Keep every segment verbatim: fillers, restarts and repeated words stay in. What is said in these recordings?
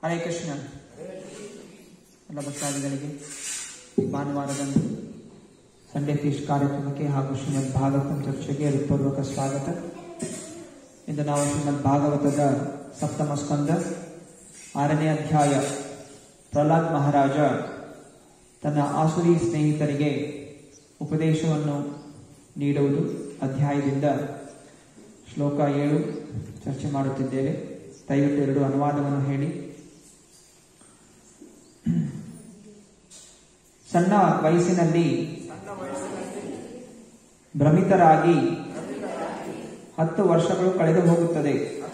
ಹರೇ ಕೃಷ್ಣ. ಎಲ್ಲ ಭಕ್ತಾದಿಗಳಿಗೆ ಭಾನುವಾರದಂದು ಸಂಡೇ ಫೀಸ್ಟ್ ಕಾರ್ಯಕ್ರಮಕ್ಕೆ ಹಾಗೂ ಶ್ರೀಮದ್ ಭಾಗವತಂ ಚರ್ಚೆಗೆ ಹೃತ್ಪೂರ್ವಕ ಸ್ವಾಗತ. ಇಂದು ನಾವು ಶ್ರೀಮದ್ ಭಾಗವತದ ಸಪ್ತಮ ಸ್ಕಂದ ಆರನೇ ಅಧ್ಯಾಯ ಪ್ರಹ್ಲಾದ್ ಮಹಾರಾಜ ತನ್ನ ಆಸುರಿ ಸ್ನೇಹಿತರಿಗೆ ಉಪದೇಶವನ್ನು ನೀಡುವುದು ಅಧ್ಯಾಯದಿಂದ ಶ್ಲೋಕ ಏಳು ಚರ್ಚೆ ಮಾಡುತ್ತಿದ್ದೇವೆ. ದಯವಿಟ್ಟು ಎರಡು ಅನುವಾದವನ್ನು ಹೇಳಿ. ಸಣ್ಣ ವಯಸ್ಸಿನಲ್ಲಿ ಭ್ರಮಿತರಾಗಿ ಹತ್ತು ವರ್ಷಗಳು ಕಳೆದು ಹೋಗುತ್ತದೆ.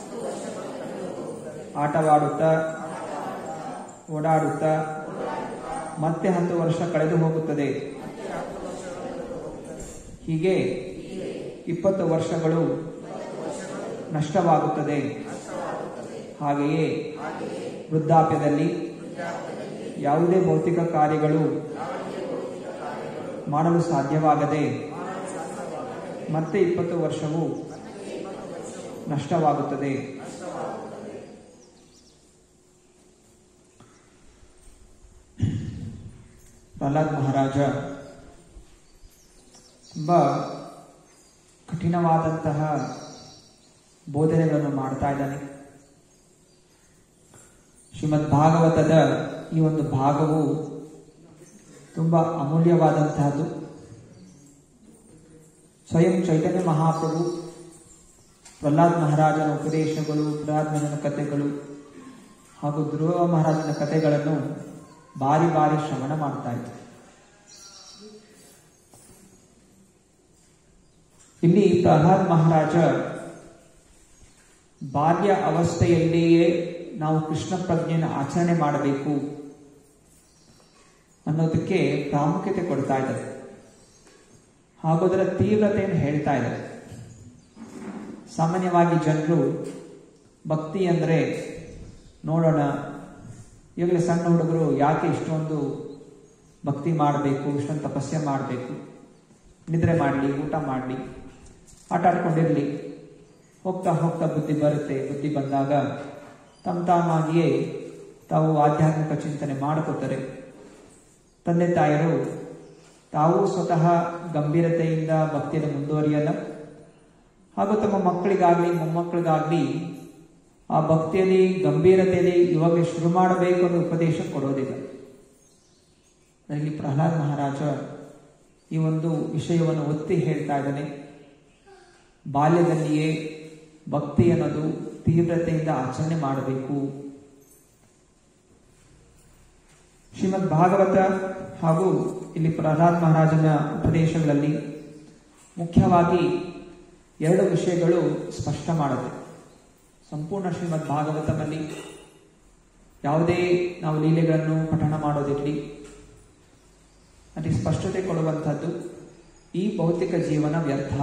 ಆಟವಾಡುತ್ತಾ ಓಡಾಡುತ್ತಾ ಮತ್ತೆ ಹತ್ತು ವರ್ಷ ಕಳೆದು ಹೋಗುತ್ತದೆ. ಹೀಗೆ ಇಪ್ಪತ್ತು ವರ್ಷಗಳು ನಷ್ಟವಾಗುತ್ತದೆ. ಹಾಗೆಯೇ ವೃದ್ಧಾಪ್ಯದಲ್ಲಿ ಯಾವುದೇ ಭೌತಿಕ ಕಾರ್ಯಗಳು ಮಾಡಲು ಸಾಧ್ಯವಾಗದೆ ಮತ್ತೆ ಇಪ್ಪತ್ತು ವರ್ಷವು ನಷ್ಟವಾಗುತ್ತದೆ. ಪ್ರಹ್ಲಾದ್ ಮಹಾರಾಜ ತುಂಬಾ ಕಠಿಣವಾದಂತಹ ಬೋಧನೆಗಳನ್ನು ಮಾಡ್ತಾ ಇದ್ದಾನೆ. ಶ್ರೀಮದ್ ಭಾಗವತದ ಈ ಒಂದು ಭಾಗವು ತುಂಬಾ ಅಮೂಲ್ಯವಾದಂತಹದ್ದು. ಸ್ವಯಂ ಚೈತನ್ಯ ಮಹಾಪ್ರಭು ಪ್ರಹ್ಲಾದ್ ಮಹಾರಾಜನ ಉಪದೇಶಗಳು, ಪ್ರಹ್ಲಾದನ ಕಥೆಗಳು ಹಾಗೂ ಧ್ರುವ ಮಹಾರಾಜನ ಕಥೆಗಳನ್ನು ಬಾರಿ ಬಾರಿ ಶ್ರವಣ ಮಾಡ್ತಾ ಇದ್ದಾರೆ. ಇಲ್ಲಿ ಪ್ರಹ್ಲಾದ್ ಮಹಾರಾಜ ಬಾಲ್ಯ ಅವಸ್ಥೆಯಲ್ಲಿಯೇ ನಾವು ಕೃಷ್ಣ ಪ್ರಜ್ಞೆಯನ್ನು ಆಚರಣೆ ಮಾಡಬೇಕು ಅನ್ನೋದಕ್ಕೆ ಪ್ರಾಮುಖ್ಯತೆ ಕೊಡ್ತಾ ಇದ್ದಾರೆ ಹಾಗೂ ಅದರ ತೀವ್ರತೆಯನ್ನು ಹೇಳ್ತಾ ಇದ್ದಾರೆ. ಸಾಮಾನ್ಯವಾಗಿ ಜನರು ಭಕ್ತಿ ಅಂದ್ರೆ ನೋಡೋಣ, ಈಗಲೇ ಸಣ್ಣ ಹುಡುಗರು ಯಾಕೆ ಇಷ್ಟೊಂದು ಭಕ್ತಿ ಮಾಡಬೇಕು, ಇಷ್ಟೊಂದು ತಪಸ್ಸೆ ಮಾಡಬೇಕು, ನಿದ್ರೆ ಮಾಡಲಿ, ಊಟ ಮಾಡಲಿ, ಆಟ ಆಡ್ಕೊಂಡಿರ್ಲಿ, ಹೋಗ್ತಾ ಹೋಗ್ತಾ ಬುದ್ಧಿ ಬರುತ್ತೆ. ಬುದ್ಧಿ ಬಂದಾಗ ತಮ್ಮ ತಾಮಾಗಿಯೇ ತಾವು ಆಧ್ಯಾತ್ಮಿಕ ಚಿಂತನೆ ಮಾಡ್ಕೋತಾರೆ. ತಂದೆ ತಾಯರು ತಾವು ಸ್ವತಃ ಗಂಭೀರತೆಯಿಂದ ಭಕ್ತಿಯನ್ನು ಮುಂದುವರಿಯಲ್ಲ ಹಾಗೂ ತಮ್ಮ ಮಕ್ಕಳಿಗಾಗ್ಲಿ ಮೊಮ್ಮಕ್ಕಳಿಗಾಗ್ಲಿ ಆ ಭಕ್ತಿಯಲ್ಲಿ ಗಂಭೀರತೆಯಲ್ಲಿ ಇವಾಗ ಶುರು ಮಾಡಬೇಕು ಅನ್ನೋ ಉಪದೇಶ ಕೊಡೋದಿಲ್ಲ. ಅದರಲ್ಲಿ ಪ್ರಹ್ಲಾದ್ ಮಹಾರಾಜ ಈ ಒಂದು ವಿಷಯವನ್ನು ಒತ್ತಿ ಹೇಳ್ತಾ ಇದ್ದಾನೆ. ಬಾಲ್ಯದಲ್ಲಿಯೇ ಭಕ್ತಿ ಅನ್ನೋದು ತೀವ್ರತೆಯಿಂದ ಆಚರಣೆ ಮಾಡಬೇಕು. ಶ್ರೀಮದ್ ಭಾಗವತ ಹಾಗೂ ಇಲ್ಲಿ ಪ್ರಹ್ಲಾದ್ ಮಹಾರಾಜನ ಉಪದೇಶಗಳಲ್ಲಿ ಮುಖ್ಯವಾಗಿ ಎರಡು ವಿಷಯಗಳು ಸ್ಪಷ್ಟ ಮಾಡುತ್ತೆ. ಸಂಪೂರ್ಣ ಶ್ರೀಮದ್ ಭಾಗವತದಲ್ಲಿ ಯಾವುದೇ ನಾವು ಲೀಲೆಗಳನ್ನು ಪಠಣ ಮಾಡೋದಿರಲಿ, ಅಲ್ಲಿ ಸ್ಪಷ್ಟತೆ ಕೊಡುವಂಥದ್ದು ಈ ಭೌತಿಕ ಜೀವನ ವ್ಯರ್ಥ.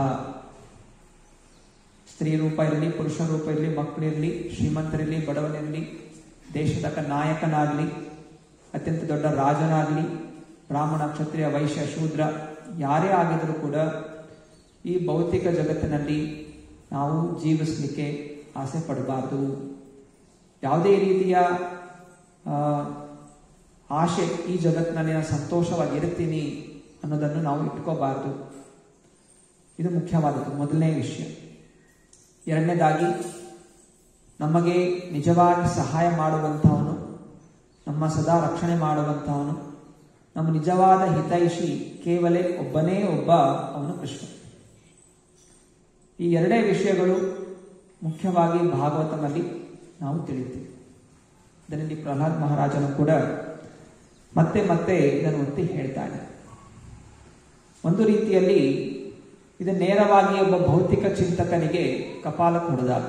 ಸ್ತ್ರೀ ರೂಪ ಇರಲಿ, ಪುರುಷ ರೂಪ ಇರಲಿ, ಮಕ್ಕಳಿರಲಿ, ಶ್ರೀಮಂತರಿರಲಿ, ಬಡವನಿರಲಿ, ದೇಶದ ನಾಯಕನಾಗಲಿ, ಅತ್ಯಂತ ದೊಡ್ಡ ರಾಜನಾಗಲಿ, ಬ್ರಾಹ್ಮಣ, ಕ್ಷತ್ರಿಯ, ವೈಶ್ಯ, ಶೂದ್ರ ಯಾರೇ ಆಗಿದ್ರೂ ಕೂಡ ಈ ಭೌತಿಕ ಜಗತ್ತಿನಲ್ಲಿ ನಾವು ಜೀವಿಸಲಿಕ್ಕೆ ಆಸೆ ಪಡಬಾರ್ದು. ಯಾವುದೇ ರೀತಿಯ ಆಶೆ ಈ ಜಗತ್ತಿನಲ್ಲಿ ನಾನು ಸಂತೋಷವಾಗಿರ್ತೀನಿ ಅನ್ನೋದನ್ನು ನಾವು ಇಟ್ಕೋಬಾರ್ದು. ಇದು ಮುಖ್ಯವಾದದ್ದು, ಮೊದಲನೇ ವಿಷಯ. ಎರಡನೇದಾಗಿ, ನಮಗೆ ನಿಜವಾಗಿ ಸಹಾಯ ಮಾಡುವಂತಹವನು, ನಮ್ಮ ಸದಾ ರಕ್ಷಣೆ ಮಾಡುವಂತಹವನು, ನಮ್ಮ ನಿಜವಾದ ಹಿತೈಷಿ ಕೇವಲ ಒಬ್ಬನೇ ಒಬ್ಬ, ಅವನು ಕೃಷ್ಣ. ಈ ಎರಡೇ ವಿಷಯಗಳು ಮುಖ್ಯವಾಗಿ ಭಾಗವತದಲ್ಲಿ ನಾವು ತಿಳಿತೀವಿ. ಇದರಲ್ಲಿ ಪ್ರಹ್ಲಾದ್ ಮಹಾರಾಜನು ಕೂಡ ಮತ್ತೆ ಮತ್ತೆ ಇದನ್ನು ಒತ್ತಿ ಹೇಳ್ತಾನೆ. ಒಂದು ರೀತಿಯಲ್ಲಿ ಇದು ನೇರವಾಗಿ ಒಬ್ಬ ಭೌತಿಕ ಚಿಂತಕನಿಗೆ ಕಪಾಲ ಕೊಡದಾಗ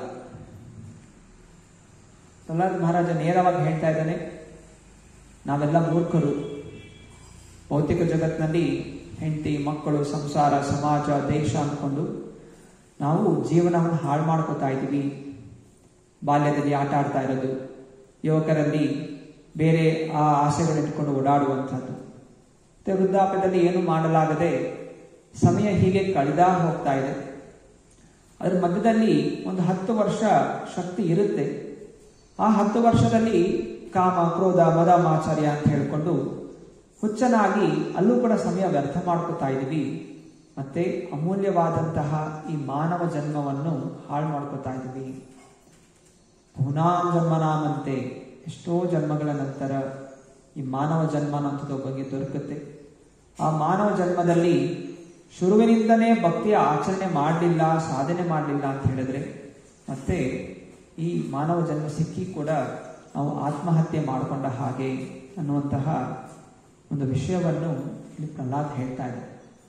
ಪ್ರಹ್ಲಾದ್ ಮಹಾರಾಜ ನೇರವಾಗಿ ಹೇಳ್ತಾ ಇದ್ದಾನೆ, ನಾವೆಲ್ಲ ಮೂರ್ಖರು. ಭೌತಿಕ ಜಗತ್ತಿನಲ್ಲಿ ಹೆಂಡತಿ, ಮಕ್ಕಳು, ಸಂಸಾರ, ಸಮಾಜ, ದೇಶ ಅಂದ್ಕೊಂಡು ನಾವು ಜೀವನವನ್ನು ಹಾಳು ಮಾಡ್ಕೋತಾ ಇದ್ದೀವಿ. ಬಾಲ್ಯದಲ್ಲಿ ಆಟ ಆಡ್ತಾ ಇರೋದು, ಯುವಕರಲ್ಲಿ ಬೇರೆ ಆ ಆಸೆಗಳಿಟ್ಕೊಂಡು ಓಡಾಡುವಂಥದ್ದು, ಮತ್ತೆ ವೃದ್ಧಾಪ್ಯದಲ್ಲಿ ಏನು ಮಾಡಲಾಗದೆ ಸಮಯ ಹೀಗೆ ಕಳೆದಾ ಹೋಗ್ತಾ ಇದೆ. ಅದರ ಮಧ್ಯದಲ್ಲಿ ಒಂದು ಹತ್ತು ವರ್ಷ ಶಕ್ತಿ ಇರುತ್ತೆ. ಆ ಹತ್ತು ವರ್ಷದಲ್ಲಿ ಕಾಮ, ಕ್ರೋಧ, ಮದ, ಮಾಚರ್ಯ ಅಂತ ಹೇಳಿಕೊಂಡು ಹುಚ್ಚನಾಗಿ ಅಲ್ಲೂ ಕೂಡ ಸಮಯ ವ್ಯರ್ಥ ಮಾಡ್ಕೋತಾ ಇದ್ದೀವಿ. ಮತ್ತೆ ಅಮೂಲ್ಯವಾದಂತಹ ಈ ಮಾನವ ಜನ್ಮವನ್ನು ಹಾಳು ಮಾಡ್ಕೋತಾ ಇದ್ದೀವಿ. ಪುನಾಂ ಜನ್ಮನಾಮಂತೆ, ಎಷ್ಟೋ ಜನ್ಮಗಳ ನಂತರ ಈ ಮಾನವ ಜನ್ಮ ಅನ್ನೋಂಥದ್ದು ಬಗ್ಗೆ ದೊರಕುತ್ತೆ. ಆ ಮಾನವ ಜನ್ಮದಲ್ಲಿ ಶುರುವಿನಿಂದನೇ ಭಕ್ತಿಯ ಆಚರಣೆ ಮಾಡಲಿಲ್ಲ, ಸಾಧನೆ ಮಾಡಲಿಲ್ಲ ಅಂತ ಹೇಳಿದ್ರೆ ಮತ್ತೆ ಈ ಮಾನವ ಜನ್ಮ ಸಿಕ್ಕಿ ಕೂಡ ನಾವು ಆತ್ಮಹತ್ಯೆ ಮಾಡಿಕೊಂಡ ಹಾಗೆ ಅನ್ನುವಂತಹ ಒಂದು ವಿಷಯವನ್ನು ಇಲ್ಲಿ ಪ್ರಹ್ಲಾದ್ ಹೇಳ್ತಾ ಇದ್ದಾರೆ.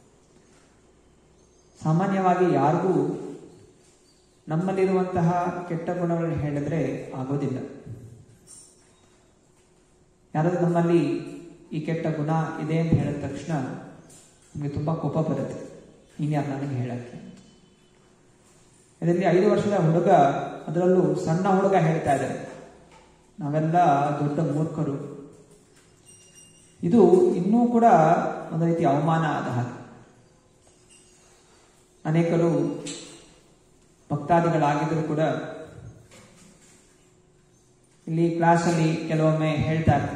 ಸಾಮಾನ್ಯವಾಗಿ ಯಾರಿಗೂ ನಮ್ಮಲ್ಲಿರುವಂತಹ ಕೆಟ್ಟ ಗುಣಗಳನ್ನು ಹೇಳಿದ್ರೆ ಆಗೋದಿಲ್ಲ. ಯಾರಾದ್ರೂ ನಮ್ಮಲ್ಲಿ ಈ ಕೆಟ್ಟ ಗುಣ ಇದೆ ಅಂತ ಹೇಳಿದ ತಕ್ಷಣ ನಮಗೆ ತುಂಬಾ ಕೋಪ ಬರುತ್ತೆ. ಇನ್ಯಾರು ನನಗೆ ಹೇಳಕ್ಕೆ. ಇದರಲ್ಲಿ ಐದು ವರ್ಷದ ಹುಡುಗ, ಅದರಲ್ಲೂ ಸಣ್ಣ ಹುಡುಗ ಹೇಳ್ತಾ ಇದ್ದಾರೆ, ನಾವೆಲ್ಲ ದೊಡ್ಡ ಮೂರ್ಖರು. ಇದು ಇನ್ನೂ ಕೂಡ ಒಂದು ರೀತಿ ಅವಮಾನ ಆದ ಹಾಗೆ. ಅನೇಕರು ಭಕ್ತಾದಿಗಳಾಗಿದ್ರು ಕೂಡ ಇಲ್ಲಿ ಕ್ಲಾಸಲ್ಲಿ ಕೆಲವೊಮ್ಮೆ ಹೇಳ್ತಾ ಇರ್ತಾರೆ,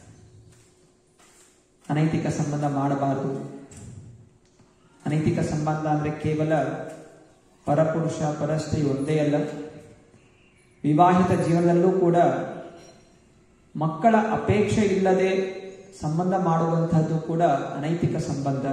ಅನೈತಿಕ ಸಂಬಂಧ ಮಾಡಬಾರದು. ಅನೈತಿಕ ಸಂಬಂಧ ಅಂದ್ರೆ ಕೇವಲ ಪರಪುರುಷ ಪರಸ್ತ್ರೀ ಒಂದೇ ಅಲ್ಲ, ವಿವಾಹಿತ ಜೀವನದಲ್ಲೂ ಕೂಡ ಮಕ್ಕಳ ಅಪೇಕ್ಷೆ ಇಲ್ಲದೆ ಸಂಬಂಧ ಮಾಡುವಂತಹದ್ದು ಕೂಡ ಅನೈತಿಕ ಸಂಬಂಧ.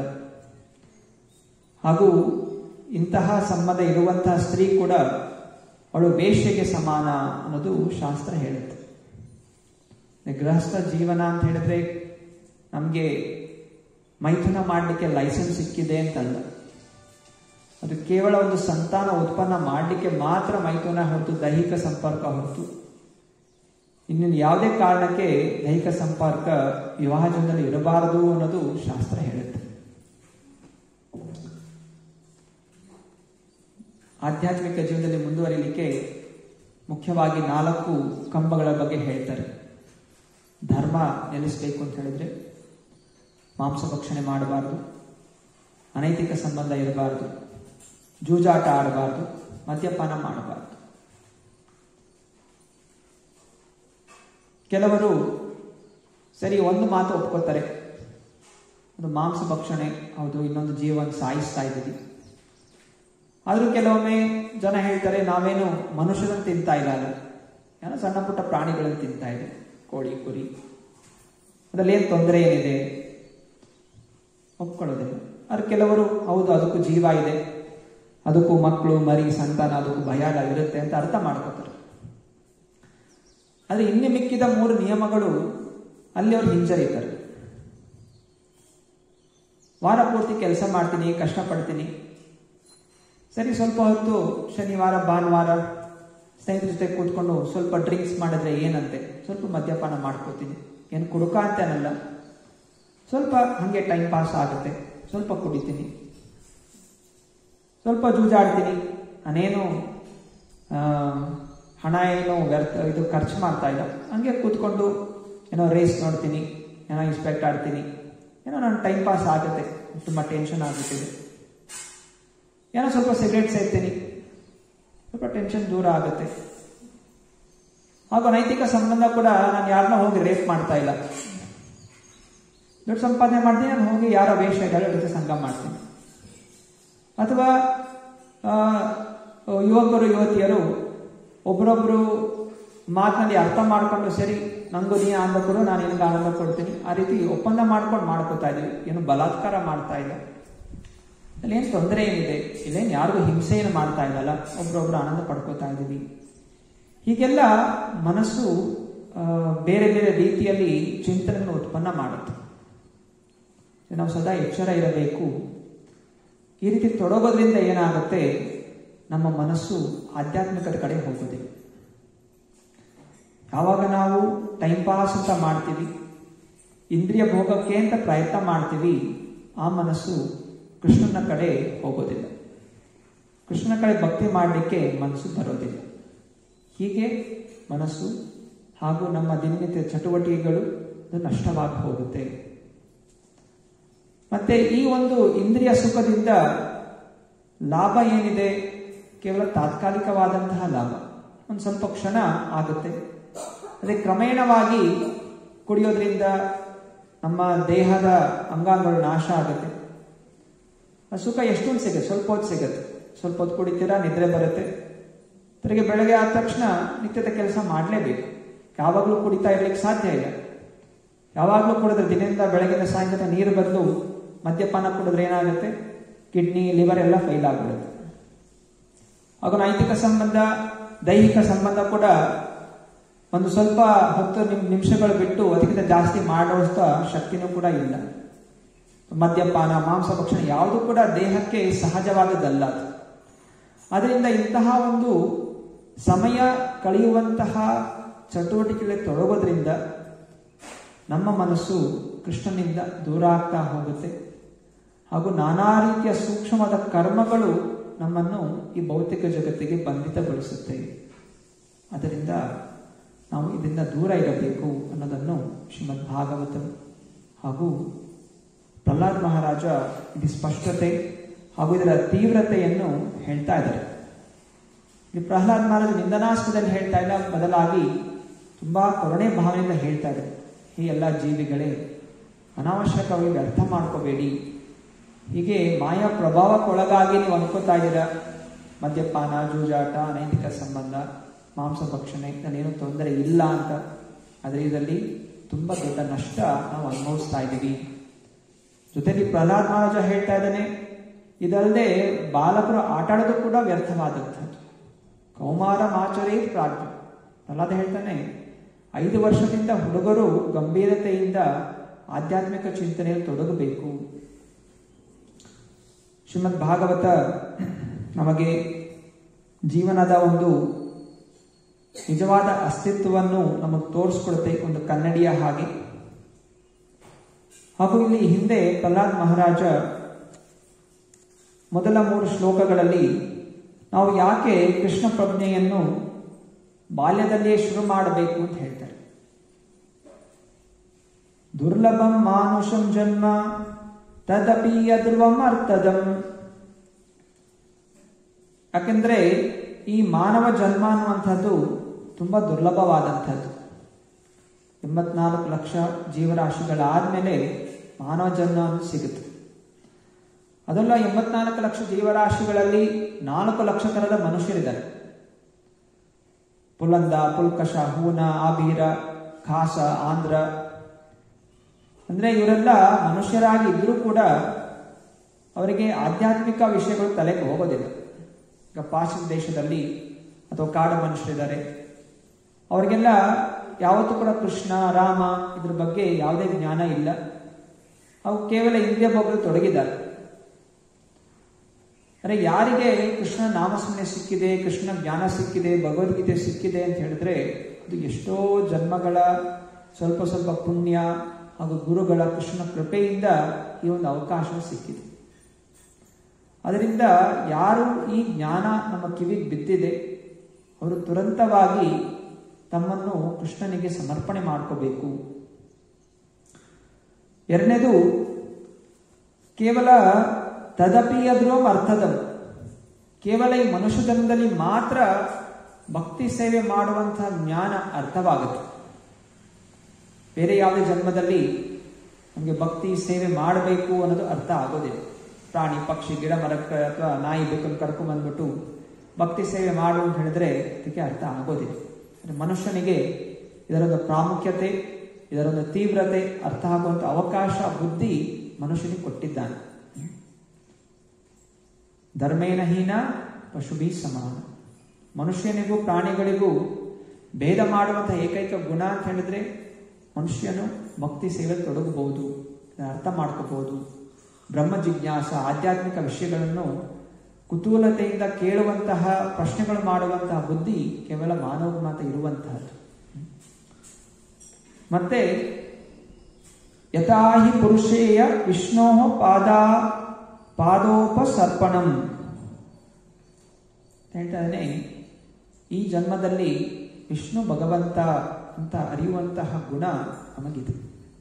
ಹಾಗೂ ಇಂತಹ ಸಂಬಂಧ ಇರುವಂತಹ ಸ್ತ್ರೀ ಕೂಡ ಅವಳು ವೇಶ್ಯೆಗೆ ಸಮಾನ ಅನ್ನೋದು ಶಾಸ್ತ್ರ ಹೇಳುತ್ತೆ. ಗೃಹಸ್ಥ ಜೀವನ ಅಂತ ಹೇಳಿದ್ರೆ ನಮಗೆ ಮೈಥುನ ಮಾಡಲಿಕ್ಕೆ ಲೈಸೆನ್ಸ್ ಸಿಕ್ಕಿದೆ ಅಂತಲ್ಲ, ಅದು ಕೇವಲ ಒಂದು ಸಂತಾನ ಉತ್ಪನ್ನ ಮಾಡಲಿಕ್ಕೆ ಮಾತ್ರ ಮೈಥುನ ಹೊರತು ದೈಹಿಕ ಸಂಪರ್ಕ ಹೊರತು ಇನ್ನು ಯಾವುದೇ ಕಾರಣಕ್ಕೆ ದೈಹಿಕ ಸಂಪರ್ಕ ವಿವಾಹ ಜೀವನದಲ್ಲಿ ಇರಬಾರದು ಅನ್ನೋದು ಶಾಸ್ತ್ರ ಹೇಳುತ್ತೆ. ಆಧ್ಯಾತ್ಮಿಕ ಜೀವನದಲ್ಲಿ ಮುಂದುವರಿಲಿಕ್ಕೆ ಮುಖ್ಯವಾಗಿ ನಾಲ್ಕು ಕಂಬಗಳ ಬಗ್ಗೆ ಹೇಳ್ತಾರೆ. ಧರ್ಮ ನೆಲೆಸಬೇಕು ಅಂತ ಹೇಳಿದ್ರೆ ಮಾಂಸ ಭಕ್ಷಣೆ ಮಾಡಬಾರ್ದು, ಅನೈತಿಕ ಸಂಬಂಧ ಇರಬಾರ್ದು, ಜೂಜಾಟ ಆಡಬಾರ್ದು, ಮದ್ಯಪಾನ ಮಾಡಬಾರ್ದು. ಕೆಲವರು ಸರಿ ಒಂದು ಮಾತು ಒಪ್ಕೋತಾರೆ, ಅದು ಮಾಂಸ ಭಕ್ಷಣೆ ಹೌದು, ಇನ್ನೊಂದು ಜೀವನ ಸಾಯಿಸ್ತಾ ಇದ್ದೀವಿ. ಆದ್ರೂ ಕೆಲವೊಮ್ಮೆ ಜನ ಹೇಳ್ತಾರೆ, ನಾವೇನು ಮನುಷ್ಯರನ್ನು ತಿಂತಾ ಇಲ್ಲ, ಏನೋ ಸಣ್ಣ ಪುಟ್ಟ ಪ್ರಾಣಿಗಳನ್ನು ತಿಂತಾ ಇದೆ, ಕೋಳಿ ಕುರಿ, ಅದರಲ್ಲಿ ಏನು ತೊಂದರೆ ಏನಿದೆ ಒಪ್ಕೊಳ್ಳೋದಿಲ್ಲ. ಆದ್ರೆ ಕೆಲವರು ಹೌದು ಅದಕ್ಕೂ ಜೀವ ಇದೆ, ಅದಕ್ಕೂ ಮಕ್ಕಳು ಮರಿ ಸಂತಾನ ಅದಕ್ಕೂ ಭಯ ಇರುತ್ತೆ ಅಂತ ಅರ್ಥ ಮಾಡ್ಕೋತಾರೆ. ಆದ್ರೆ ಇನ್ನು ಮಿಕ್ಕಿದ ಮೂರು ನಿಯಮಗಳು ಅಲ್ಲಿ ಅವ್ರು ಹಿಂಜರಿತಾರೆ. ವಾರ ಪೂರ್ತಿ ಕೆಲಸ ಮಾಡ್ತೀನಿ, ಕಷ್ಟಪಡ್ತೀನಿ, ಸರಿ ಸ್ವಲ್ಪ ಹೊತ್ತು ಶನಿವಾರ ಭಾನುವಾರ ಸ್ನೇಹಿತರ ಜೊತೆ ಕೂತ್ಕೊಂಡು ಸ್ವಲ್ಪ ಡ್ರಿಂಕ್ಸ್ ಮಾಡಿದ್ರೆ ಏನಂತೆ, ಸ್ವಲ್ಪ ಮದ್ಯಪಾನ ಮಾಡ್ಕೋತೀನಿ, ಏನು ಕುಡುಕ ಅಂತೇನಲ್ಲ, ಸ್ವಲ್ಪ ಹಂಗೆ ಟೈಮ್ ಪಾಸ್ ಆಗುತ್ತೆ, ಸ್ವಲ್ಪ ಕುಡಿತೀನಿ, ಸ್ವಲ್ಪ ಜೂಜಾಡ್ತೀನಿ, ನಾನೇನು ಹಣ ಏನು ವ್ಯರ್ಥ ಇದು ಖರ್ಚು ಮಾಡ್ತಾ ಇಲ್ಲ, ಹಂಗೆ ಕೂತ್ಕೊಂಡು ಏನೋ ರೇಸ್ ನೋಡ್ತೀನಿ, ಏನೋ ಇನ್ಸ್ಪೆಕ್ಟ್ ಆಡ್ತೀನಿ, ಏನೋ ನನ್ನ ಟೈಮ್ ಪಾಸ್ ಆಗುತ್ತೆ, ತುಂಬ ಟೆನ್ಷನ್ ಆಗುತ್ತಿದೆ, ಏನೋ ಸ್ವಲ್ಪ ಸಿಗರೇಟ್ ಸೇರ್ತೀನಿ, ಸ್ವಲ್ಪ ಟೆನ್ಷನ್ ದೂರ ಆಗುತ್ತೆ. ಹಾಗೂ ನೈತಿಕ ಸಂಬಂಧ ಕೂಡ ನಾನು ಯಾರನ್ನ ಹೋಗಿ ರೇಪ್ ಮಾಡ್ತಾ ಇಲ್ಲ, ದೊಡ್ಡ ಸಂಪಾದನೆ ಮಾಡ್ತೀನಿ, ನಾನು ಹೋಗಿ ಯಾರ ವೇಷಗಳ ಜೊತೆ ಸಂಘ ಮಾಡ್ತೀನಿ. ಅಥವಾ ಯುವಕರು ಯುವತಿಯರು ಒಬ್ಬರೊಬ್ರು ಮಾತಿನಲ್ಲಿ ಅರ್ಥ ಮಾಡ್ಕೊಂಡು ಸರಿ ನಂಗೂ ನೀ ಆನಂದ ಕೊಡು, ನಾನು ನಿನಗೆ ಆನಂದ ಕೊಡ್ತೀನಿ, ಆ ರೀತಿ ಒಪ್ಪಂದ ಮಾಡ್ಕೊಂಡು ಮಾಡ್ಕೋತಾ ಇದೀವಿ, ಏನು ಬಲಾತ್ಕಾರ ಮಾಡ್ತಾ ಇಲ್ಲ, ಅಲ್ಲೇನು ತೊಂದರೆ ಏನಿದೆ, ಇಲ್ಲೇನು ಯಾರಿಗೂ ಹಿಂಸೆಯನ್ನು ಮಾಡ್ತಾ ಇಲ್ಲಲ್ಲ, ಒಬ್ರೊಬ್ರು ಆನಂದ ಪಡ್ಕೋತಾ ಇದ್ದೀವಿ. ಹೀಗೆಲ್ಲ ಮನಸ್ಸು ಬೇರೆ ಬೇರೆ ರೀತಿಯಲ್ಲಿ ಚಿಂತನೆಯನ್ನು ಉತ್ಪನ್ನ ಮಾಡುತ್ತೆ. ನಾವು ಸದಾ ಎಚ್ಚರ ಇರಬೇಕು. ಈ ರೀತಿ ತೊಡಗೋದ್ರಿಂದ ಏನಾಗುತ್ತೆ, ನಮ್ಮ ಮನಸ್ಸು ಆಧ್ಯಾತ್ಮಿಕದ ಕಡೆ ಹೋಗೋದಿಲ್ಲ. ಯಾವಾಗ ನಾವು ಟೈಮ್ ಪಾಸ್ ಅಂತ ಮಾಡ್ತೀವಿ, ಇಂದ್ರಿಯ ಭೋಗಕ್ಕೆ ಅಂತ ಪ್ರಯತ್ನ ಮಾಡ್ತೀವಿ, ಆ ಮನಸ್ಸು ಕೃಷ್ಣನ ಕಡೆ ಹೋಗೋದಿಲ್ಲ, ಕೃಷ್ಣನ ಕಡೆ ಭಕ್ತಿ ಮಾಡಲಿಕ್ಕೆ ಮನಸ್ಸು ಬರೋದಿಲ್ಲ. ಹೀಗೆ ಮನಸ್ಸು ಹಾಗೂ ನಮ್ಮ ದಿನನಿತ್ಯ ಚಟುವಟಿಕೆಗಳು ನಷ್ಟವಾಗಿ ಹೋಗುತ್ತೆ. ಮತ್ತೆ ಈ ಒಂದು ಇಂದ್ರಿಯ ಸುಖದಿಂದ ಲಾಭ ಏನಿದೆ, ಕೇವಲ ತಾತ್ಕಾಲಿಕವಾದಂತಹ ಲಾಭ, ಒಂದು ಸ್ವಲ್ಪ ಕ್ಷಣ ಆಗುತ್ತೆ, ಅದೇ ಕ್ರಮೇಣವಾಗಿ ಕುಡಿಯೋದ್ರಿಂದ ನಮ್ಮ ದೇಹದ ಅಂಗಾಂಗಗಳು ನಾಶ ಆಗುತ್ತೆ. ಸುಖ ಎಷ್ಟೊಂದು ಸಿಗುತ್ತೆ, ಸ್ವಲ್ಪ ಹೊತ್ತು ಸಿಗುತ್ತೆ. ಸ್ವಲ್ಪ ಹೊತ್ತು ಕುಡಿತೀರಾ, ನಿದ್ರೆ ಬರುತ್ತೆ. ತಿರುಗಿ ಬೆಳಗ್ಗೆ ಆದ ತಕ್ಷಣ ನಿತ್ಯದ ಕೆಲಸ ಮಾಡಲೇಬೇಕು. ಯಾವಾಗಲೂ ಕುಡಿತಾ ಇರ್ಲಿಕ್ಕೆ ಸಾಧ್ಯ ಇಲ್ಲ. ಯಾವಾಗಲೂ ಕುಡಿದ್ರೆ ದಿನದಿಂದ ಬೆಳಗಿನ ಸಾಯಂಕಾಲ ನೀರು ಬದಲು ಮದ್ಯಪಾನ ಕುಡಿದ್ರೆ ಏನಾಗುತ್ತೆ? ಕಿಡ್ನಿ, ಲಿವರ್ ಎಲ್ಲ ಫೈಲ್ ಆಗಿಬಿಡುತ್ತೆ. ಹಾಗೂ ನೈತಿಕ ಸಂಬಂಧ, ದೈಹಿಕ ಸಂಬಂಧ ಕೂಡ ಒಂದು ಸ್ವಲ್ಪ ಹತ್ತು ನಿಮ್ ನಿಮಿಷಗಳು ಬಿಟ್ಟು ಅದಕ್ಕಿಂತ ಜಾಸ್ತಿ ಮಾಡುವಷ್ಟು ಶಕ್ತಿನೂ ಕೂಡ ಇಲ್ಲ. ಮದ್ಯಪಾನ, ಮಾಂಸಭಕ್ಷಣ ಯಾವುದು ಕೂಡ ದೇಹಕ್ಕೆ ಸಹಜವಾದದ್ದಲ್ಲ. ಅದರಿಂದ ಇಂತಹ ಒಂದು ಸಮಯ ಕಳೆಯುವಂತಹ ಚಟುವಟಿಕೆಗಳಲ್ಲಿ ತೊಡಗೋದ್ರಿಂದ ನಮ್ಮ ಮನಸ್ಸು ಕೃಷ್ಣನಿಂದ ದೂರ ಆಗ್ತಾ ಹೋಗುತ್ತೆ. ಹಾಗೂ ನಾನಾ ರೀತಿಯ ಸೂಕ್ಷ್ಮವಾದ ಕರ್ಮಗಳು ನಮ್ಮನ್ನು ಈ ಭೌತಿಕ ಜಗತ್ತಿಗೆ ಬಂಧಿತಗೊಳಿಸುತ್ತೆ. ಅದರಿಂದ ನಾವು ಇದರಿಂದ ದೂರ ಇರಬೇಕು ಅನ್ನೋದನ್ನು ಶ್ರೀಮದ್ ಭಾಗವತ ಹಾಗೂ ಪ್ರಹ್ಲಾದ್ ಮಹಾರಾಜ ಇದು ಸ್ಪಷ್ಟತೆ ಹಾಗೂ ಇದರ ತೀವ್ರತೆಯನ್ನು ಹೇಳ್ತಾ ಇದ್ದಾರೆ. ಇಲ್ಲಿ ಪ್ರಹ್ಲಾದ್ ಮಹಾರಾಜ ನಿಂದನಾಸ್ಪದಲ್ಲಿ ಹೇಳ್ತಾ ಇಲ್ಲ, ಬದಲಾಗಿ ತುಂಬಾ ಕರುಣೆ ಭಾವನೆಯಿಂದ ಹೇಳ್ತಾ ಇದ್ದಾರೆ. ಈ ಎಲ್ಲ ಜೀವಿಗಳೇ, ಅನಾವಶ್ಯಕವಾಗಿ ವ್ಯರ್ಥ ಮಾಡ್ಕೋಬೇಡಿ. ಹೀಗೆ ಮಾಯಾ ಪ್ರಭಾವಕ್ಕೊಳಗಾಗಿ ನೀವು ಅನ್ಕೋತಾ ಇದ್ದೀರಾ, ಮದ್ಯಪಾನ, ಜೂಜಾಟ, ಅನೈತಿಕ ಸಂಬಂಧ, ಮಾಂಸಭಕ್ಷಣೆ ನಾನೇನು ತೊಂದರೆ ಇಲ್ಲ ಅಂತ. ಆದರೆ ಇದರಲ್ಲಿ ತುಂಬಾ ದೊಡ್ಡ ನಷ್ಟ ನಾವು ಅನುಭವಿಸ್ತಾ ಇದ್ದೀವಿ. ಜೊತೆಗೆ ಪ್ರಹ್ಲಾದ್ ಮಹಾರಾಜ ಹೇಳ್ತಾ ಇದ್ದಾನೆ, ಇದಲ್ಲದೆ ಬಾಲಕರು ಆಟ ಆಡೋದು ಕೂಡ ವ್ಯರ್ಥವಾದಂಥದ್ದು. ಕೌಮಾರ ಮಾಚರೇ ಪ್ರಾಜ್ಞ. ಪ್ರಹ್ಲಾದ ಹೇಳ್ತಾನೆ, ಐದು ವರ್ಷದಿಂದ ಹುಡುಗರು ಗಂಭೀರತೆಯಿಂದ ಆಧ್ಯಾತ್ಮಿಕ ಚಿಂತನೆಯಲ್ಲಿ ತೊಡಗಬೇಕು. ಶ್ರೀಮದ್ ಭಾಗವತ ನಮಗೆ ಜೀವನದ ಒಂದು ನಿಜವಾದ ಅಸ್ತಿತ್ವವನ್ನು ನಮಗೆ ತೋರಿಸ್ಕೊಡುತ್ತೆ, ಒಂದು ಕನ್ನಡಿಯ ಹಾಗೆ. ಹಾಗೂ ಇಲ್ಲಿ ಹಿಂದೆ ಪ್ರಹ್ಲಾದ್ ಮಹಾರಾಜ ಮೊದಲ ಮೂರು ಶ್ಲೋಕಗಳಲ್ಲಿ ನಾವು ಯಾಕೆ ಕೃಷ್ಣ ಪ್ರಜ್ಞೆಯನ್ನು ಬಾಲ್ಯದಲ್ಲಿಯೇ ಶುರು ಮಾಡಬೇಕು ಅಂತ ಹೇಳ್ತಾರೆ. ದುರ್ಲಭಂ ಮಾನುಷಂ ಜನ್ಮ ತದಪಿ ಯದ್ರುವಂ ಅರ್ಥದಂ. ಯಾಕೆಂದ್ರೆ ಈ ಮಾನವ ಜನ್ಮ ಅನ್ನುವಂಥದ್ದು ತುಂಬಾ ದುರ್ಲಭವಾದಂಥದ್ದು. ಎಂಬತ್ನಾಲ್ಕು ಲಕ್ಷ ಜೀವರಾಶಿಗಳಾದ್ಮೇಲೆ ಮಾನವ ಜನ್ಮ ಸಿಗುತ್ತೆ. ಅದೆಲ್ಲ ಎಂಬತ್ನಾಲ್ಕು ಲಕ್ಷ ಜೀವರಾಶಿಗಳಲ್ಲಿ ನಾಲ್ಕು ಲಕ್ಷ ತರದ ಮನುಷ್ಯರಿದ್ದಾರೆ. ಪುಲಂದ, ಪುಲ್ಕಶ, ಹೂನ, ಆಬೀರ, ಖಾಸ, ಆಂಧ್ರ. ಅಂದ್ರೆ ಇವರೆಲ್ಲ ಮನುಷ್ಯರಾಗಿ ಇದ್ರೂ ಕೂಡ ಅವರಿಗೆ ಆಧ್ಯಾತ್ಮಿಕ ವಿಷಯಗಳು ತಲೆಗೆ ಹೋಗೋದಿಲ್ಲ. ಈಗ ಪಾಶ್ಚಿಮ ದೇಶದಲ್ಲಿ ಅಥವಾ ಕಾಡು ಮನುಷ್ಯರಿದ್ದಾರೆ, ಅವರಿಗೆಲ್ಲ ಯಾವತ್ತೂ ಕೂಡ ಕೃಷ್ಣ, ರಾಮ ಇದ್ರ ಬಗ್ಗೆ ಯಾವುದೇ ಜ್ಞಾನ ಇಲ್ಲ. ಅವು ಕೇವಲ ಇಂದ್ರಿಯ ಭೋಗದಲ್ಲಿ ತೊಡಗಿದ್ದಾರೆ. ಅರೆ ಯಾರಿಗೆ ಕೃಷ್ಣ ನಾಮಸ್ಮರಣೆ ಸಿಕ್ಕಿದೆ, ಕೃಷ್ಣ ಜ್ಞಾನ ಸಿಕ್ಕಿದೆ, ಭಗವದ್ಗೀತೆ ಸಿಕ್ಕಿದೆ ಅಂತ ಹೇಳಿದ್ರೆ ಅದು ಎಷ್ಟೋ ಜನ್ಮಗಳ ಸ್ವಲ್ಪ ಸ್ವಲ್ಪ ಪುಣ್ಯ ಹಾಗೂ ಗುರುಗಳ ಕೃಷ್ಣ ಕೃಪೆಯಿಂದ ಈ ಒಂದು ಅವಕಾಶ ಸಿಕ್ಕಿದೆ. ಅದರಿಂದ ಯಾರು ಈ ಜ್ಞಾನ ನಮ್ಮ ಕಿವಿಗೆ ಬಿದ್ದಿದೆ ಅವರು ತುರಂತವಾಗಿ ತಮ್ಮನ್ನು ಕೃಷ್ಣನಿಗೆ ಸಮರ್ಪಣೆ ಮಾಡ್ಕೋಬೇಕು. ಎರಡನೇದು, ಕೇವಲ ತದಪಿಯದ್ರೋಮ್ ಅರ್ಥದಂ. ಕೇವಲ ಈ ಮನುಷ್ಯ ಜನ್ಮದಲ್ಲಿ ಮಾತ್ರ ಭಕ್ತಿ ಸೇವೆ ಮಾಡುವಂತಹ ಜ್ಞಾನ ಅರ್ಥವಾಗುತ್ತೆ. ಬೇರೆ ಯಾವುದೇ ಜನ್ಮದಲ್ಲಿ ನಮಗೆ ಭಕ್ತಿ ಸೇವೆ ಮಾಡಬೇಕು ಅನ್ನೋದು ಅರ್ಥ ಆಗೋದಿಲ್ಲ. ಪ್ರಾಣಿ, ಪಕ್ಷಿ, ಗಿಡ, ಮರಕ್ಕೆ ಅಥವಾ ನಾಯಿ ಬೇಕನ್ನು ಕರ್ಕೊಂಡ್ ಬಂದ್ಬಿಟ್ಟು ಭಕ್ತಿ ಸೇವೆ ಮಾಡು ಅಂತ ಹೇಳಿದ್ರೆ ಅದಕ್ಕೆ ಅರ್ಥ ಆಗೋದಿಲ್ಲ. ಮನುಷ್ಯನಿಗೆ ಇದರೊಂದು ಪ್ರಾಮುಖ್ಯತೆ, ಇದರೊಂದು ತೀವ್ರತೆ ಅರ್ಥ ಆಗುವಂತ ಅವಕಾಶ ಬುದ್ಧಿ ಮನುಷ್ಯನಿಗೆ ಕೊಟ್ಟಿದ್ದಾನೆ. ಧರ್ಮೇನ ಹೀನ ಪಶುಭಿ ಸಮಾನ. ಮನುಷ್ಯನಿಗೂ ಪ್ರಾಣಿಗಳಿಗೂ ಭೇದ ಮಾಡುವಂತಹ ಏಕೈಕ ಗುಣ ಅಂತ ಹೇಳಿದ್ರೆ ಮನುಷ್ಯನು ಭಕ್ತಿ ಸೇವೆ ತೊಡಗಬಹುದು, ಅರ್ಥ ಮಾಡ್ಕೋಬಹುದು. ಬ್ರಹ್ಮ ಜಿಜ್ಞಾಸ, ಆಧ್ಯಾತ್ಮಿಕ ವಿಷಯಗಳನ್ನು ಕುತೂಹಲತೆಯಿಂದ ಕೇಳುವಂತಹ, ಪ್ರಶ್ನೆಗಳು ಮಾಡುವಂತಹ ಬುದ್ಧಿ ಕೇವಲ ಮಾನವ ಮಾತ್ರ ಇರುವಂತಹದ್ದು. ಮತ್ತೆ ಯಥಾಹಿ ಪುರುಷೇಯ ವಿಷ್ಣೋ ಪಾದ ಪಾದೋಪಸರ್ಪಣಂ ಹೇಳ್ತಾ ಇದ್ದಾನೆ. ಈ ಜನ್ಮದಲ್ಲಿ ವಿಷ್ಣು ಭಗವಂತ ಅಂತ ಅರಿಯುವಂತಹ ಗುಣ ನಮಗಿದೆ.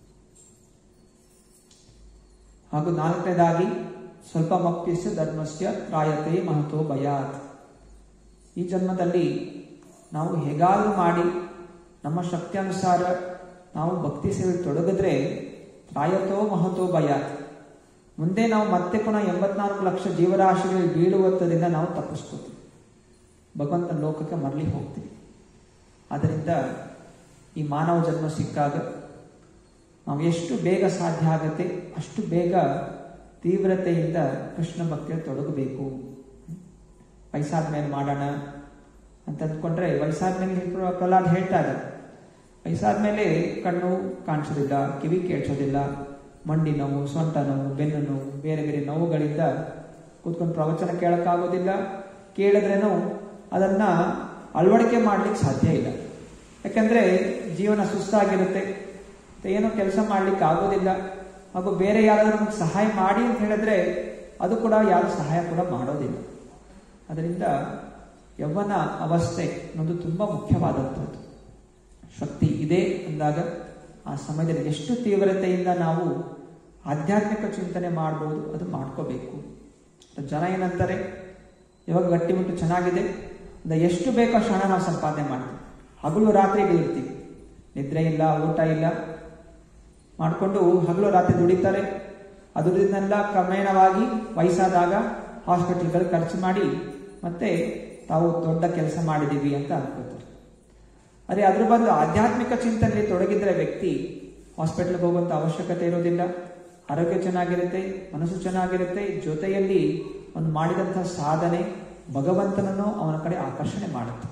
ಹಾಗೂ ನಾಲ್ಕನೇದಾಗಿ ಸ್ವಲ್ಪ ಮಕ್ತಿಸ್ಯ ಧರ್ಮಸ್ಯ ತ್ರಾಯತೆ ಮಹತೋ ಭಯಾತ್. ಈ ಜನ್ಮದಲ್ಲಿ ನಾವು ಹೇಗಾದ್ರೂ ಮಾಡಿ ನಮ್ಮ ಶಕ್ತಿಯಾನುಸಾರ ನಾವು ಭಕ್ತಿ ಸೇವೆಗೆ ತೊಡಗಿದ್ರೆ ತ್ರಾಯತೋ ಮಹತೋ ಭಯಾತ್, ಮುಂದೆ ನಾವು ಮತ್ತೆ ಪುನಃ ಎಂಬತ್ನಾಲ್ಕು ಲಕ್ಷ ಜೀವರಾಶಿಗಳಲ್ಲಿ ಬೀಳುವುದರಿಂದ ನಾವು ತಪ್ಪಿಸ್ಕೋತೀವಿ, ಭಗವಂತನ ಲೋಕಕ್ಕೆ ಮರಳಿ ಹೋಗ್ತೀವಿ. ಆದ್ದರಿಂದ ಈ ಮಾನವ ಜನ್ಮ ಸಿಕ್ಕಾಗ ನಾವು ಎಷ್ಟು ಬೇಗ ಸಾಧ್ಯ ಆಗುತ್ತೆ ಅಷ್ಟು ಬೇಗ ತೀವ್ರತೆಯಿಂದ ಕೃಷ್ಣ ಭಕ್ತಿಯಲ್ಲಿ ತೊಡಗಬೇಕು. ವಯಸ್ಸಾದ ಮೇಲೆ ಮಾಡೋಣ ಅಂತ ಅಂದ್ಕೊಂಡ್ರೆ ವಯಸ್ಸಾದ ಮೇಲೆ ಪ್ರಹ್ಲಾದ್ ಹೇಳ್ತಾ ಇದ್ದಾರೆ, ವಯಸ್ಸಾದ ಮೇಲೆ ಕಣ್ಣು ಕಾಣಿಸೋದಿಲ್ಲ, ಕಿವಿ ಕೇಳಿಸೋದಿಲ್ಲ, ಮಂಡಿ ನೋವು, ಸೊಂಟ ನೋವು, ಬೆನ್ನು ನೋವು, ಬೇರೆ ಬೇರೆ ನೋವುಗಳಿಂದ ಕೂತ್ಕೊಂಡು ಪ್ರವಚನ ಕೇಳಕ್ಕಾಗೋದಿಲ್ಲ. ಕೇಳಿದ್ರೇನು ಅದನ್ನ ಅಳವಡಿಕೆ ಮಾಡ್ಲಿಕ್ಕೆ ಸಾಧ್ಯ ಇಲ್ಲ. ಯಾಕಂದ್ರೆ ಜೀವನ ಸುಸ್ತಾಗಿರುತ್ತೆ, ಏನೋ ಕೆಲಸ ಮಾಡ್ಲಿಕ್ಕೆ ಆಗೋದಿಲ್ಲ. ಹಾಗೂ ಬೇರೆ ಯಾರಾದ್ರೂ ನಮ್ಗೆ ಸಹಾಯ ಮಾಡಿ ಅಂತ ಹೇಳಿದ್ರೆ ಅದು ಕೂಡ ಯಾರು ಸಹಾಯ ಕೂಡ ಮಾಡೋದಿಲ್ಲ. ಅದರಿಂದ ಯೌವನ ಅವಸ್ಥೆ ಅನ್ನೋದು ತುಂಬಾ ಮುಖ್ಯವಾದಂಥದ್ದು. ಶಕ್ತಿ ಇದೆ ಅಂದಾಗ ಆ ಸಮಯದಲ್ಲಿ ಎಷ್ಟು ತೀವ್ರತೆಯಿಂದ ನಾವು ಆಧ್ಯಾತ್ಮಿಕ ಚಿಂತನೆ ಮಾಡ್ಬೋದು ಅದು ಮಾಡ್ಕೋಬೇಕು. ಜನ ಏನಂತಾರೆ, ಇವಾಗ ಗಟ್ಟಿಮುಟ್ಟು ಚೆನ್ನಾಗಿದೆ ಅಂದ್ರೆ ಎಷ್ಟು ಬೇಕೋ ಕ್ಷಣ ನಾವು ಸಂಪಾದನೆ ಮಾಡ್ತೀವಿ, ಹಗಲು ರಾತ್ರಿ ಇರ್ತೀವಿ, ನಿದ್ರೆ ಇಲ್ಲ, ಊಟ ಇಲ್ಲ ಮಾಡಿಕೊಂಡು ಹಗಲು ರಾತ್ರಿ ದುಡಿತಾರೆ. ಅದರಿಂದೆಲ್ಲ ಕ್ರಮೇಣವಾಗಿ ವಯಸ್ಸಾದಾಗ ಹಾಸ್ಪಿಟಲ್ಗಳು ಖರ್ಚು ಮಾಡಿ ಮತ್ತೆ ತಾವು ದೊಡ್ಡ ಕೆಲಸ ಮಾಡಿದೀವಿ ಅಂತ ಅನ್ಕೋತಾರೆ. ಅದೇ ಅದ್ರ ಬದಲು ಆಧ್ಯಾತ್ಮಿಕ ಚಿಂತನೆಯಲ್ಲಿ ತೊಡಗಿದ್ರೆ ವ್ಯಕ್ತಿ ಹಾಸ್ಪಿಟಲ್ಗೆ ಹೋಗುವಂತ ಅವಶ್ಯಕತೆ ಇರೋದಿಲ್ಲ, ಆರೋಗ್ಯ ಚೆನ್ನಾಗಿರುತ್ತೆ, ಮನಸ್ಸು ಚೆನ್ನಾಗಿರುತ್ತೆ, ಜೊತೆಯಲ್ಲಿ ಅವನು ಮಾಡಿದಂತಹ ಸಾಧನೆ ಭಗವಂತನನ್ನು ಅವನ ಕಡೆ ಆಕರ್ಷಣೆ ಮಾಡುತ್ತೆ.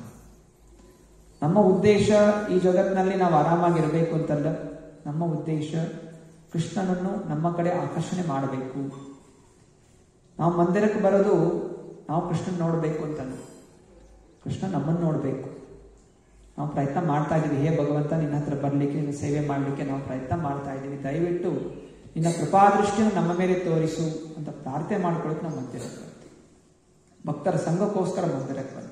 ನಮ್ಮ ಉದ್ದೇಶ ಈ ಜಗತ್ತಿನಲ್ಲಿ ನಾವು ಆರಾಮಾಗಿರ್ಬೇಕು ಅಂತಲ್ಲ, ನಮ್ಮ ಉದ್ದೇಶ ಕೃಷ್ಣನನ್ನು ನಮ್ಮ ಕಡೆ ಆಕರ್ಷಣೆ ಮಾಡಬೇಕು. ನಾವು ಮಂದಿರಕ್ಕೆ ಬರೋದು ನಾವು ಕೃಷ್ಣನ್ ನೋಡಬೇಕು ಅಂತಲ್ಲ, ಕೃಷ್ಣ ನಮ್ಮನ್ನು ನೋಡಬೇಕು. ನಾವು ಪ್ರಯತ್ನ ಮಾಡ್ತಾ ಇದ್ದೀವಿ, ಹೇ ಭಗವಂತ ನಿನ್ನ ಹತ್ರ ಬರ್ಲಿಕ್ಕೆ, ನಿನ್ನ ಸೇವೆ ಮಾಡಲಿಕ್ಕೆ ನಾವು ಪ್ರಯತ್ನ ಮಾಡ್ತಾ ಇದ್ದೀವಿ, ದಯವಿಟ್ಟು ನಿನ್ನ ಕೃಪಾದೃಷ್ಟಿಯನ್ನು ನಮ್ಮ ಮೇಲೆ ತೋರಿಸು ಅಂತ ಪ್ರಾರ್ಥನೆ ಮಾಡ್ಕೊಳ್ಳೋಕೆ ನಾವು ಮಂದಿರಕ್ಕೆ ಬರ್ತೀವಿ. ಭಕ್ತರ ಸಂಘಕ್ಕೋಸ್ಕರ ಮಂದಿರಕ್ಕೆ ಬರ್ತೀವಿ.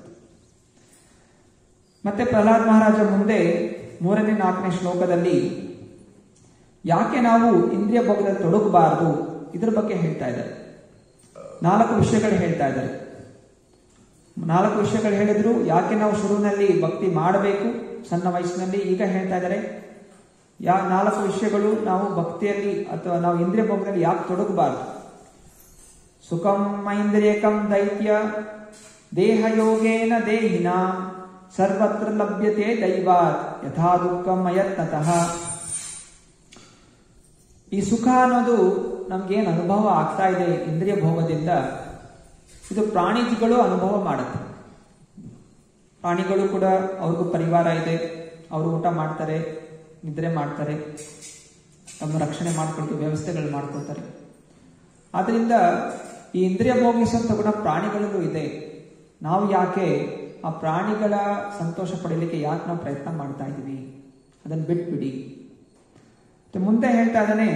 ಮತ್ತೆ ಪ್ರಹ್ಲಾದ್ ಮಹಾರಾಜ ಮುಂದೆ ಮೂರನೇ ನಾಲ್ಕನೇ ಶ್ಲೋಕದಲ್ಲಿ ಯಾಕೆ ನಾವು ಇಂದ್ರಿಯ ಭೋಗದಲ್ಲಿ ತೊಡಗಬಾರದು ಇದ್ರ ಬಗ್ಗೆ ಹೇಳ್ತಾ ಇದ್ದಾರೆ. ನಾಲ್ಕು ವಿಷಯಗಳು ಹೇಳ್ತಾ ಇದ್ದಾರೆ. ನಾಲ್ಕು ವಿಷಯಗಳು ಹೇಳಿದ್ರು, ಯಾಕೆ ನಾವು ಶುರುವಿನಲ್ಲಿ ಭಕ್ತಿ ಮಾಡಬೇಕು ಸಣ್ಣ ವಯಸ್ಸಿನಲ್ಲಿ. ಈಗ ಹೇಳ್ತಾ ಇದ್ದಾರೆ ಯಾ ನಾಲ್ಕು ವಿಷಯಗಳು ನಾವು ಭಕ್ತಿಯಲ್ಲಿ ಅಥವಾ ನಾವು ಇಂದ್ರಿಯ ಭೋಗದಲ್ಲಿ ಯಾಕೆ ತೊಡಗಬಾರದು. ಸುಖಂ ಐಂದ್ರಿಯಕಂ ದೈತ್ಯ ದೇಹಯೋಗೇನ ದೇಹಿನ ಸರ್ವತ್ರ ಲಭ್ಯತೆ ದೈವಾತ್ ಯಥಾ ದುಃಖಂ ಅಯತ್ನತಃ. ಈ ಸುಖ ಅನ್ನೋದು ನಮ್ಗೇನು ಅನುಭವ ಆಗ್ತಾ ಇದೆ ಇಂದ್ರಿಯ ಭೋಗದಿಂದ, ಇದು ಪ್ರಾಣಿಗಳು ಅನುಭವ ಮಾಡುತ್ತೆ. ಪ್ರಾಣಿಗಳು ಕೂಡ ಅವ್ರಿಗೂ ಪರಿವಾರ ಇದೆ, ಅವರು ಊಟ ಮಾಡ್ತಾರೆ, ನಿದ್ರೆ ಮಾಡ್ತಾರೆ, ತಮ್ಮ ರಕ್ಷಣೆ ಮಾಡ್ಕೊಳ್ತಾರೆ, ವ್ಯವಸ್ಥೆಗಳು ಮಾಡ್ಕೊಳ್ತಾರೆ. ಆದ್ರಿಂದ ಈ ಇಂದ್ರಿಯ ಭೋಗಿಸುವಂತ ಗುಣ ಪ್ರಾಣಿಗಳಿಗೂ ಇದೆ. ನಾವು ಯಾಕೆ ಆ ಪ್ರಾಣಿಗಳ ಸಂತೋಷ ಪಡೀಲಿಕ್ಕೆ ಯಾಕೆ ನಾವು ಪ್ರಯತ್ನ ಮಾಡ್ತಾ ಇದ್ದೀವಿ, ಅದನ್ನು ಬಿಟ್ಬಿಡಿ. ಮುಂದೆ ಹೇಳ್ತಾ ಇದ್ದಾನೆ,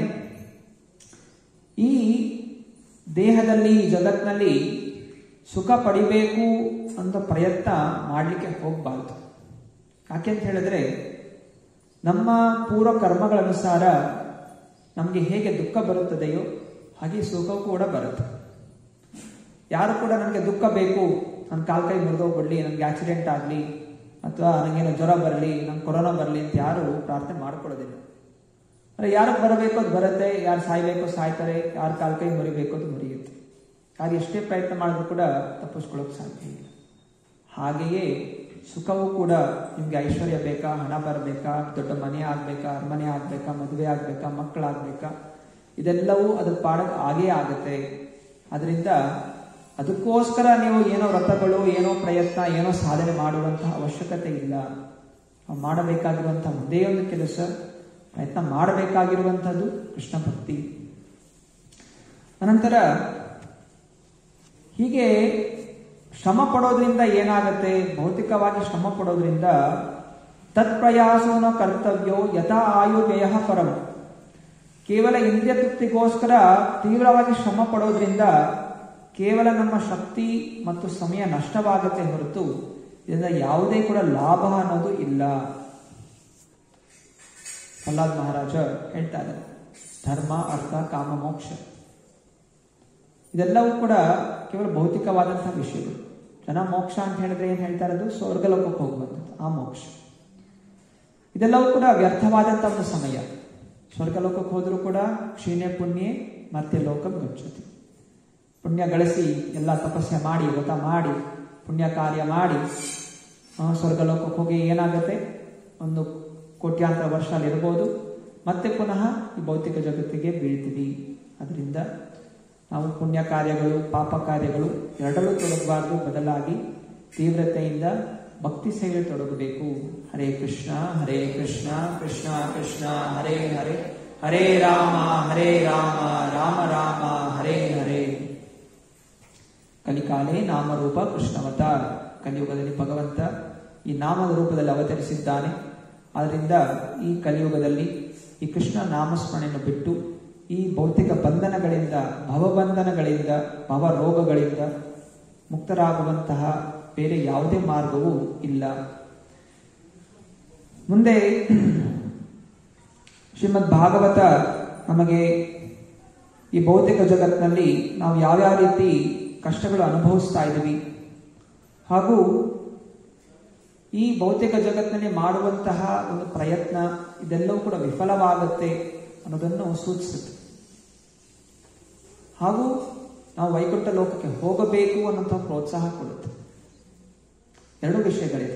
ಈ ದೇಹದಲ್ಲಿ ಜಗತ್ನಲ್ಲಿ ಸುಖ ಪಡಿಬೇಕು ಅಂತ ಪ್ರಯತ್ನ ಮಾಡಲಿಕ್ಕೆ ಹೋಗಬಾರ್ದು. ಯಾಕೆಂತ ಹೇಳಿದ್ರೆ ನಮ್ಮ ಪೂರ್ವ ಕರ್ಮಗಳನುಸಾರ ನಮಗೆ ಹೇಗೆ ದುಃಖ ಬರುತ್ತದೆಯೋ ಹಾಗೆ ಸುಖ ಕೂಡ ಬರುತ್ತೆ. ಯಾರು ಕೂಡ ನನಗೆ ದುಃಖ ಬೇಕು, ನನ್ನ ಕಾಲ್ ಕೈ ಮುರಿದೋಗ್ಬಿಡ್ಲಿ, ನನಗೆ ಆಕ್ಸಿಡೆಂಟ್ ಆಗಲಿ, ಅಥವಾ ನನಗೇನೋ ಜ್ವರ ಬರಲಿ, ನಂಗೆ ಕೊರೋನಾ ಬರಲಿ ಅಂತ ಯಾರು ಪ್ರಾರ್ಥನೆ ಮಾಡ್ಕೊಳ್ಳೋದಿಲ್ಲ. ಅಂದರೆ ಯಾರಿಗೆ ಬರಬೇಕು ಅದು ಬರುತ್ತೆ, ಯಾರು ಸಾಯ್ಬೇಕು ಸಾಯ್ತಾರೆ, ಯಾರು ಕಾಲ್ ಕೈ ಮುರಿಬೇಕು ಅದು ಮುರಿಯುತ್ತೆ. ಯಾರು ಎಷ್ಟೇ ಪ್ರಯತ್ನ ಮಾಡಿದ್ರು ಕೂಡ ತಪ್ಪಿಸ್ಕೊಳ್ಳೋಕೆ ಸಾಧ್ಯ ಇಲ್ಲ. ಹಾಗೆಯೇ ಸುಖವೂ ಕೂಡ ನಿಮ್ಗೆ ಐಶ್ವರ್ಯ ಬೇಕಾ, ಹಣ ಬರಬೇಕಾ, ದೊಡ್ಡ ಮನೆ ಆಗ್ಬೇಕಾ, ಅರಮನೆ ಆಗ್ಬೇಕಾ, ಮದುವೆ ಆಗ್ಬೇಕಾ, ಮಕ್ಕಳಾಗ್ಬೇಕಾ, ಇದೆಲ್ಲವೂ ಅದ್ರ ಪಾಡಕ್ಕೆ ಆಗೇ ಆಗುತ್ತೆ. ಅದರಿಂದ ಅದಕ್ಕೋಸ್ಕರ ನೀವು ಏನೋ ವ್ರತಗಳು, ಏನೋ ಪ್ರಯತ್ನ, ಏನೋ ಸಾಧನೆ ಮಾಡುವಂತಹ ಅವಶ್ಯಕತೆ ಇಲ್ಲ. ಮಾಡಬೇಕಾಗಿರುವಂತಹ ಒಂದೇ ಒಂದು ಕೆಲಸ, ಪ್ರಯತ್ನ ಮಾಡಬೇಕಾಗಿರುವಂಥದ್ದು ಕೃಷ್ಣ ಭಕ್ತಿ. ಅನಂತರ ಹೀಗೆ ಶ್ರಮ ಪಡೋದ್ರಿಂದ ಏನಾಗತ್ತೆ, ಭೌತಿಕವಾಗಿ ಶ್ರಮ ಪಡೋದ್ರಿಂದ ತತ್ಪ್ರಯಾಸೋನ ಕರ್ತವ್ಯೋ ಯಥಾ ಆಯು ವ್ಯಯ ಪರಂ. ಕೇವಲ ಇಂದ್ರಿಯ ತೃಪ್ತಿಗೋಸ್ಕರ ತೀವ್ರವಾಗಿ ಶ್ರಮ ಪಡೋದ್ರಿಂದ ಕೇವಲ ನಮ್ಮ ಶಕ್ತಿ ಮತ್ತು ಸಮಯ ನಷ್ಟವಾಗುತ್ತೆ ಹೊರತು ಇದರಿಂದ ಯಾವುದೇ ಕೂಡ ಲಾಭ ಅನ್ನೋದು ಇಲ್ಲ. ಪ್ರಹ್ಲಾದ್ ಮಹಾರಾಜ ಹೇಳ್ತಾರೆ, ಧರ್ಮ, ಅರ್ಥ, ಕಾಮ, ಮೋಕ್ಷ ಇದೆಲ್ಲವೂ ಕೂಡ ಕೇವಲ ಭೌತಿಕವಾದಂತಹ ವಿಷಯಗಳು. ಜನ ಮೋಕ್ಷ ಅಂತ ಹೇಳಿದ್ರೆ ಏನ್ ಹೇಳ್ತಾ ಇರೋದು, ಸ್ವರ್ಗ ಲೋಕಕ್ಕೆ ಹೋಗುವಂಥದ್ದು ಆ ಮೋಕ್ಷ. ಇದೆಲ್ಲವೂ ಕೂಡ ವ್ಯರ್ಥವಾದಂಥ ಒಂದು ಸಮಯ. ಸ್ವರ್ಗಲೋಕಕ್ಕೆ ಹೋದರೂ ಕೂಡ ಕ್ಷೀಣೆ ಪುಣ್ಯೆ ಮತ್ತೆ ಲೋಕ ಗಚ್ಚತಿ. ಪುಣ್ಯ ಗಳಿಸಿ ಎಲ್ಲ ತಪಸ್ಸೆ ಮಾಡಿ ವ್ರತ ಮಾಡಿ ಪುಣ್ಯ ಕಾರ್ಯ ಮಾಡಿ ಸ್ವರ್ಗಲೋಕಕ್ಕೆ ಹೋಗಿ ಏನಾಗುತ್ತೆ, ಒಂದು ಕೋಟ್ಯಾಂತರ ವರ್ಷ ಅಲ್ಲಿರ್ಬೋದು, ಮತ್ತೆ ಪುನಃ ಈ ಭೌತಿಕ ಜಗತ್ತಿಗೆ ಬೀಳ್ತೀವಿ. ಅದರಿಂದ ನಾವು ಪುಣ್ಯ ಕಾರ್ಯಗಳು ಪಾಪ ಕಾರ್ಯಗಳು ಎರಡರಲ್ಲೂ ತೊಡಗಬಾರ್ದು, ಬದಲಾಗಿ ತೀವ್ರತೆಯಿಂದ ಭಕ್ತಿ ಸೇವೆ ತೊಡಗಬೇಕು. ಹರೇ ಕೃಷ್ಣ ಹರೇ ಕೃಷ್ಣ ಕೃಷ್ಣ ಕೃಷ್ಣ ಹರೇ ಹರೇ, ಹರೇ ರಾಮ ಹರೇ ರಾಮ ರಾಮ ರಾಮ ಹರೇ ಹರೇ. ಕಲಿಕಾಲೇ ನಾಮರೂಪ ಕೃಷ್ಣವತಾರ. ಕಲಿಯುಗದಲ್ಲಿ ಭಗವಂತ ಈ ನಾಮದ ರೂಪದಲ್ಲಿ ಅವತರಿಸಿದ್ದಾನೆ. ಆದ್ದರಿಂದ ಈ ಕಲಿಯುಗದಲ್ಲಿ ಈ ಕೃಷ್ಣ ನಾಮಸ್ಮರಣೆಯನ್ನು ಬಿಟ್ಟು ಈ ಭೌತಿಕ ಬಂಧನಗಳಿಂದ, ಭವಬಂಧನಗಳಿಂದ, ಭವ ರೋಗಗಳಿಂದ ಮುಕ್ತರಾಗುವಂತಹ ಬೇರೆ ಯಾವುದೇ ಮಾರ್ಗವೂ ಇಲ್ಲ. ಮುಂದೆ ಶ್ರೀಮದ್ ಭಾಗವತ ನಮಗೆ ಈ ಭೌತಿಕ ಜಗತ್ತಿನಲ್ಲಿ ನಾವು ಯಾವ್ಯಾವ ರೀತಿ ಕಷ್ಟಗಳು ಅನುಭವಿಸ್ತಾ ಇದ್ದೀವಿ, ಹಾಗೂ ಈ ಭೌತಿಕ ಜಗತ್ತಿನಲ್ಲಿ ಮಾಡುವಂತಹ ಒಂದು ಪ್ರಯತ್ನ ಇದೆಲ್ಲವೂ ಕೂಡ ವಿಫಲವಾಗುತ್ತೆ ಅನ್ನೋದನ್ನು ಸೂಚಿಸುತ್ತೆ. ಹಾಗೂ ನಾವು ವೈಕುಂಠ ಲೋಕಕ್ಕೆ ಹೋಗಬೇಕು ಅನ್ನೋಂತಹ ಪ್ರೋತ್ಸಾಹ ಕೊಡುತ್ತೆ. ಎರಡು ವಿಷಯಗಳಿವೆ.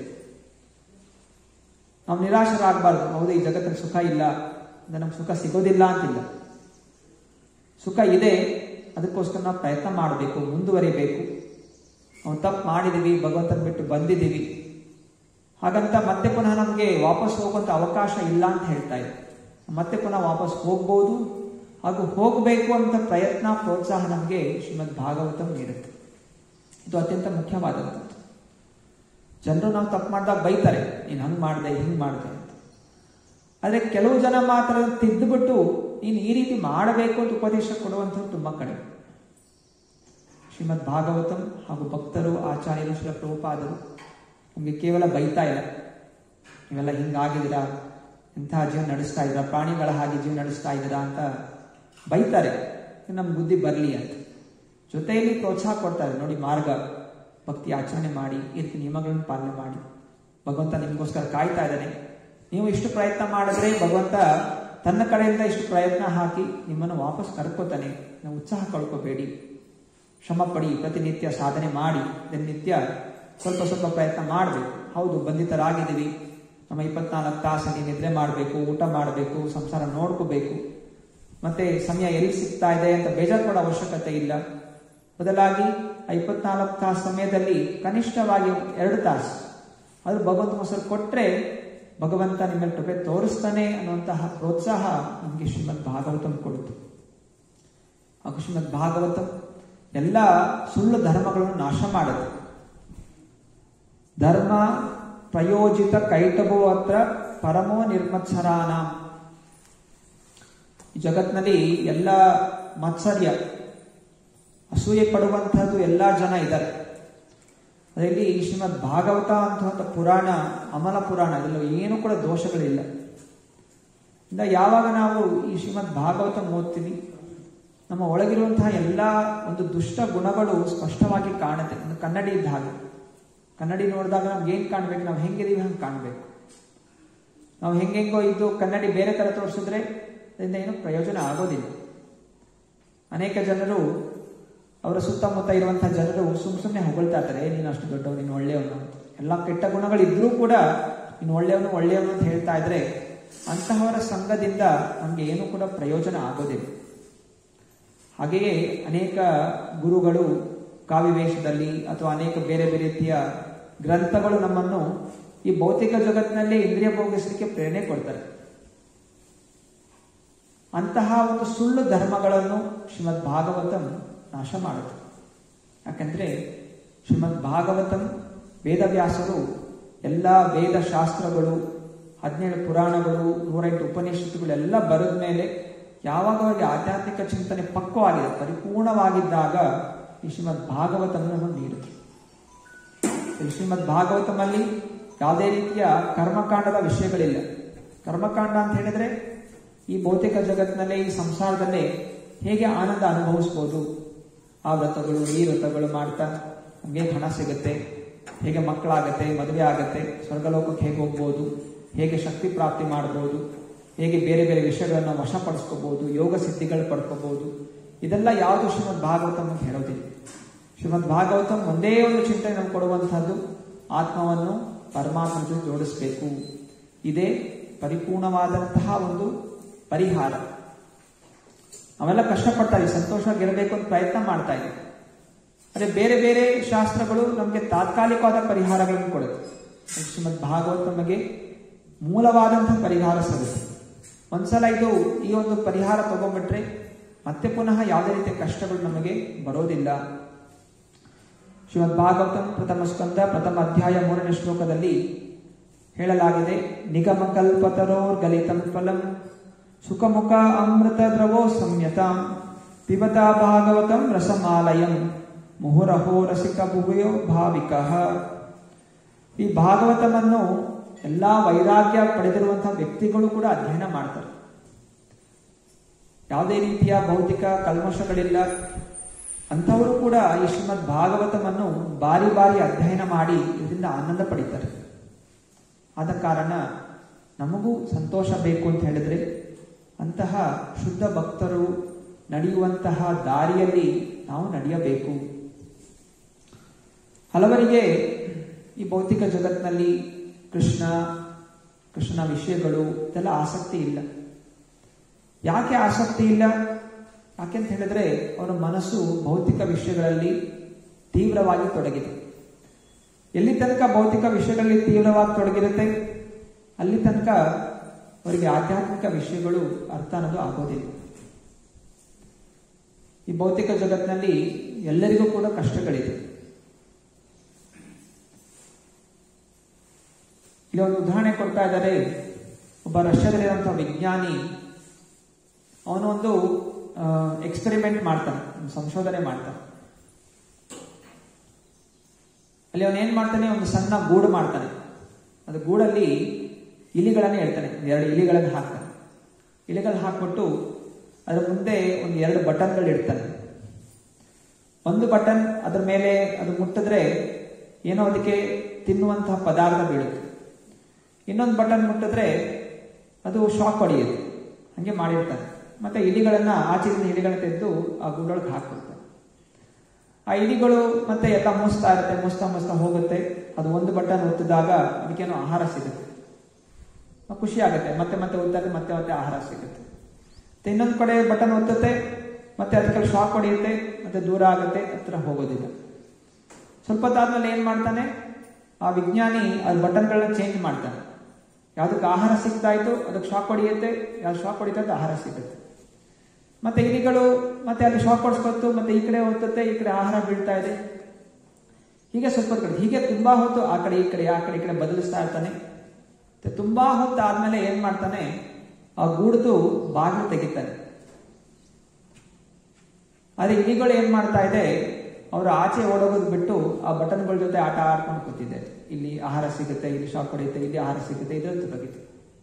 ನಾವು ನಿರಾಶರಾಗಬಾರ್ದು. ಹೌದು, ಈ ಜಗತ್ತಿನ ಸುಖ ಇಲ್ಲ, ನಮ್ಗೆ ಸುಖ ಸಿಗೋದಿಲ್ಲ ಅಂತಿಲ್ಲ. ಸುಖ ಇದೆ, ಅದಕ್ಕೋಸ್ಕರ ನಾವು ಪ್ರಯತ್ನ ಮಾಡಬೇಕು, ಮುಂದುವರಿಬೇಕು. ನಾವು ತಪ್ಪು ಮಾಡಿದೀವಿ, ಭಗವಂತನ ಬಿಟ್ಟು ಬಂದಿದ್ದೀವಿ, ಹಾಗಂತ ಮತ್ತೆ ಪುನಃ ನಮಗೆ ವಾಪಸ್ ಹೋಗುವಂತ ಅವಕಾಶ ಇಲ್ಲ ಅಂತ ಹೇಳ್ತಾ ಇದೆ. ಮತ್ತೆ ಪುನಃ ವಾಪಸ್ ಹೋಗ್ಬೋದು, ಹಾಗೂ ಹೋಗಬೇಕು ಅಂತ ಪ್ರಯತ್ನ, ಪ್ರೋತ್ಸಾಹ ನಮಗೆ ಶ್ರೀಮದ್ ಭಾಗವತಂ ನೀಡುತ್ತೆ. ಇದು ಅತ್ಯಂತ ಮುಖ್ಯವಾದಂಥದ್ದು. ಜನರು ನಾವು ತಪ್ಪು ಮಾಡಿದಾಗ ಬೈತಾರೆ, ನೀನು ಹಂಗೆ ಮಾಡಿದೆ ಹಿಂಗೆ ಮಾಡಿದೆ ಅಂತ. ಆದರೆ ಕೆಲವು ಜನ ಮಾತ್ರ ತಿದ್ದುಬಿಟ್ಟು ನೀನು ಈ ರೀತಿ ಮಾಡಬೇಕು ಅಂತ ಉಪದೇಶ ಕೊಡುವಂಥದ್ದು ತುಂಬ ಕಡಿಮೆ. ಶ್ರೀಮದ್ ಭಾಗವತಂ ಹಾಗೂ ಭಕ್ತರು, ಆಚಾರ್ಯರು, ಶ್ರೀಲ ಪ್ರಭುಪಾದರು ನಮಗೆ ಕೇವಲ ಬೈತಾ ಇಲ್ಲ, ನೀವೆಲ್ಲ ಹಿಂಗಾಗಿದ್ದೀರಾ, ಇಂತಹ ಜೀವನ ನಡೆಸ್ತಾ ಇದ್ದೀರಾ, ಪ್ರಾಣಿಗಳ ಹಾಗೆ ಜೀವನ ನಡೆಸ್ತಾ ಇದ್ದೀರಾ ಅಂತ ಬೈತಾರೆ, ನಮ್ಮ ಬುದ್ಧಿ ಬರಲಿ ಅಂತ. ಜೊತೆಯಲ್ಲಿ ಪ್ರೋತ್ಸಾಹ ಕೊಡ್ತಾರೆ, ನೋಡಿ ಮಾರ್ಗ, ಭಕ್ತಿ ಆಚರಣೆ ಮಾಡಿ, ಈ ರೀತಿ ನಿಯಮಗಳನ್ನು ಪಾಲನೆ ಮಾಡಿ, ಭಗವಂತ ನಿಮಗೋಸ್ಕರ ಕಾಯ್ತಾ ಇದ್ದಾನೆ. ನೀವು ಇಷ್ಟು ಪ್ರಯತ್ನ ಮಾಡಿದ್ರೆ ಭಗವಂತ ತನ್ನ ಕಡೆಯಿಂದ ಇಷ್ಟು ಪ್ರಯತ್ನ ಹಾಕಿ ನಿಮ್ಮನ್ನು ವಾಪಸ್ ಕರ್ಕೋತಾನೆ. ನಾವು ಉತ್ಸಾಹ ಕಳ್ಕೋಬೇಡಿ, ಶ್ರಮ ಪಡಿ, ಪ್ರತಿನಿತ್ಯ ಸಾಧನೆ ಮಾಡಿ, ದಿನನಿತ್ಯ ಸ್ವಲ್ಪ ಸ್ವಲ್ಪ ಪ್ರಯತ್ನ ಮಾಡಬೇಕು. ಹೌದು, ಬಂಧಿತರಾಗಿದ್ದೀವಿ, ನಮ್ಮ ಇಪ್ಪತ್ನಾಲ್ಕು ತಾಸು ನಿದ್ರೆ ಮಾಡಬೇಕು, ಊಟ ಮಾಡಬೇಕು, ಸಂಸಾರ ನೋಡ್ಕೋಬೇಕು, ಮತ್ತೆ ಸಮಯ ಎಲ್ಲಿ ಸಿಗ್ತಾ ಇದೆ ಅಂತ ಬೇಜಾರು ಪಡೋ ಅವಶ್ಯಕತೆ ಇಲ್ಲ. ಬದಲಾಗಿ ಆ ಇಪ್ಪತ್ನಾಲ್ಕು ತಾಸು ಸಮಯದಲ್ಲಿ ಕನಿಷ್ಠವಾಗಿ ಎರಡು ತಾಸು ಅದು ಭಗವಂತಗೋಸ್ಕರ ಕೊಟ್ಟರೆ ಭಗವಂತ ನಿಮ್ಮ ಕೃಪೆ ತೋರಿಸ್ತಾನೆ ಅನ್ನುವಂತಹ ಪ್ರೋತ್ಸಾಹ ನಮಗೆ ಶ್ರೀಮದ್ ಭಾಗವತಂ ಕೊಡುತ್ತೆ. ಹಾಗೂ ಶ್ರೀಮದ್ ಭಾಗವತಂ ಎಲ್ಲ ಸುಳ್ಳು ಧರ್ಮಗಳನ್ನು ನಾಶ ಮಾಡುತ್ತೆ. ಧರ್ಮ ಪ್ರಯೋಜಿತ ಕೈಟಭೋ ಅತ್ರ ಪರಮೋ ನಿರ್ಮತ್ಸರಾನ. ಈ ಜಗತ್ತಿನಲ್ಲಿ ಎಲ್ಲ ಮತ್ಸರ್ಯ, ಅಸೂಯೆ ಪಡುವಂತಹದ್ದು ಎಲ್ಲ ಜನ ಇದ್ದಾರೆ. ಅದರಲ್ಲಿ ಶ್ರೀಮದ್ ಭಾಗವತ ಅಂತ ಪುರಾಣ ಅಮಲ ಪುರಾಣ, ಇದರಲ್ಲಿ ಏನೂ ಕೂಡ ದೋಷಗಳಿಲ್ಲ. ಇಂದ ಯಾವಾಗ ನಾವು ಈ ಶ್ರೀಮದ್ ಭಾಗವತ ಓದ್ತೀವಿ, ನಮ್ಮ ಒಳಗಿರುವಂತಹ ಎಲ್ಲ ಒಂದು ದುಷ್ಟ ಗುಣಗಳು ಸ್ಪಷ್ಟವಾಗಿ ಕಾಣುತ್ತೆ. ಒಂದು ಕನ್ನಡಿ ಇದ್ದ ಹಾಗೆ, ಕನ್ನಡಿ ನೋಡಿದಾಗ ನಮ್ಗೆ ಏನ್ ಕಾಣ್ಬೇಕು, ನಾವು ಹೆಂಗಿದೀವಿ ಹಂಗೆ ಕಾಣ್ಬೇಕು. ನಾವು ಹೆಂಗೆಂಗೋ ಇದ್ದು ಕನ್ನಡಿ ಬೇರೆ ತರ ತೋರಿಸಿದ್ರೆ ಅದರಿಂದ ಏನು ಪ್ರಯೋಜನ ಆಗೋದಿಲ್ಲ. ಅನೇಕ ಜನರು, ಅವರ ಸುತ್ತಮುತ್ತ ಇರುವಂತಹ ಜನರು ಸುಮ್ ಸುಮ್ಮನೆ ಹೊಗಳ್ತಾ ಇರ್ತಾರೆ, ನೀನು ಅಷ್ಟು ದೊಡ್ಡವನು, ನೀನು ಒಳ್ಳೆಯವನು ಅಂತ. ಎಲ್ಲ ಕೆಟ್ಟ ಗುಣಗಳಿದ್ರೂ ಕೂಡ ನೀನು ಒಳ್ಳೆಯವನು ಒಳ್ಳೆಯವನು ಅಂತ ಹೇಳ್ತಾ ಇದ್ರೆ ಅಂತಹವರ ಸಂಘದಿಂದ ನಮ್ಗೆ ಏನು ಕೂಡ ಪ್ರಯೋಜನ ಆಗೋದಿಲ್ಲ. ಹಾಗೆಯೇ ಅನೇಕ ಗುರುಗಳು ಕಾವ್ಯವೇಷದಲ್ಲಿ ಅಥವಾ ಅನೇಕ ಬೇರೆ ಬೇರೆ ರೀತಿಯ ಗ್ರಂಥಗಳು ನಮ್ಮನ್ನು ಈ ಭೌತಿಕ ಜಗತ್ತಿನಲ್ಲಿ ಇಂದ್ರಿಯ ಭೋಗಿಸಲಿಕ್ಕೆ ಪ್ರೇರಣೆ ಕೊಡ್ತಾರೆ. ಅಂತಹ ಒಂದು ಸುಳ್ಳು ಧರ್ಮಗಳನ್ನು ಶ್ರೀಮದ್ ಭಾಗವತಂ ನಾಶ ಮಾಡುತ್ತೆ. ಯಾಕಂದ್ರೆ ಶ್ರೀಮದ್ ಭಾಗವತಂ ವೇದವ್ಯಾಸರು ಎಲ್ಲ ವೇದ ಶಾಸ್ತ್ರಗಳು, ಹದಿನೇಳು ಪುರಾಣಗಳು, ನೂರೆಂಟು ಉಪನಿಷತ್ತುಗಳೆಲ್ಲ ಬರೆದ ಮೇಲೆ ಯಾವಾಗ ಅವರಿಗೆ ಆಧ್ಯಾತ್ಮಿಕ ಚಿಂತನೆ ಪಕ್ವವಾಗಿದೆ, ಪರಿಪೂರ್ಣವಾಗಿದ್ದಾಗ ಈ ಶ್ರೀಮದ್ ಭಾಗವತವನ್ನು ನೀಡುತ್ತೆ. ಶ್ರೀಮದ್ ಭಾಗವತಮಲ್ಲಿ ಯಾವುದೇ ರೀತಿಯ ಕರ್ಮಕಾಂಡದ ವಿಷಯಗಳಿಲ್ಲ. ಕರ್ಮಕಾಂಡ ಅಂತ ಹೇಳಿದ್ರೆ ಈ ಭೌತಿಕ ಜಗತ್ತಿನಲ್ಲೇ, ಈ ಸಂಸಾರದಲ್ಲೇ ಹೇಗೆ ಆನಂದ ಅನುಭವಿಸ್ಬೋದು, ಆ ವ್ರತಗಳು ಈ ವ್ರತಗಳು ಮಾಡ್ತಾ ನಮಗೆ ಹಣ ಸಿಗುತ್ತೆ, ಹೇಗೆ ಮಕ್ಕಳಾಗತ್ತೆ, ಮದುವೆ ಆಗತ್ತೆ, ಸ್ವರ್ಗಲೋಕಕ್ಕೆ ಹೇಗೆ ಹೋಗ್ಬೋದು, ಹೇಗೆ ಶಕ್ತಿ ಪ್ರಾಪ್ತಿ ಮಾಡಬಹುದು, ಹೇಗೆ ಬೇರೆ ಬೇರೆ ವಿಷಯಗಳನ್ನು ವಶಪಡಿಸ್ಕೋಬಹುದು, ಯೋಗ ಸಿದ್ಧಿಗಳು ಪಡ್ಕೋಬಹುದು, ಇದೆಲ್ಲ ಯಾವುದು ಶ್ರೀಮದ್ ಭಾಗವತಂ ಅಂತ ಹೇಳೋದಿಲ್ಲ. ಶ್ರೀಮದ್ ಭಾಗವತಂ ಒಂದೇ ಒಂದು ಚಿಂತನೆ ನಮ್ಗೆ ಕೊಡುವಂತಹದ್ದು, ಆತ್ಮವನ್ನು ಪರಮಾತ್ಮ ಜೊತೆ ಜೋಡಿಸ್ಬೇಕು. ಇದೇ ಪರಿಪೂರ್ಣವಾದಂತಹ ಒಂದು ಪರಿಹಾರ. ಅವೆಲ್ಲ ಕಷ್ಟಪಡ್ತಾರೆ, ಸಂತೋಷವಾಗಿರಬೇಕು ಅಂತ ಪ್ರಯತ್ನ ಮಾಡ್ತಾ ಇದ್ದೀವಿ. ಅದೇ ಬೇರೆ ಬೇರೆ ಶಾಸ್ತ್ರಗಳು ನಮಗೆ ತಾತ್ಕಾಲಿಕವಾದ ಪರಿಹಾರಗಳನ್ನು ಕೊಡುತ್ತೆ. ಶ್ರೀಮದ್ ಭಾಗವತ ನಮಗೆ ಮೂಲವಾದಂತಹ ಪರಿಹಾರ ಸಿಗುತ್ತೆ. ಒಂದ್ಸಲ ಇದು ಈ ಒಂದು ಪರಿಹಾರ ತಗೊಂಡ್ಬಿಟ್ರೆ ಮತ್ತೆ ಪುನಃ ಯಾವುದೇ ರೀತಿಯ ಕಷ್ಟಗಳು ನಮಗೆ ಬರೋದಿಲ್ಲ. ಶ್ರೀಮದ್ ಭಾಗವತಂ ಪ್ರಥಮ ಸ್ಕಂದ ಪ್ರಥಮ ಅಧ್ಯಾಯ ಮೂರನೇ ಶ್ಲೋಕದಲ್ಲಿ ಹೇಳಲಾಗಿದೆ, ನಿಗಮ ಕಲ್ಪತರೋರ್ ಗಲಿತಂ ಫಲಂ ಸುಖಮುಖ ಅಮೃತ ದ್ರವೋ ಸಂಯತಾಂ ಪಿಬತಾ ಭಾಗವತಂ ರಸಮಾಲಯಂ ಮುಹುರಹೋ ರಸಿಕ ಭುವಯೋ ಭಾವಿಕಃ. ಈ ಭಾಗವತವನ್ನು ಎಲ್ಲಾ ವೈರಾಗ್ಯ ಪಡೆದಿರುವಂತಹ ವ್ಯಕ್ತಿಗಳು ಕೂಡ ಅಧ್ಯಯನ ಮಾಡ್ತಾರೆ. ಯಾವುದೇ ರೀತಿಯ ಭೌತಿಕ ಕಲ್ಮಶಗಳಿಲ್ಲ ಅಂಥವರು ಕೂಡ ಈ ಶ್ರೀಮದ್ ಭಾಗವತವನ್ನು ಬಾರಿ ಬಾರಿ ಅಧ್ಯಯನ ಮಾಡಿ ಇದರಿಂದ ಆನಂದ ಪಡಿತಾರೆ. ಆದ ಕಾರಣ ನಮಗೂ ಸಂತೋಷ ಬೇಕು ಅಂತ ಹೇಳಿದ್ರೆ ಅಂತಹ ಶುದ್ಧ ಭಕ್ತರು ನಡೆಯುವಂತಹ ದಾರಿಯಲ್ಲಿ ನಾವು ನಡೆಯಬೇಕು. ಹಲವರಿಗೆ ಈ ಭೌತಿಕ ಜಗತ್ತಿನಲ್ಲಿ ಕೃಷ್ಣ ಕೃಷ್ಣನ ವಿಷಯಗಳು ಇದೆಲ್ಲ ಆಸಕ್ತಿ ಇಲ್ಲ. ಯಾಕೆ ಆಸಕ್ತಿ ಇಲ್ಲ? ಯಾಕೆಂತ ಹೇಳಿದ್ರೆ ಅವರ ಮನಸ್ಸು ಭೌತಿಕ ವಿಷಯಗಳಲ್ಲಿ ತೀವ್ರವಾಗಿ ತೊಡಗಿದೆ. ಎಲ್ಲಿ ತನಕ ಭೌತಿಕ ವಿಷಯಗಳಲ್ಲಿ ತೀವ್ರವಾಗಿ ತೊಡಗಿರುತ್ತೆ ಅಲ್ಲಿ ತನಕ ಅವರಿಗೆ ಆಧ್ಯಾತ್ಮಿಕ ವಿಷಯಗಳು ಅರ್ಥ ಅನ್ನೋದು ಆಗೋದಿಲ್ಲ. ಈ ಭೌತಿಕ ಜಗತ್ತಿನಲ್ಲಿ ಎಲ್ಲರಿಗೂ ಕೂಡ ಕಷ್ಟಗಳಿದೆ. ಇಲ್ಲಿ ಒಂದು ಉದಾಹರಣೆ ಕೊಡ್ತಾ ಇದ್ದಾರೆ. ಒಬ್ಬ ರಷ್ಯಾದಲ್ಲಿರುವಂತಹ ವಿಜ್ಞಾನಿ ಅವನು ಒಂದು ಎಕ್ಸ್ಪೆರಿಮೆಂಟ್ ಮಾಡ್ತಾನೆ, ಸಂಶೋಧನೆ ಮಾಡ್ತಾನೆ. ಅಲ್ಲಿ ಅವನು ಏನ್ ಮಾಡ್ತಾನೆ, ಒಂದು ಸಣ್ಣ ಗೂಡು ಮಾಡ್ತಾನೆ. ಅದು ಗೂಡಲ್ಲಿ ಇಲಿಗಳನ್ನ ಹೇಳ್ತಾನೆ, ಎರಡು ಇಲಿಗಳನ್ನು ಹಾಕ್ತಾನೆ. ಇಲಿಗಳು ಹಾಕ್ಬಿಟ್ಟು ಅದ್ರ ಮುಂದೆ ಒಂದು ಎರಡು ಬಟನ್ಗಳು ಇಡ್ತಾನೆ. ಒಂದು ಬಟನ್ ಅದ್ರ ಮೇಲೆ ಅದು ಮುಟ್ಟಿದ್ರೆ ಏನೋ ಅದಕ್ಕೆ ತಿನ್ನುವಂತಹ ಪದಾರ್ಥ ಬೀಳುತ್ತೆ. ಇನ್ನೊಂದು ಬಟನ್ ಮುಟ್ಟಿದ್ರೆ ಅದು ಶಾಕ್ ಹೊಡೆಯುತ್ತೆ. ಹಂಗೆ ಮಾಡಿರ್ತಾನೆ. ಮತ್ತೆ ಇಲಿಗಳನ್ನ ಆಚೆಗಿನ ಇಲಿಗಳನ್ನ ತೆಗೆದು ಆ ಗೂಡೊಳಗೆ ಹಾಕ್ಬಿಡ್ತಾನೆ. ಆ ಇಲಿಗಳು ಮತ್ತೆ ಎಲ್ಲ ಮೂಸ್ತಾ ಇರುತ್ತೆ, ಮೂಸ್ತಾ ಮೂಸ್ತಾ ಹೋಗುತ್ತೆ. ಅದು ಒಂದು ಬಟನ್ ಒತ್ತಿದಾಗ ಅದಕ್ಕೇನೋ ಆಹಾರ ಸಿಗುತ್ತೆ, ಖುಷಿ ಆಗುತ್ತೆ. ಮತ್ತೆ ಮತ್ತೆ ಒತ್ತಾಗ ಮತ್ತೆ ಮತ್ತೆ ಆಹಾರ ಸಿಗುತ್ತೆ. ಇನ್ನೊಂದು ಕಡೆ ಬಟನ್ ಒತ್ತುತ್ತೆ, ಮತ್ತೆ ಅದಕ್ಕೆ ಶಾಕ್ ಹೊಡೆಯುತ್ತೆ, ಮತ್ತೆ ದೂರ ಆಗುತ್ತೆ, ಹತ್ರ ಹೋಗೋದಿಲ್ಲ. ಸ್ವಲ್ಪ ಹೊತ್ತಾದ್ಮೇಲೆ ಏನ್ ಮಾಡ್ತಾನೆ, ಆ ವಿಜ್ಞಾನಿ ಆ ಬಟನ್ಗಳನ್ನ ಚೇಂಜ್ ಮಾಡ್ತಾನೆ. ಯಾವ್ದಕ್ಕೆ ಆಹಾರ ಸಿಗ್ತಾ ಇತ್ತು ಅದಕ್ಕೆ ಶಾಕ್ ಹೊಡೆಯುತ್ತೆ, ಯಾವ್ದು ಶಾಕ್ ಹೊಡಿತಾ ಇತ್ತು ಆಹಾರ ಸಿಗುತ್ತೆ. ಮತ್ತೆ ಇಲಿಗಳು ಮತ್ತೆ ಅಲ್ಲಿ ಶಾಕ್ ಹೊಡ್ಸ್ಕೊತ್ತು, ಮತ್ತೆ ಈ ಕಡೆ ಒತ್ತುತ್ತೆ, ಈ ಕಡೆ ಆಹಾರ ಬೀಳ್ತಾ ಇದೆ. ಹೀಗೆ ಸ್ವಲ್ಪ ಕಡೆ ಹೀಗೆ ತುಂಬಾ ಹೊತ್ತು ಆ ಕಡೆ ಈ ಕಡೆ ಆ ಕಡೆ ಈ ಕಡೆ ಬದಲಿಸ್ತಾ ಇರ್ತಾನೆ. ತುಂಬಾ ಹೊತ್ತು ಆದ್ಮೇಲೆ ಏನ್ ಮಾಡ್ತಾನೆ, ಆ ಗೂಡ್ದು ಬಾಗಿಲು ತೆಗಿತಾನೆ. ಆದ್ರೆ ಇಲಿಗಳು ಏನ್ ಮಾಡ್ತಾ ಇದೆ, ಅವರು ಆಚೆ ಓಡೋಗೋದು ಬಿಟ್ಟು ಆ ಬಟನ್ಗಳ ಜೊತೆ ಆಟ ಆಡ್ಕೊಂಡು ಕೂತಿದೆ. ಇಲ್ಲಿ ಆಹಾರ ಸಿಗುತ್ತೆ, ಇಲ್ಲಿ ಶಾಕ್ ಹೊಡೆಯುತ್ತೆ, ಇಲ್ಲಿ ಆಹಾರ ಸಿಗುತ್ತೆ, ಇದರಲ್ಲಿ ತೊಡಗಿದೆ.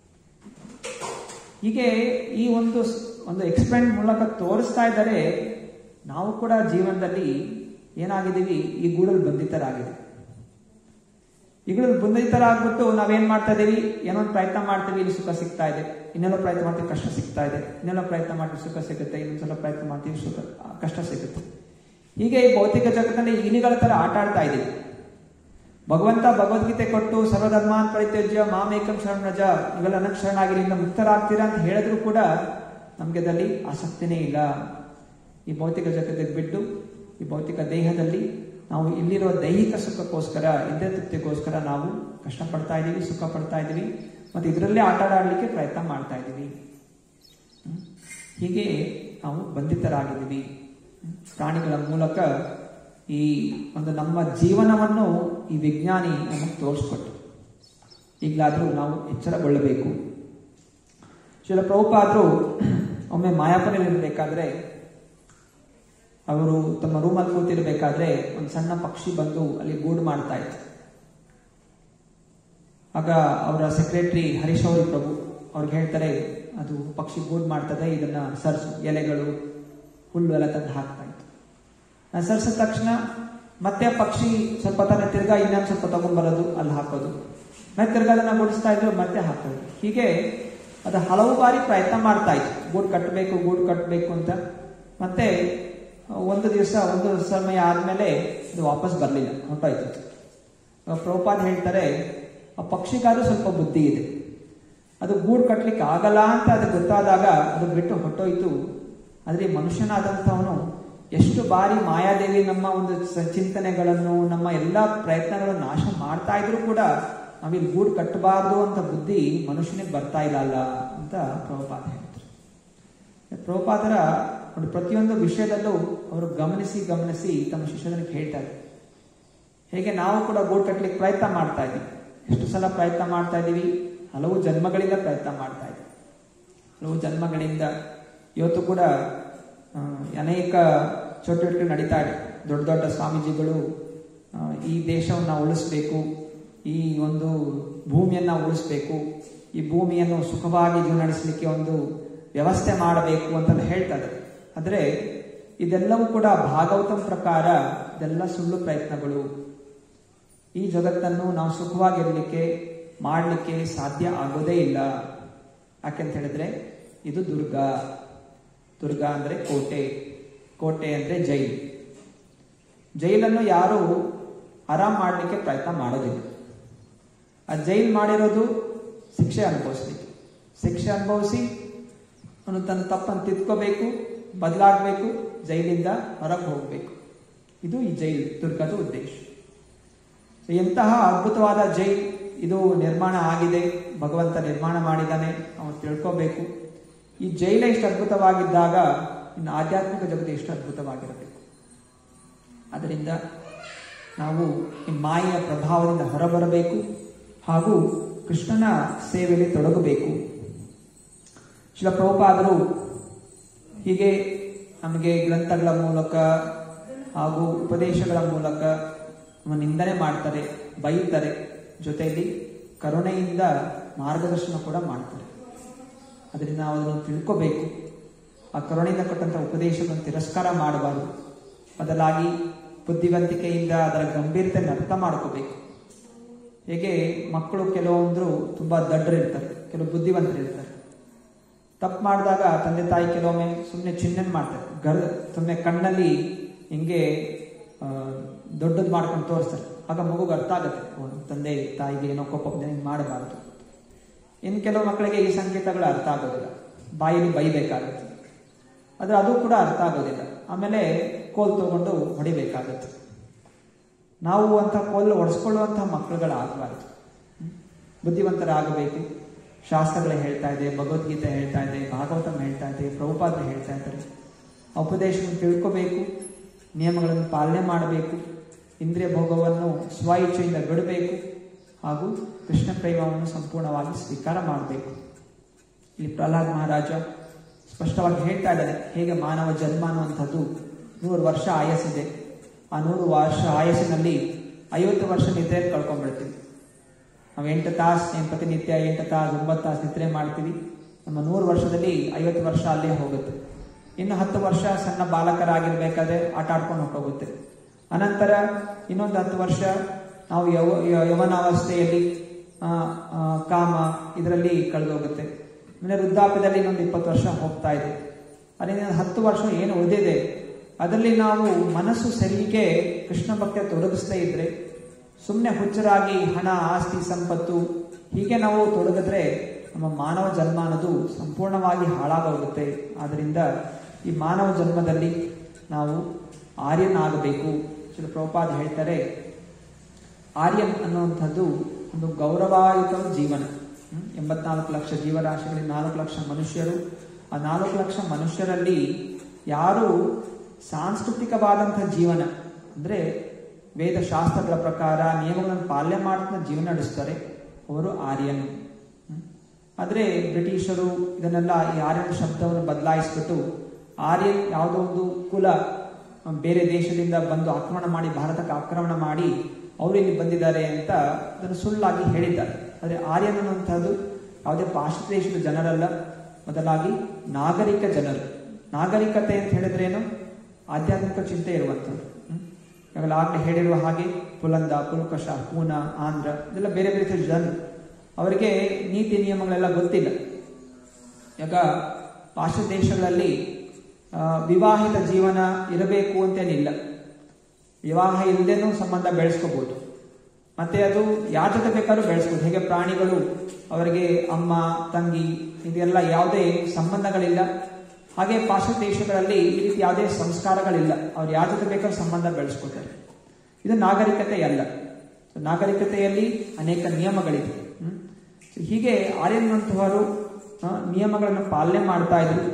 ಹೀಗೆ ಈ ಒಂದು ಒಂದು ಎಕ್ಸ್ಪೆರಿಮೆಂಟ್ ಮೂಲಕ ತೋರಿಸ್ತಾ ಇದ್ದಾರೆ ನಾವು ಕೂಡ ಜೀವನದಲ್ಲಿ ಏನಾಗಿದ್ದೀವಿ, ಈ ಗೂಡಲ್ಲಿ ಬಂಧಿತರಾಗಿದೆ. ಈಗಲೂ ಬಂಧಿತರ ಆಗ್ಬಿಟ್ಟು ನಾವೇನ್ ಮಾಡ್ತಾ ಇದೀವಿ, ಏನೋ ಒಂದು ಪ್ರಯತ್ನ ಮಾಡ್ತೀವಿ, ಇಲ್ಲಿ ಸುಖ ಸಿಗ್ತಾ ಇದೆ, ಇನ್ನೆಲ್ಲೋ ಪ್ರಯತ್ನ ಮಾಡ್ತೀವಿ ಕಷ್ಟ ಸಿಗ್ತಾ ಇದೆ, ಇನ್ನೆಲ್ಲೋ ಪ್ರಯತ್ನ ಮಾಡ್ತೀವಿ ಸುಖ ಸಿಗುತ್ತೆ, ಇನ್ನೊಂದ್ಸಲ ಪ್ರಯತ್ನ ಮಾಡ್ತೀವಿ ಸುಖ ಕಷ್ಟ ಸಿಗುತ್ತೆ. ಹೀಗೆ ಈ ಭೌತಿಕ ಜಗತ್ತಿನಲ್ಲಿ ಇಲಿಗಳ ತರ ಆಟ ಆಡ್ತಾ ಇದೀವಿ. ಭಗವಂತ ಭಗವದ್ಗೀತೆ ಕೊಟ್ಟು ಸರ್ವಧರ್ಮಾನ್ ಪರಿತ್ಯಜ್ಯ ಮಾಮೇಕಂ ಶರಣಜ, ಇವೆಲ್ಲ ನನಗೆ ಶರಣಾಗಿರಿಂದ ಮುಕ್ತರಾಗ್ತೀರಾ ಅಂತ ಹೇಳಿದ್ರು ಕೂಡ ನಮ್ಗೆ ಅದರಲ್ಲಿ ಆಸಕ್ತಿನೇ ಇಲ್ಲ. ಈ ಭೌತಿಕ ಜಗತ್ತಿಗೆ ಬಿಟ್ಟು ಈ ಭೌತಿಕ ದೇಹದಲ್ಲಿ ನಾವು ಇಲ್ಲಿರುವ ದೈಹಿಕ ಸುಖಕ್ಕೋಸ್ಕರ, ಇಂದ್ರಿಯ ತೃಪ್ತಿಗೋಸ್ಕರ ನಾವು ಕಷ್ಟಪಡ್ತಾ ಇದ್ದೀವಿ, ಸುಖ ಪಡ್ತಾ ಇದ್ದೀವಿ, ಮತ್ತೆ ಇದರಲ್ಲೇ ಆಟ ಆಡಲಿಕ್ಕೆ ಪ್ರಯತ್ನ ಮಾಡ್ತಾ ಇದ್ದೀವಿ. ಹೀಗೆ ನಾವು ಬಂಧಿತರಾಗಿದ್ದೀವಿ. ಪ್ರಾಣಿಗಳ ಮೂಲಕ ಈ ಒಂದು ನಮ್ಮ ಜೀವನವನ್ನು ಈ ವಿಜ್ಞಾನಿ ನಮಗೆ ತೋರಿಸ್ಕೊಟ್ಟು, ಈಗಲಾದರೂ ನಾವು ಎಚ್ಚರಗೊಳ್ಳಬೇಕು. ಶ್ರೀಲ ಪ್ರಭುಪಾದರು ಒಮ್ಮೆ ಮಾಯಾಪುರಲ್ಲಿರಬೇಕಾದ್ರೆ, ಅವರು ತಮ್ಮ ರೂಮಲ್ಲಿ ಕೂತಿರ್ಬೇಕಾದ್ರೆ ಒಂದು ಸಣ್ಣ ಪಕ್ಷಿ ಬಂದು ಅಲ್ಲಿ ಗೂಡು ಮಾಡ್ತಾ ಇತ್ತು. ಆಗ ಅವರ ಸೆಕ್ರೆಟರಿ ಹರೀಶೌರಿ ಪ್ರಭು ಅವ್ರಿಗೆ ಹೇಳ್ತಾರೆ, ಅದು ಪಕ್ಷಿ ಗೂಡು ಮಾಡ್ತದೆ, ಇದನ್ನ ಸರ್ಸು, ಎಲೆಗಳು ಹುಲ್ಲು ಎಲ್ಲ ತಂದು ಹಾಕ್ತಾ ಇತ್ತು. ಸರ್ಸಿದ ತಕ್ಷಣ ಮತ್ತೆ ಆ ಪಕ್ಷಿ ಸ್ವಲ್ಪ ತನ್ನ ತಿರ್ಗಾ ಇನ್ನೊಂದು ಸ್ವಲ್ಪ ತಗೊಂಡ್ಬರೋದು, ಅಲ್ಲಿ ಹಾಕೋದು, ಮತ್ತೆ ತಿರ್ಗಾ ಅದನ್ನ ಗುಡಿಸ್ತಾ ಇದ್ರು, ಮತ್ತೆ ಹಾಕೋದು. ಹೀಗೆ ಅದು ಹಲವು ಬಾರಿ ಪ್ರಯತ್ನ ಮಾಡ್ತಾ ಇತ್ತು, ಗೂಡು ಕಟ್ಟಬೇಕು ಗೂಡು ಕಟ್ಟಬೇಕು ಅಂತ. ಮತ್ತೆ ಒಂದು ದಿವಸ ಒಂದು ಸಮಯ ಆದ್ಮೇಲೆ ಅದು ವಾಪಸ್ ಬರಲಿಲ್ಲ, ಹೊರಟೋಯ್ತು. ಪ್ರಭುಪಾದ ಹೇಳ್ತಾರೆ, ಆ ಪಕ್ಷಿಗಾದ್ರೂ ಸ್ವಲ್ಪ ಬುದ್ಧಿ ಇದೆ, ಅದು ಗೂಡು ಕಟ್ಟಲಿಕ್ಕೆ ಆಗಲ್ಲ ಅಂತ ಅದು ಗೊತ್ತಾದಾಗ ಅದು ಬಿಟ್ಟು ಹೊರಟೋಯ್ತು. ಆದ್ರೆ ಮನುಷ್ಯನಾದಂಥವನು ಎಷ್ಟು ಬಾರಿ ಮಾಯಾದೇವಿ ನಮ್ಮ ಒಂದು ಚಿಂತನೆಗಳನ್ನು, ನಮ್ಮ ಎಲ್ಲಾ ಪ್ರಯತ್ನಗಳನ್ನು ನಾಶ ಮಾಡ್ತಾ ಇದ್ರು ಕೂಡ ನಾವಿಲ್ಲಿ ಗೂಡು ಕಟ್ಟಬಾರ್ದು ಅಂತ ಬುದ್ಧಿ ಮನುಷ್ಯನಿಗೆ ಬರ್ತಾ ಇಲ್ಲ ಅಲ್ಲ ಅಂತ ಪ್ರಭುಪಾದ ಹೇಳ್ತಾರೆ. ಪ್ರಭುಪಾದರ ಒಂದು ಪ್ರತಿಯೊಂದು ವಿಷಯದಲ್ಲೂ ಅವರು ಗಮನಿಸಿ ಗಮನಿಸಿ ತಮ್ಮ ಶಿಷ್ಯನಿಗೆ ಹೇಳ್ತಾರೆ. ಹೇಗೆ ನಾವು ಕೂಡ ಗೂಡು ಕಟ್ಟಲಿಕ್ಕೆ ಪ್ರಯತ್ನ ಮಾಡ್ತಾ ಇದ್ದೀವಿ, ಎಷ್ಟು ಸಲ ಪ್ರಯತ್ನ ಮಾಡ್ತಾ ಇದ್ದೀವಿ, ಹಲವು ಜನ್ಮಗಳಿಂದ ಪ್ರಯತ್ನ ಮಾಡ್ತಾ ಇದ್ದೀವಿ, ಹಲವು ಜನ್ಮಗಳಿಂದ. ಇವತ್ತು ಕೂಡ ಅನೇಕ ಚಟುವಟಿಕೆ ನಡೀತಾ ಇದೆ. ದೊಡ್ಡ ದೊಡ್ಡ ಸ್ವಾಮೀಜಿಗಳು ಈ ದೇಶವನ್ನ ಉಳಿಸ್ಬೇಕು, ಈ ಒಂದು ಭೂಮಿಯನ್ನ ಉಳಿಸ್ಬೇಕು, ಈ ಭೂಮಿಯನ್ನು ಸುಖವಾಗಿ ಜೀವನ ನಡೆಸಲಿಕ್ಕೆ ಒಂದು ವ್ಯವಸ್ಥೆ ಮಾಡಬೇಕು ಅಂತ ಹೇಳ್ತಾರೆ. ಆದ್ರೆ ಇದೆಲ್ಲವೂ ಕೂಡ ಭಾಗವತಂ ಪ್ರಕಾರ ಇದೆಲ್ಲ ಸುಳ್ಳು ಪ್ರಯತ್ನಗಳು. ಈ ಜಗತ್ತನ್ನು ನಾವು ಸುಖವಾಗಿರ್ಲಿಕ್ಕೆ ಮಾಡಲಿಕ್ಕೆ ಸಾಧ್ಯ ಆಗೋದೇ ಇಲ್ಲ. ಯಾಕೆಂತ ಹೇಳಿದ್ರೆ ಇದು ದುರ್ಗ. ದುರ್ಗ ಅಂದ್ರೆ ಕೋಟೆ, ಕೋಟೆ ಅಂದ್ರೆ ಜೈಲು. ಜೈಲನ್ನು ಯಾರು ಆರಾಮ್ ಮಾಡಲಿಕ್ಕೆ ಪ್ರಯತ್ನ ಮಾಡೋದಿಲ್ಲ. ಆ ಜೈಲ್ ಮಾಡಿರೋದು ಶಿಕ್ಷೆ ಅನುಭವಿಸ್ಲಿಕ್ಕೆ. ಶಿಕ್ಷೆ ಅನುಭವಿಸಿ ಅವನು ತನ್ನ ತಪ್ಪನ್ನು ತಿದ್ಕೋಬೇಕು, ಬದಲಾಗಬೇಕು, ಜೈಲಿಂದ ಹೊರಗೆ ಹೋಗ್ಬೇಕು. ಇದು ಈ ಜೈಲ್ ದುರ್ಗದ ಉದ್ದೇಶ. ಎಂತಹ ಅದ್ಭುತವಾದ ಜೈಲ್ ಇದು ನಿರ್ಮಾಣ ಆಗಿದೆ, ಭಗವಂತ ನಿರ್ಮಾಣ ಮಾಡಿದ್ದಾನೆ, ಅವನು ತಿಳ್ಕೋಬೇಕು. ಈ ಜೈಲ ಎಷ್ಟು ಅದ್ಭುತವಾಗಿದ್ದಾಗ ಇನ್ನು ಆಧ್ಯಾತ್ಮಿಕ ಜಗತ್ತು ಎಷ್ಟು ಅದ್ಭುತವಾಗಿರಬೇಕು. ಅದರಿಂದ ನಾವು ಈ ಮಾಯೆಯ ಪ್ರಭಾವದಿಂದ ಹೊರಬರಬೇಕು ಹಾಗೂ ಕೃಷ್ಣನ ಸೇವೆಯಲ್ಲಿ ತೊಡಗಬೇಕು. ಶ್ರೀಲ ಪ್ರಭುಪಾದರು ಹೀಗೆ ನಮಗೆ ಗ್ರಂಥಗಳ ಮೂಲಕ ಹಾಗೂ ಉಪದೇಶಗಳ ಮೂಲಕ ನಮ್ಮ ನಿಂದನೆ ಮಾಡ್ತಾರೆ, ಬೈತಾರೆ, ಜೊತೆಯಲ್ಲಿ ಕರುಣೆಯಿಂದ ಮಾರ್ಗದರ್ಶನ ಕೂಡ ಮಾಡ್ತಾರೆ. ಅದರಿಂದ ನಾವು ಅದನ್ನು ತಿಳ್ಕೋಬೇಕು. ಆ ಕರುಣೆಯಿಂದ ಕೊಟ್ಟಂತ ಉಪದೇಶವನ್ನು ತಿರಸ್ಕಾರ ಮಾಡಬಾರದು, ಬದಲಾಗಿ ಬುದ್ಧಿವಂತಿಕೆಯಿಂದ ಅದರ ಗಂಭೀರತೆಯನ್ನು ಅರ್ಥ ಮಾಡ್ಕೋಬೇಕು. ಹೇಗೆ ಮಕ್ಕಳು ಕೆಲವೊಂದ್ರು ತುಂಬಾ ದಡ್ಡರಿರ್ತಾರೆ, ಕೆಲವು ಬುದ್ಧಿವಂತರಿರ್ತಾರೆ. ತಪ್ಪು ಮಾಡಿದಾಗ ತಂದೆ ತಾಯಿ ಕೆಲವೊಮ್ಮೆ ಸುಮ್ಮನೆ ಚಿಹ್ನೆ ಮಾಡ್ತಾರೆ, ಗರ್ ಸುಮ್ಮನೆ ಕಣ್ಣಲ್ಲಿ ಹಿಂಗೆ ದೊಡ್ಡದು ಮಾಡ್ಕೊಂಡು ತೋರಿಸ್ತಾರೆ. ಆಗ ಮಗುಗೆ ಅರ್ಥ ಆಗುತ್ತೆ, ತಂದೆ ತಾಯಿಗೆ ಏನೋ ಕೋಪ ಹಿಂಗೆ ಮಾಡಬಾರದು. ಇನ್ನು ಕೆಲವು ಮಕ್ಕಳಿಗೆ ಈ ಸಂಕೇತಗಳು ಅರ್ಥ ಆಗೋದಿಲ್ಲ, ಬಾಯಲ್ಲಿ ಬೈಬೇಕಾಗುತ್ತೆ, ಆದ್ರೆ ಅದು ಕೂಡ ಅರ್ಥ ಆಗೋದಿಲ್ಲ. ಆಮೇಲೆ ಕೋಲ್ ತಗೊಂಡು ಹೊಡಿಬೇಕಾಗತ್ತೆ. ನಾವು ಅಂತ ಕೋಲ್ ಹೊಡೆಸ್ಕೊಳ್ಳುವಂತಹ ಮಕ್ಕಳುಗಳಾಗಬಾರದು, ಬುದ್ಧಿವಂತರಾಗಬೇಕು. ಶಾಸ್ತ್ರಗಳು ಹೇಳ್ತಾ ಇದೆ, ಭಗವದ್ಗೀತೆ ಹೇಳ್ತಾ ಇದೆ, ಭಾಗವತಂ ಹೇಳ್ತಾ ಇದೆ, ಪ್ರಭುಪಾದರು ಹೇಳ್ತಾ ಇದ್ದಾರೆ. ಉಪದೇಶವನ್ನು ತಿಳ್ಕೋಬೇಕು, ನಿಯಮಗಳನ್ನು ಪಾಲನೆ ಮಾಡಬೇಕು, ಇಂದ್ರಿಯ ಭೋಗವನ್ನು ಸ್ವ ಇಚ್ಛೆಯಿಂದ ಬಿಡಬೇಕು ಹಾಗೂ ಕೃಷ್ಣ ಪ್ರೇಮವನ್ನು ಸಂಪೂರ್ಣವಾಗಿ ಸ್ವೀಕಾರ ಮಾಡಬೇಕು. ಇಲ್ಲಿ ಪ್ರಹ್ಲಾದ್ ಮಹಾರಾಜ ಸ್ಪಷ್ಟವಾಗಿ ಹೇಳ್ತಾ ಇದ್ದಾರೆ, ಹೇಗೆ ಮಾನವ ಜನ್ಮ ಅನ್ನುವಂಥದ್ದು ನೂರು ವರ್ಷ ಆಯಸ್ಸಿದೆ. ಆ ನೂರು ವರ್ಷ ಆಯಸ್ಸಿನಲ್ಲಿ ಐವತ್ತು ವರ್ಷ ನಿದ್ರೆಯಲ್ಲಿ ಕಳ್ಕೊಂಡ್ಬಿಡ್ತೀವಿ. ನಾವು ಎಂಟು ತಾಸು ಏನು ಪ್ರತಿನಿತ್ಯ ಎಂಟು ತಾಸು ಒಂಬತ್ತು ತಾಸು ನಿದ್ರೆ ಮಾಡ್ತೀವಿ. ನಮ್ಮ ನೂರು ವರ್ಷದಲ್ಲಿ ಐವತ್ತು ವರ್ಷ ಅಲ್ಲೇ ಹೋಗುತ್ತೆ. ಇನ್ನು ಹತ್ತು ವರ್ಷ ಸಣ್ಣ ಬಾಲಕರಾಗಿರ್ಬೇಕಾದ್ರೆ ಆಟ ಆಡ್ಕೊಂಡು ಹೋಗುತ್ತೆ. ಅನಂತರ ಇನ್ನೊಂದು ಹತ್ತು ವರ್ಷ ನಾವು ಯವ ಯವನಾವಸ್ಥೆಯಲ್ಲಿ ಕಾಮ ಇದರಲ್ಲಿ ಕಳೆದೋಗುತ್ತೆ. ಆಮೇಲೆ ವೃದ್ಧಾಪ್ಯದಲ್ಲಿ ಇನ್ನೊಂದು ಇಪ್ಪತ್ತು ವರ್ಷ ಹೋಗ್ತಾ ಇದೆ. ಅದರಿಂದ ಹತ್ತು ವರ್ಷ ಏನು ಉಳಿದಿದೆ ಅದರಲ್ಲಿ ನಾವು ಮನಸ್ಸು ಸರಿಗೆ ಕೃಷ್ಣ ಭಕ್ತಿಯ ತೊಡಗಿಸ್ತಾ ಇದ್ರೆ, ಸುಮ್ಮನೆ ಹುಚ್ಚರಾಗಿ ಹಣ ಆಸ್ತಿ ಸಂಪತ್ತು ಹೀಗೆ ನಾವು ತೊಡಗಿದ್ರೆ ನಮ್ಮ ಮಾನವ ಜನ್ಮ ಅನ್ನೋದು ಸಂಪೂರ್ಣವಾಗಿ ಹಾಳಾಗೋಗುತ್ತೆ. ಆದ್ದರಿಂದ ಈ ಮಾನವ ಜನ್ಮದಲ್ಲಿ ನಾವು ಆರ್ಯನ್ ಆಗಬೇಕು. ಶ್ರೀ ಪ್ರಭುಪಾದ ಹೇಳ್ತಾರೆ, ಆರ್ಯನ್ ಅನ್ನುವಂಥದ್ದು ಒಂದು ಗೌರವಾಯುತ ಜೀವನ. ಎಂಬತ್ನಾಲ್ಕು ಲಕ್ಷ ಜೀವರಾಶಿಗಳಲ್ಲಿ ನಾಲ್ಕು ಲಕ್ಷ ಮನುಷ್ಯರು. ಆ ನಾಲ್ಕು ಲಕ್ಷ ಮನುಷ್ಯರಲ್ಲಿ ಯಾರು ಸಾಂಸ್ಕೃತಿಕವಾದಂತಹ ಜೀವನ ಅಂದ್ರೆ ವೇದಶಾಸ್ತ್ರಗಳ ಪ್ರಕಾರ ನಿಯಮಗಳನ್ನು ಪಾಲನೆ ಮಾಡ್ತಾ ಜೀವನ ನಡೆಸ್ತಾರೆ, ಅವರು ಆರ್ಯನ್. ಆದ್ರೆ ಬ್ರಿಟಿಷರು ಇದನ್ನೆಲ್ಲ ಈ ಆರ್ಯನ್ ಶಬ್ದವನ್ನು ಬದಲಾಯಿಸ್ಬಿಟ್ಟು ಆರ್ಯನ್ ಯಾವುದೋ ಒಂದು ಕುಲ ಬೇರೆ ದೇಶದಿಂದ ಬಂದು ಆಕ್ರಮಣ ಮಾಡಿ ಭಾರತಕ್ಕೆ ಆಕ್ರಮಣ ಮಾಡಿ ಅವರು ಇಲ್ಲಿ ಬಂದಿದ್ದಾರೆ ಅಂತ ಅದನ್ನು ಸುಳ್ಳಾಗಿ ಹೇಳಿದ್ದಾರೆ. ಆದರೆ ಆರ್ಯನ್ ಅನ್ನುವಂಥದ್ದು ಯಾವುದೇ ಪಾಶ್ಚಾತ್ಯ ದೇಶದ ಜನರಲ್ಲ, ಬದಲಾಗಿ ನಾಗರಿಕ ಜನರು. ನಾಗರಿಕತೆ ಅಂತ ಹೇಳಿದ್ರೇನು? ಆಧ್ಯಾತ್ಮಿಕ ಚಿಂತೆ ಇರುವಂಥದ್ದು. ಇವಾಗಲೇ ಆಗಲೇ ಹೇಳಿರುವ ಹಾಗೆ ಪುಲಂದ, ಪುಲ್ಕಷ, ಪೂನ, ಆಂಧ್ರ ಇದೆಲ್ಲ ಬೇರೆ ಬೇರೆ ಜನರು, ಅವರಿಗೆ ನೀತಿ ನಿಯಮಗಳೆಲ್ಲ ಗೊತ್ತಿಲ್ಲ. ಈಗ ಪಾಶ್ಚಾತ್ಯ ದೇಶಗಳಲ್ಲಿ ವಿವಾಹಿತ ಜೀವನ ಇರಬೇಕು ಅಂತೇನಿಲ್ಲ, ವಿವಾಹ ಇಲ್ಲದೇನೂ ಸಂಬಂಧ ಬೆಳೆಸ್ಕೋಬಹುದು. ಮತ್ತೆ ಅದು ಯಾರ ಜೊತೆ ಬೇಕಾದ್ರೂ ಬೆಳೆಸ್ಬೋದು. ಹೇಗೆ ಪ್ರಾಣಿಗಳು ಅವರಿಗೆ ಅಮ್ಮ, ತಂಗಿ ಇದೆಲ್ಲ ಯಾವುದೇ ಸಂಬಂಧಗಳಿಲ್ಲ, ಹಾಗೆ ಪಾಶ್ಚಾತ್ಯ ದೇಶಗಳಲ್ಲಿ ಈ ರೀತಿ ಯಾವುದೇ ಸಂಸ್ಕಾರಗಳಿಲ್ಲ, ಅವ್ರು ಯಾರ ಜೊತೆ ಬೇಕಾದ್ರೂ ಸಂಬಂಧ ಬೆಳೆಸ್ಕೋತಾರೆ. ಇದು ನಾಗರಿಕತೆ ಅಲ್ಲ. ನಾಗರಿಕತೆಯಲ್ಲಿ ಅನೇಕ ನಿಯಮಗಳಿದೆ. ಹ್ಮ್ ಹೀಗೆ ಆರ್ಯನಂತಹವರು ನಿಯಮಗಳನ್ನು ಪಾಲನೆ ಮಾಡ್ತಾ ಇದ್ರು.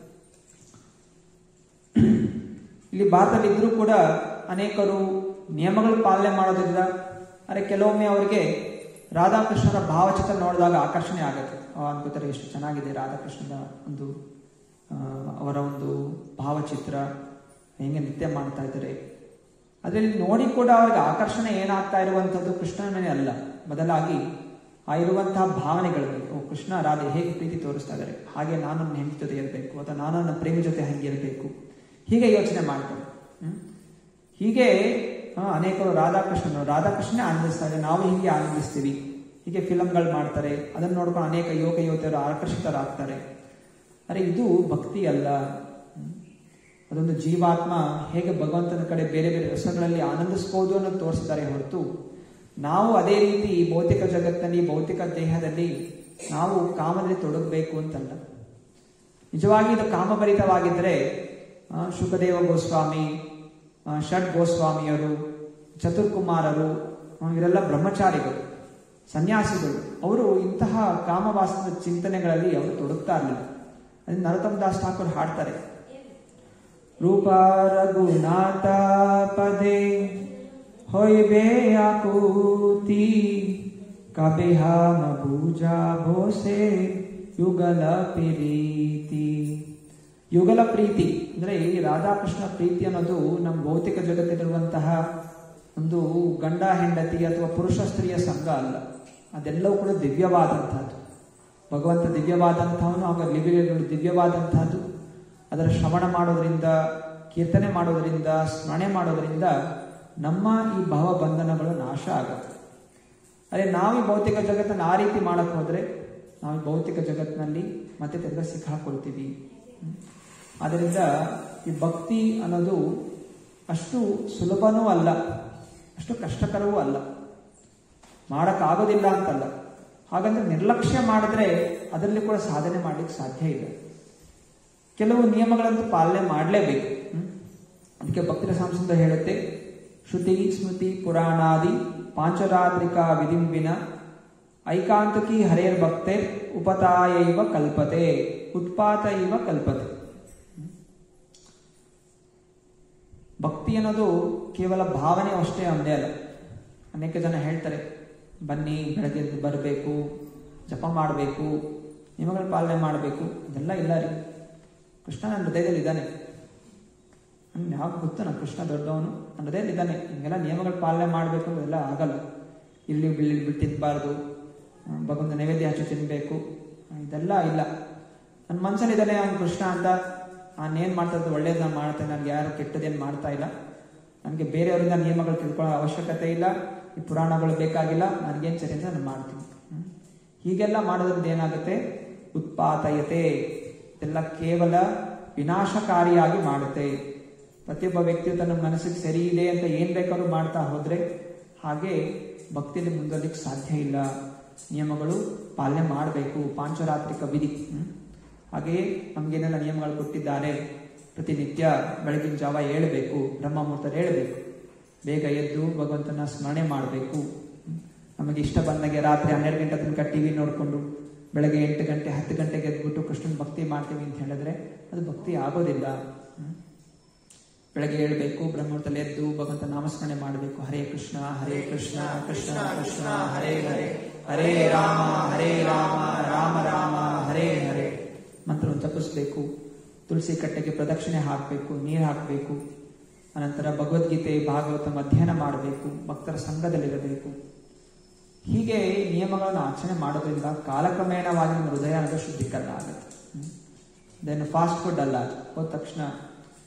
ಇಲ್ಲಿ ಭಾರತದಲ್ಲಿ ಇದ್ರೂ ಕೂಡ ಅನೇಕರು ನಿಯಮಗಳು ಪಾಲನೆ ಮಾಡೋದ್ರಿಂದ, ಆದರೆ ಕೆಲವೊಮ್ಮೆ ಅವರಿಗೆ ರಾಧಾಕೃಷ್ಣರ ಭಾವಚಿತ್ರ ನೋಡಿದಾಗ ಆಕರ್ಷಣೆ ಆಗುತ್ತೆ. ಅನ್ಕೋತಾರೆ ಎಷ್ಟು ಚೆನ್ನಾಗಿದೆ ರಾಧಾಕೃಷ್ಣನ ಒಂದು ಅವರ ಒಂದು ಭಾವಚಿತ್ರ, ಹೆಂಗೆ ನೃತ್ಯ ಮಾಡ್ತಾ ಇದ್ದಾರೆ. ಅದರಲ್ಲಿ ನೋಡಿ ಕೂಡ ಅವರಿಗೆ ಆಕರ್ಷಣೆ ಏನಾಗ್ತಾ ಇರುವಂಥದ್ದು ಕೃಷ್ಣನ ಮೇಲೆ ಅಲ್ಲ, ಬದಲಾಗಿ ಆ ಇರುವಂತಹ ಭಾವನೆಗಳು. ಓ, ಕೃಷ್ಣ ರಾಧೆ ಹೇಗೆ ಪ್ರೀತಿ ತೋರಿಸ್ತಾ ಇದ್ದಾರೆ, ಹಾಗೆ ನಾನು ನನ್ನ ಹೆಂಡತಿ ಜೊತೆ ಇರಬೇಕು, ಅಥವಾ ನಾನು ನನ್ನ ಪ್ರೇಮಿ ಜೊತೆ ಹಂಗೆ ಇರಬೇಕು, ಹೀಗೆ ಯೋಚನೆ ಮಾಡ್ತಾರೆ. ಹ್ಮ್ ಹೀಗೆ ಅನೇಕರು ರಾಧಾಕೃಷ್ಣನು ರಾಧಾಕೃಷ್ಣನೇ ಆನಂದಿಸ್ತಾ ಇದ್ದಾರೆ, ನಾವು ಹೀಗೆ ಆನಂದಿಸ್ತೀವಿ, ಹೀಗೆ ಫಿಲಮ್ಗಳು ಮಾಡ್ತಾರೆ. ಅದನ್ನು ನೋಡ್ಕೊಂಡು ಅನೇಕ ಯುವಕ ಯುವತಿಯರು ಆಕರ್ಷಿತರಾಗ್ತಾರೆ. ಅರೆ, ಇದು ಭಕ್ತಿ ಅಲ್ಲ. ಅದೊಂದು ಜೀವಾತ್ಮ ಹೇಗೆ ಭಗವಂತನ ಕಡೆ ಬೇರೆ ಬೇರೆ ರಸಗಳಲ್ಲಿ ಆನಂದಿಸ್ಬೋದು ಅನ್ನೋದು ತೋರಿಸಿದ್ದಾರೆ ಹೊರತು, ನಾವು ಅದೇ ರೀತಿ ಭೌತಿಕ ಜಗತ್ತಿನಲ್ಲಿ ಭೌತಿಕ ದೇಹದಲ್ಲಿ ನಾವು ಕಾಮದಲ್ಲಿ ತೊಡಗಬೇಕು ಅಂತಲ್ಲ. ನಿಜವಾಗಿ ಇದು ಕಾಮಭರಿತವಾಗಿದ್ದರೆ ಶುಕದೇವ ಗೋಸ್ವಾಮಿ, ಷಡ್ ಗೋಸ್ವಾಮಿಯರು, ಚತುರ್ಕುಮಾರರು, ಇವರೆಲ್ಲ ಬ್ರಹ್ಮಚಾರಿಗಳು, ಸನ್ಯಾಸಿಗಳು. ಅವರು ಇಂತಹ ಕಾಮವಾಸದ ಚಿಂತನೆಗಳಲ್ಲಿ ಅವರು ತೊಡಗ್ತಾ ಇರಲಿಲ್ಲ. ಅದನ್ನ ನರೋತ್ತಮ ದಾಸ್ ಠಾಕೂರ್ ಹಾಡ್ತಾರೆ, ರೂಪ ರಘುನಾಥ ಪದೇ ಹೊಯ್ಬೆ ಆಕೂತಿ ಕಬಿಹಾಮ ಭೂಜಾ ಭೋಸೆ ಯುಗಲ ಪ್ರೀತಿ. ಯುಗಲ ಪ್ರೀತಿ ಅಂದ್ರೆ ಈ ರಾಧಾಕೃಷ್ಣ ಪ್ರೀತಿ ಅನ್ನೋದು ನಮ್ಮ ಭೌತಿಕ ಜಗತ್ತಿರುವಂತಹ ಒಂದು ಗಂಡ ಹೆಂಡತಿ ಅಥವಾ ಪುರುಷ ಸ್ತ್ರೀಯ ಸಂಘ ಅಲ್ಲ. ಅದೆಲ್ಲವೂ ಕೂಡ ದಿವ್ಯವಾದಂತಹದ್ದು. ಭಗವಂತ ದಿವ್ಯವಾದಂತಹವನು, ಆಗ ಲಿವಿಗಳು ದಿವ್ಯವಾದಂತಹದ್ದು. ಅದರ ಶ್ರವಣ ಮಾಡೋದ್ರಿಂದ, ಕೀರ್ತನೆ ಮಾಡೋದ್ರಿಂದ, ಸ್ಮರಣೆ ಮಾಡೋದ್ರಿಂದ ನಮ್ಮ ಈ ಭಾವ ಬಂಧನಗಳು ನಾಶ ಆಗುತ್ತೆ. ಅದೇ ನಾವು ಈ ಭೌತಿಕ ಜಗತ್ತನ್ನು ಆ ರೀತಿ ಮಾಡಕ್ ಹೋದ್ರೆ ನಾವು ಈ ಭೌತಿಕ ಜಗತ್ತಿನಲ್ಲಿ ಮತ್ತೆ ತಿರ್ಗ ಸಿಕ್ಕಾಕೊಳ್ತೀವಿ. ಆದ್ದರಿಂದ ಈ ಭಕ್ತಿ ಅನ್ನೋದು ಅಷ್ಟು ಸುಲಭನೂ ಅಲ್ಲ, ಅಷ್ಟು ಕಷ್ಟಕರವೂ ಅಲ್ಲ. ಮಾಡಕ್ಕಾಗೋದಿಲ್ಲ ಅಂತಲ್ಲ. ಹಾಗಂದ್ರೆ ನಿರ್ಲಕ್ಷ್ಯ ಮಾಡಿದ್ರೆ ಅದರಲ್ಲಿ ಕೂಡ ಸಾಧನೆ ಮಾಡ್ಲಿಕ್ಕೆ ಸಾಧ್ಯ ಇಲ್ಲ. ಕೆಲವು ನಿಯಮಗಳಂತೂ ಪಾಲನೆ ಮಾಡಲೇಬೇಕು. ಅದಕ್ಕೆ ಭಕ್ತಿ ರಸಾಂಶ ಹೇಳುತ್ತೆ, ಶ್ರುತಿ ಸ್ಮೃತಿ ಪುರಾಣಾದಿ ಪಾಂಚರಾತ್ರಿಕಾ ವಿಧಿಂಬಿನ ಐಕಾಂತಕಿ ಹರೇರ್ ಭಕ್ತೆ ಉಪತಾಯೈವ ಕಲ್ಪತೆ ಉತ್ಪಾತ ಇವ ಕಲ್ಪತೆ. ಭಕ್ತಿ ಅನ್ನೋದು ಕೇವಲ ಭಾವನೆ ಅಷ್ಟೇ ಒಂದೇ ಅಲ್ಲ. ಅನೇಕ ಜನ ಹೇಳ್ತಾರೆ, ಬನ್ನಿ ಬೆಳಗ್ಗೆ ಬರಬೇಕು, ಜಪ ಮಾಡಬೇಕು, ನಿಯಮಗಳ ಪಾಲನೆ ಮಾಡಬೇಕು. ಇದೆಲ್ಲ ಇಲ್ಲ ರೀ. ಕೃಷ್ಣ ನನ್ನ ಹೃದಯದಲ್ಲಿ ಇದ್ದಾನೆ. ಯಾವ ಗೊತ್ತು, ನಾನು ಕೃಷ್ಣ ದೊಡ್ಡವನು, ನನ್ನ ಹೃದಯದಲ್ಲಿ ಇದ್ದಾನೆ. ಹಿಂಗೆಲ್ಲ ನಿಯಮಗಳ ಪಾಲನೆ ಮಾಡಬೇಕು ಅನ್ನೋದೆಲ್ಲ ಆಗಲ್ಲ. ಇಲ್ಲಿ ಬಿಲ್ಲಿ ಬಿಟ್ಟು ತಿನ್ಬಾರ್ದು, ಭಗವಂತ ನೈವೇದ್ಯ ಹಚ್ಚಿ ತಿನ್ಬೇಕು, ಇದೆಲ್ಲ ಇಲ್ಲ. ನನ್ನ ಮನಸ್ಸಲ್ಲಿ ಇದ್ದಾನೆ ಅವನು ಕೃಷ್ಣ ಅಂತ. ನಾನೇನು ಮಾಡ್ತಾ ಇದ್ದು ಒಳ್ಳೇದು ನಾನು ಮಾಡ್ತೇನೆ, ನನಗೆ ಯಾರು ಕೆಟ್ಟದೇನು ಮಾಡ್ತಾ ಇಲ್ಲ, ನನಗೆ ಬೇರೆಯವರಿಂದ ನಿಯಮಗಳು ತಿಳ್ಕೊಳ್ಳೋ ಅವಶ್ಯಕತೆ ಇಲ್ಲ, ಈ ಪುರಾಣಗಳು ಬೇಕಾಗಿಲ್ಲ, ನನಗೇನು ಸರಿ ಅಂತ ನಾನು ಮಾಡ್ತೀನಿ. ಹೀಗೆಲ್ಲ ಮಾಡೋದ್ರಿಂದ ಏನಾಗುತ್ತೆ, ಉತ್ಪಾತಯತೆ, ಇದೆಲ್ಲ ಕೇವಲ ವಿನಾಶಕಾರಿಯಾಗಿ ಮಾಡುತ್ತೆ. ಪ್ರತಿಯೊಬ್ಬ ವ್ಯಕ್ತಿ ತನ್ನ ಮನಸ್ಸಿಗೆ ಸರಿ ಇದೆ ಅಂತ ಏನ್ ಬೇಕಾದ್ರೂ ಮಾಡ್ತಾ ಹೋದ್ರೆ ಹಾಗೆ ಭಕ್ತಿಯಲ್ಲಿ ಮುಂದುವರಿಲಿಕ್ಕೆ ಸಾಧ್ಯ ಇಲ್ಲ. ನಿಯಮಗಳು ಪಾಲನೆ ಮಾಡಬೇಕು, ಪಾಂಚರಾತ್ರಿಕ ವಿಧಿ. ಹಾಗೆಯೇ ನಮ್ಗೇನೆಲ್ಲ ನಿಯಮಗಳು ಕೊಟ್ಟಿದ್ದಾರೆ, ಪ್ರತಿನಿತ್ಯ ಬೆಳಗಿನ ಜಾವ ಏಳಬೇಕು, ಬ್ರಹ್ಮ ಮುಹೂರ್ತದಲ್ಲಿ ಏಳಬೇಕು, ಬೇಗ ಎದ್ದು ಭಗವಂತನ ಸ್ಮರಣೆ ಮಾಡಬೇಕು. ನಮಗೆ ಇಷ್ಟ ಬಂದಾಗೆ ರಾತ್ರಿ ಹನ್ನೆರಡು ಗಂಟೆ ತನಕ ಟಿವಿ ನೋಡಿಕೊಂಡು ಬೆಳಗ್ಗೆ ಎಂಟು ಗಂಟೆ ಹತ್ತು ಗಂಟೆಗೆ ಎದ್ಬಿಟ್ಟು ಕೃಷ್ಣನ ಭಕ್ತಿ ಮಾಡ್ತೀವಿ ಅಂತ ಹೇಳಿದ್ರೆ ಅದು ಭಕ್ತಿ ಆಗೋದಿಲ್ಲ. ಬೆಳಗ್ಗೆ ಏಳಬೇಕು, ಬ್ರಹ್ಮುಹೂರ್ತದಲ್ಲಿ ಎದ್ದು ಭಗವಂತ ನಾಮಸ್ಮರಣೆ ಮಾಡಬೇಕು. ಹರೇ ಕೃಷ್ಣ ಹರೇ ಕೃಷ್ಣ ಕೃಷ್ಣ ಕೃಷ್ಣ ಹರೇ ಹರೇ, ಹರೇ ರಾಮ ಹರೇ ರಾಮ ರಾಮ ರಾಮ ಹರೇ ಹರೇ ಮಂತ್ರವನ್ನು ಜಪಿಸಬೇಕು. ತುಳಸಿ ಕಟ್ಟೆಗೆ ಪ್ರದಕ್ಷಿಣೆ ಹಾಕಬೇಕು, ನೀರು ಹಾಕಬೇಕು. ಅನಂತರ ಭಗವದ್ಗೀತೆ ಭಾಗವತ ಅಧ್ಯಯನ ಮಾಡಬೇಕು, ಭಕ್ತರ ಸಂಘದಲ್ಲಿರಬೇಕು. ಹೀಗೆ ನಿಯಮಗಳನ್ನು ಆಚರಣೆ ಮಾಡೋದ್ರಿಂದ ಕಾಲಕ್ರಮೇಣವಾಗಿ ನಮ್ಮ ಹೃದಯ ಅನ್ನೋದು ಶುದ್ಧೀಕರಣ ಆಗುತ್ತೆ. ದೆನ್ ಫಾಸ್ಟ್ ಫುಡ್ ಅಲ್ಲ, ಹೋದ ತಕ್ಷಣ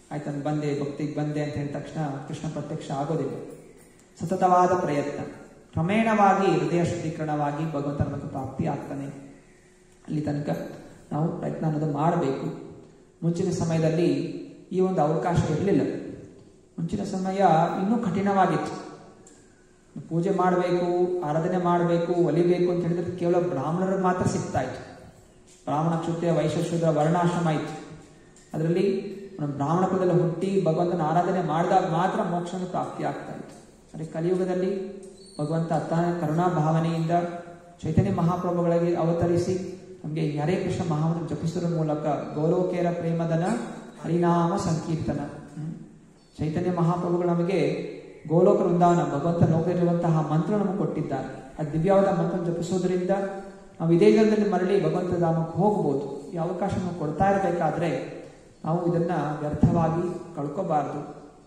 ಆಯ್ತು ಬಂದೆ ಭಕ್ತಿಗೆ ಬಂದೆ ಅಂತ ಹೇಳಿದ ತಕ್ಷಣ ಕೃಷ್ಣ ಪ್ರತ್ಯಕ್ಷ ಆಗೋದಿಲ್ಲ. ಸತತವಾದ ಪ್ರಯತ್ನ, ಕ್ರಮೇಣವಾಗಿ ಹೃದಯ ಶುದ್ಧೀಕರಣವಾಗಿ ಭಗವಂತನ ಮತ್ತು ಪ್ರಾಪ್ತಿ ಆಗ್ತಾನೆ. ಅಲ್ಲಿ ತನಕ ನಾವು ಪ್ರಯತ್ನ ಅನ್ನೋದು ಮಾಡಬೇಕು. ಮುಂಚಿನ ಸಮಯದಲ್ಲಿ ಈ ಒಂದು ಅವಕಾಶ ಇರಲಿಲ್ಲ. ಮುಂಚಿನ ಸಮಯ ಇನ್ನೂ ಕಠಿಣವಾಗಿತ್ತು. ಪೂಜೆ ಮಾಡಬೇಕು, ಆರಾಧನೆ ಮಾಡಬೇಕು, ಒಲಿಬೇಕು ಅಂತ ಹೇಳಿದ್ರೆ ಕೇವಲ ಬ್ರಾಹ್ಮಣರಿಗೆ ಮಾತ್ರ ಸಿಗ್ತಾ ಇತ್ತು. ಬ್ರಾಹ್ಮಣ ಕ್ಷತ್ರಿಯ ವೈಶ್ಯ ಶೂದ್ರ ವರ್ಣಾಶ್ರಮ ಇತ್ತು. ಅದರಲ್ಲಿ ಬ್ರಾಹ್ಮಣ ಕುಲದಲ್ಲಿ ಹುಟ್ಟಿ ಭಗವಂತನ ಆರಾಧನೆ ಮಾಡಿದಾಗ ಮಾತ್ರ ಮೋಕ್ಷನ ಪ್ರಾಪ್ತಿ ಆಗ್ತಾ ಇತ್ತು. ಅದೇ ಕಲಿಯುಗದಲ್ಲಿ ಭಗವಂತ ಅತ್ತಾನ ಕರುಣಾ ಭಾವನೆಯಿಂದ ಚೈತನ್ಯ ಮಹಾಪ್ರಭುಗಳಿಗೆ ಅವತರಿಸಿ ನಮಗೆ ಹರೇ ಕೃಷ್ಣ ಮಹಾಮಂತ್ರ ಜಪಿಸುವ ಮೂಲಕ ಗೋಲೋಕೇರ ಪ್ರೇಮದನ ಹರಿನಾಮ ಸಂಕೀರ್ತನ, ಚೈತನ್ಯ ಮಹಾಪ್ರಭುಗಳು ನಮಗೆ ಗೋಲೋಕ ವೃಂದಾವನ ಭಗವಂತ ಲೋಕದಲ್ಲಿರುವಂತಹ ಮಂತ್ರ ನಮಗೆ ಕೊಟ್ಟಿದ್ದಾರೆ. ಆ ದಿವ್ಯವಾದ ಮಂತ್ರ ಜಪಿಸೋದ್ರಿಂದ ನಾವು ಇದೇ ಜಗದಲ್ಲಿ ಮರಳಿ ಭಗವಂತ ಧಾಮಕ್ಕೆ ಹೋಗ್ಬೋದು. ಈ ಅವಕಾಶ ನಾವು ಕೊಡ್ತಾ ಇರಬೇಕಾದ್ರೆ ನಾವು ಇದನ್ನ ವ್ಯರ್ಥವಾಗಿ ಕಳ್ಕೋಬಾರದು.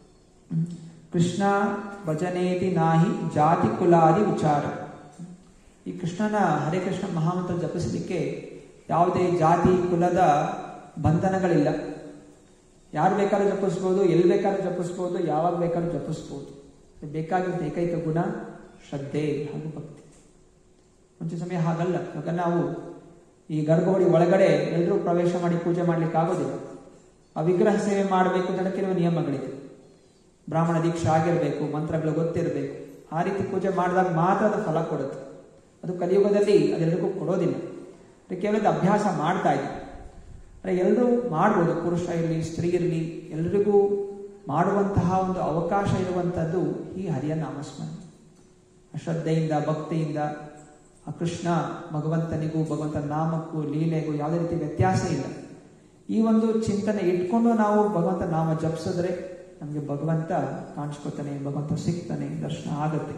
ಕೃಷ್ಣ ಭಜನೇತಿ ನಾಹಿ ಜಾತಿ ಕುಲಾದಿ ವಿಚಾರ. ಈ ಕೃಷ್ಣನ ಹರೇ ಕೃಷ್ಣ ಮಹಾಮಂತ್ರ ಜಪಿಸಲಿಕ್ಕೆ ಯಾವುದೇ ಜಾತಿ ಕುಲದ ಬಂಧನಗಳಿಲ್ಲ. ಯಾರು ಬೇಕಾದ್ರೂ ಜಪಿಸ್ಬೋದು, ಎಲ್ಲಿ ಬೇಕಾದ್ರೂ ಜಪಿಸ್ಬೋದು, ಯಾವಾಗ ಬೇಕಾದ್ರೂ ಜಪಿಸ್ಬೋದು. ಬೇಕಾಗಿದ್ದ ಏಕೈಕ ಗುಣ ಶ್ರದ್ಧೆ ಹಾಗೂ ಭಕ್ತಿ. ಮುಂಚೆ ಸಮಯ ಹಾಗಲ್ಲ. ಇವಾಗ ನಾವು ಈ ಗರ್ಭಗುಡಿ ಒಳಗಡೆ ಎಲ್ಲರೂ ಪ್ರವೇಶ ಮಾಡಿ ಪೂಜೆ ಮಾಡ್ಲಿಕ್ಕೆ ಆಗೋದಿಲ್ಲ. ಆ ವಿಗ್ರಹ ಸೇವೆ ಮಾಡಬೇಕು ಅಂತ ಕೆಲವು ನಿಯಮಗಳಿದೆ. ಬ್ರಾಹ್ಮಣ ದೀಕ್ಷೆ ಆಗಿರ್ಬೇಕು, ಮಂತ್ರಗಳು ಗೊತ್ತಿರಬೇಕು. ಆ ರೀತಿ ಪೂಜೆ ಮಾಡಿದಾಗ ಮಾತ್ರ ಅದು ಫಲ ಕೊಡುತ್ತೆ. ಅದು ಕಲಿಯುಗದಲ್ಲಿ ಅದೆಲ್ಲರಿಗೂ ಕೊಡೋದಿಲ್ಲ. ಕೇವಲ ಅಭ್ಯಾಸ ಮಾಡ್ತಾ ಇದ್ದೀವಿ. ಅಂದರೆ ಎಲ್ಲರೂ ಮಾಡ್ಬೋದು, ಪುರುಷ ಇರಲಿ ಸ್ತ್ರೀ ಇರಲಿ, ಎಲ್ಲರಿಗೂ ಮಾಡುವಂತಹ ಒಂದು ಅವಕಾಶ ಇರುವಂಥದ್ದು ಈ ಹರಿಯ ನಾಮಸ್ಮರಣೆ. ಶ್ರದ್ಧೆಯಿಂದ ಭಕ್ತಿಯಿಂದ ಆ ಕೃಷ್ಣ ಭಗವಂತನಿಗೂ ಭಗವಂತನ ನಾಮಕ್ಕೂ ಲೀಲೆಗೂ ಯಾವುದೇ ರೀತಿ ವ್ಯತ್ಯಾಸ ಇಲ್ಲ. ಈ ಒಂದು ಚಿಂತನೆ ಇಟ್ಕೊಂಡು ನಾವು ಭಗವಂತ ನಾಮ ಜಪಿಸಿದ್ರೆ ನಮಗೆ ಭಗವಂತ ಕಾಣಿಸ್ಕೊತಾನೆ, ಭಗವಂತ ಸಿಗ್ತಾನೆ, ದರ್ಶನ ಆಗುತ್ತೆ.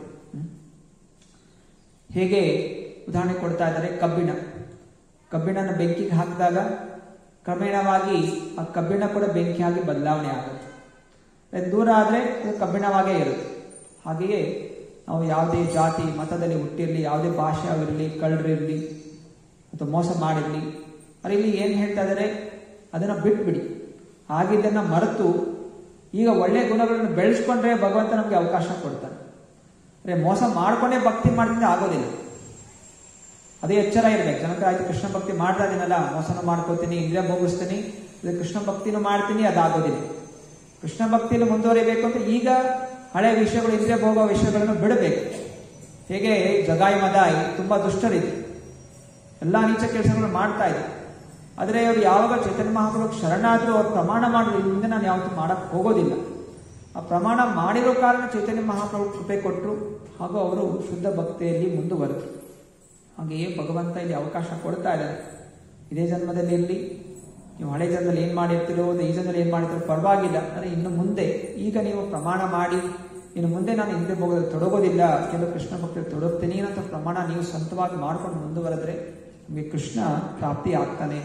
ಹೇಗೆ ಉದಾಹರಣೆ ಕೊಡ್ತಾ ಇದ್ದಾರೆ, ಕಬ್ಬಿಣ ಕಬ್ಬಿಣನ ಬೆಂಕಿಗೆ ಹಾಕಿದಾಗ ಕ್ರಮೇಣವಾಗಿ ಆ ಕಬ್ಬಿಣ ಕೂಡ ಬೆಂಕಿಯಾಗಿ ಬದಲಾವಣೆ ಆಗುತ್ತೆ. ದೂರ ಆದರೆ ಅದು ಕಬ್ಬಿಣವಾಗೇ ಇರುತ್ತೆ. ಹಾಗೆಯೇ ನಾವು ಯಾವುದೇ ಜಾತಿ ಮತದಲ್ಲಿ ಹುಟ್ಟಿರಲಿ, ಯಾವುದೇ ಭಾಷೆ ಆಗಿರಲಿ, ಕಳ್ಳರಿರಲಿ ಅಥವಾ ಮೋಸ ಮಾಡಿರಲಿ, ಆದರೆ ಇಲ್ಲಿ ಏನು ಹೇಳ್ತಾ ಇದ್ದಾರೆ, ಅದನ್ನು ಬಿಟ್ಬಿಡಿ. ಆಗಿದ್ದನ್ನು ಮರೆತು ಈಗ ಒಳ್ಳೆಯ ಗುಣಗಳನ್ನು ಬೆಳೆಸ್ಕೊಂಡ್ರೆ ಭಗವಂತ ನಮಗೆ ಅವಕಾಶ ಕೊಡ್ತಾನೆ. ಅಂದರೆ ಮೋಸ ಮಾಡ್ಕೊಂಡೇ ಭಕ್ತಿ ಮಾಡಿದ್ರೆ ಆಗೋದಿಲ್ಲ. ಅದೇ ಎಚ್ಚರ ಇರಬೇಕು. ಜನಕ ಆಯ್ತು ಕೃಷ್ಣ ಭಕ್ತಿ ಮಾಡ್ತಾ ಇದೀನಲ್ಲ, ಮೋಸನ ಮಾಡ್ಕೋತೀನಿ, ಇಂದ್ರಿಯ ಭೋಗಿಸ್ತೀನಿ, ಇದು ಕೃಷ್ಣ ಭಕ್ತಿನೂ ಮಾಡ್ತೀನಿ, ಅದಾಗೋದಿಲ್ಲ. ಕೃಷ್ಣ ಭಕ್ತಿಯಲ್ಲಿ ಮುಂದುವರಿಬೇಕು ಅಂತ ಈಗ ಹಳೆ ವಿಷಯಗಳು, ಇಂದ್ರಿಯ ಭೋಗ ವಿಷಯಗಳನ್ನು ಬಿಡಬೇಕು. ಹೇಗೆ ಜಗಾಯಿ ಮದಾಯಿ ತುಂಬಾ ದುಷ್ಟರಿದ್ರು, ಎಲ್ಲಾ ನೀಚ ಕೆಲಸಗಳನ್ನು ಮಾಡ್ತಾ ಇದ್ರು. ಆದರೆ ಅವರು ಯಾವಾಗ ಚೈತನ್ಯ ಮಹಾಪ್ರಭು ಶರಣಾದ್ರು, ಅವ್ರು ಪ್ರಮಾಣ ಮಾಡಿದ್ರು, ಇಲ್ಲಿಂದ ನಾನು ಯಾವತ್ತೂ ಮಾಡಕ್ ಹೋಗೋದಿಲ್ಲ. ಆ ಪ್ರಮಾಣ ಮಾಡಿರೋ ಕಾರಣ ಚೈತನ್ಯ ಮಹಾಪ್ರಭು ಕೃಪೆ ಕೊಟ್ಟರು, ಹಾಗೂ ಅವರು ಶುದ್ಧ ಭಕ್ತಿಯಲ್ಲಿ ಮುಂದುವರೆದ್ರು. ಹಾಗೆಯೇ ಭಗವಂತ ಇಲ್ಲಿ ಅವಕಾಶ ಕೊಡ್ತಾ ಇದ್ದಾರೆ. ಇದೇ ಜನ್ಮದಲ್ಲಿ ಇರಲಿ, ನೀವು ಹಳೆ ಜನ್ಮದಲ್ಲಿ ಏನ್ ಮಾಡಿರ್ತೀರೋ, ಈ ಜನ್ಮದಲ್ಲಿ ಏನ್ ಮಾಡಿರ್ತೀರೋ ಪರವಾಗಿಲ್ಲ. ಅಂದರೆ ಇನ್ನು ಮುಂದೆ ಈಗ ನೀವು ಪ್ರಮಾಣ ಮಾಡಿ, ಇನ್ನು ಮುಂದೆ ನಾನು ಹಿಂದೆ ಹೋಗೋದು ತೊಡಗೋದಿಲ್ಲ, ಕೆಲವು ಕೃಷ್ಣ ಭಕ್ತರು ತೊಡಗ್ತೀನಿ ಅಂತ ಪ್ರಮಾಣ ನೀವು ಸ್ವಂತವಾಗಿ ಮಾಡ್ಕೊಂಡು ಮುಂದುವರೆದ್ರೆ ನಮಗೆ ಕೃಷ್ಣ ಪ್ರಾಪ್ತಿ ಆಗ್ತಾನೆ.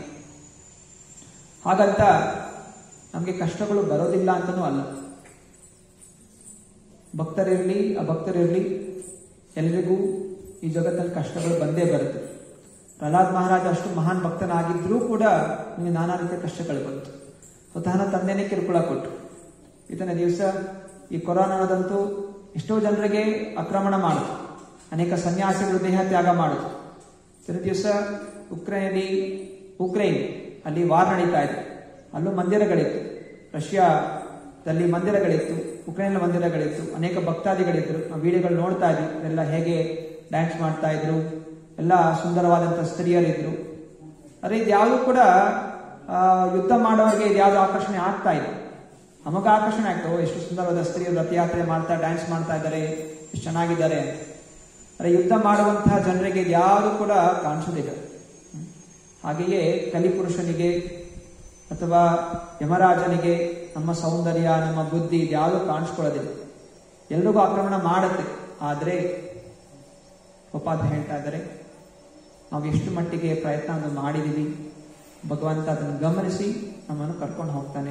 ಹಾಗಂತ ನಮಗೆ ಕಷ್ಟಗಳು ಬರೋದಿಲ್ಲ ಅಂತನೂ ಅಲ್ಲ. ಭಕ್ತರಿರಲಿ ಅಭಕ್ತರಿರಲಿ, ಎಲ್ರಿಗೂ ಈ ಜಗತ್ತಲ್ಲಿ ಕಷ್ಟಗಳು ಬಂದೇ ಬರುತ್ತೆ. ಪ್ರಹ್ಲಾದ್ ಮಹಾರಾಜ ಅಷ್ಟು ಮಹಾನ್ ಭಕ್ತನಾಗಿದ್ರೂ ಕೂಡ ನಿಮಗೆ ನಾನಾ ರೀತಿಯ ಕಷ್ಟಗಳು ಬಂತು. ಸ್ವತಃ ತಂದೆನೇ ಕಿರುಕುಳ ಕೊಟ್ಟು, ಇದನ್ನ ದಿವಸ ಈ ಕೊರೋನಾದಂತೂ ಎಷ್ಟೋ ಜನರಿಗೆ ಆಕ್ರಮಣ ಮಾಡಿತು. ಅನೇಕ ಸನ್ಯಾಸಿಗಳು ದೇಹ ತ್ಯಾಗ ಮಾಡಿತು. ಇತರ ದಿವಸ ಉಕ್ರೇನಲ್ಲಿ ಉಕ್ರೇನ್ ಅಲ್ಲಿ ವಾರ್ ನಡೀತಾ ಇದೆ. ಅಲ್ಲೂ ಮಂದಿರಗಳಿತ್ತು, ರಷ್ಯಾದಲ್ಲಿ ಮಂದಿರಗಳಿತ್ತು, ಉಕ್ರೇನ್ ಮಂದಿರಗಳಿತ್ತು, ಅನೇಕ ಭಕ್ತಾದಿಗಳಿದ್ರು. ಆ ವಿಡಿಯೋಗಳು ನೋಡ್ತಾ ಇದ್ವಿ. ಎಲ್ಲ ಹೇಗೆ ಡ್ಯಾನ್ಸ್ ಮಾಡ್ತಾ ಇದ್ರು, ಎಲ್ಲ ಸುಂದರವಾದಂಥ ಸ್ತ್ರೀಯರಿದ್ರು. ಅದೇ ಇದ್ಯಾವುದು ಕೂಡ ಯುದ್ಧ ಮಾಡೋರಿಗೆ ಇದ್ಯಾವುದು ಆಕರ್ಷಣೆ ಆಗ್ತಾ ಇದೆ. ನಮಗೆ ಆಕರ್ಷಣೆ ಆಗ್ತವೆ, ಎಷ್ಟು ಸುಂದರವಾದ ಸ್ತ್ರೀಯರು ರಥಯಾತ್ರೆ ಮಾಡ್ತಾ ಡ್ಯಾನ್ಸ್ ಮಾಡ್ತಾ ಇದ್ದಾರೆ, ಎಷ್ಟು ಚೆನ್ನಾಗಿದ್ದಾರೆ. ಅರೆ ಯುದ್ಧ ಮಾಡುವಂತಹ ಜನರಿಗೆ ಇದ್ಯಾವುದು ಕೂಡ ಕಾಣಿಸೋದಿಲ್ಲ. ಹಾಗೆಯೇ ಕಲಿಪುರುಷನಿಗೆ ಅಥವಾ ಯಮರಾಜನಿಗೆ ನಮ್ಮ ಸೌಂದರ್ಯ, ನಮ್ಮ ಬುದ್ಧಿ ಇದ್ಯಾವುದು ಕಾಣಿಸ್ಕೊಳ್ಳೋದಿಲ್ಲ. ಎಲ್ರಿಗೂ ಆಕ್ರಮಣ ಮಾಡುತ್ತೆ. ಆದರೆ ಉಪಾಧ್ಯ ಹೇಳ್ತಾ ಇದ್ದಾರೆ, ನಾವು ಎಷ್ಟು ಮಟ್ಟಿಗೆ ಪ್ರಯತ್ನ ಅನ್ನು ಮಾಡಿದೀವಿ, ಭಗವಂತ ಅದನ್ನು ಗಮನಿಸಿ ನಮ್ಮನ್ನು ಕರ್ಕೊಂಡು ಹೋಗ್ತಾನೆ.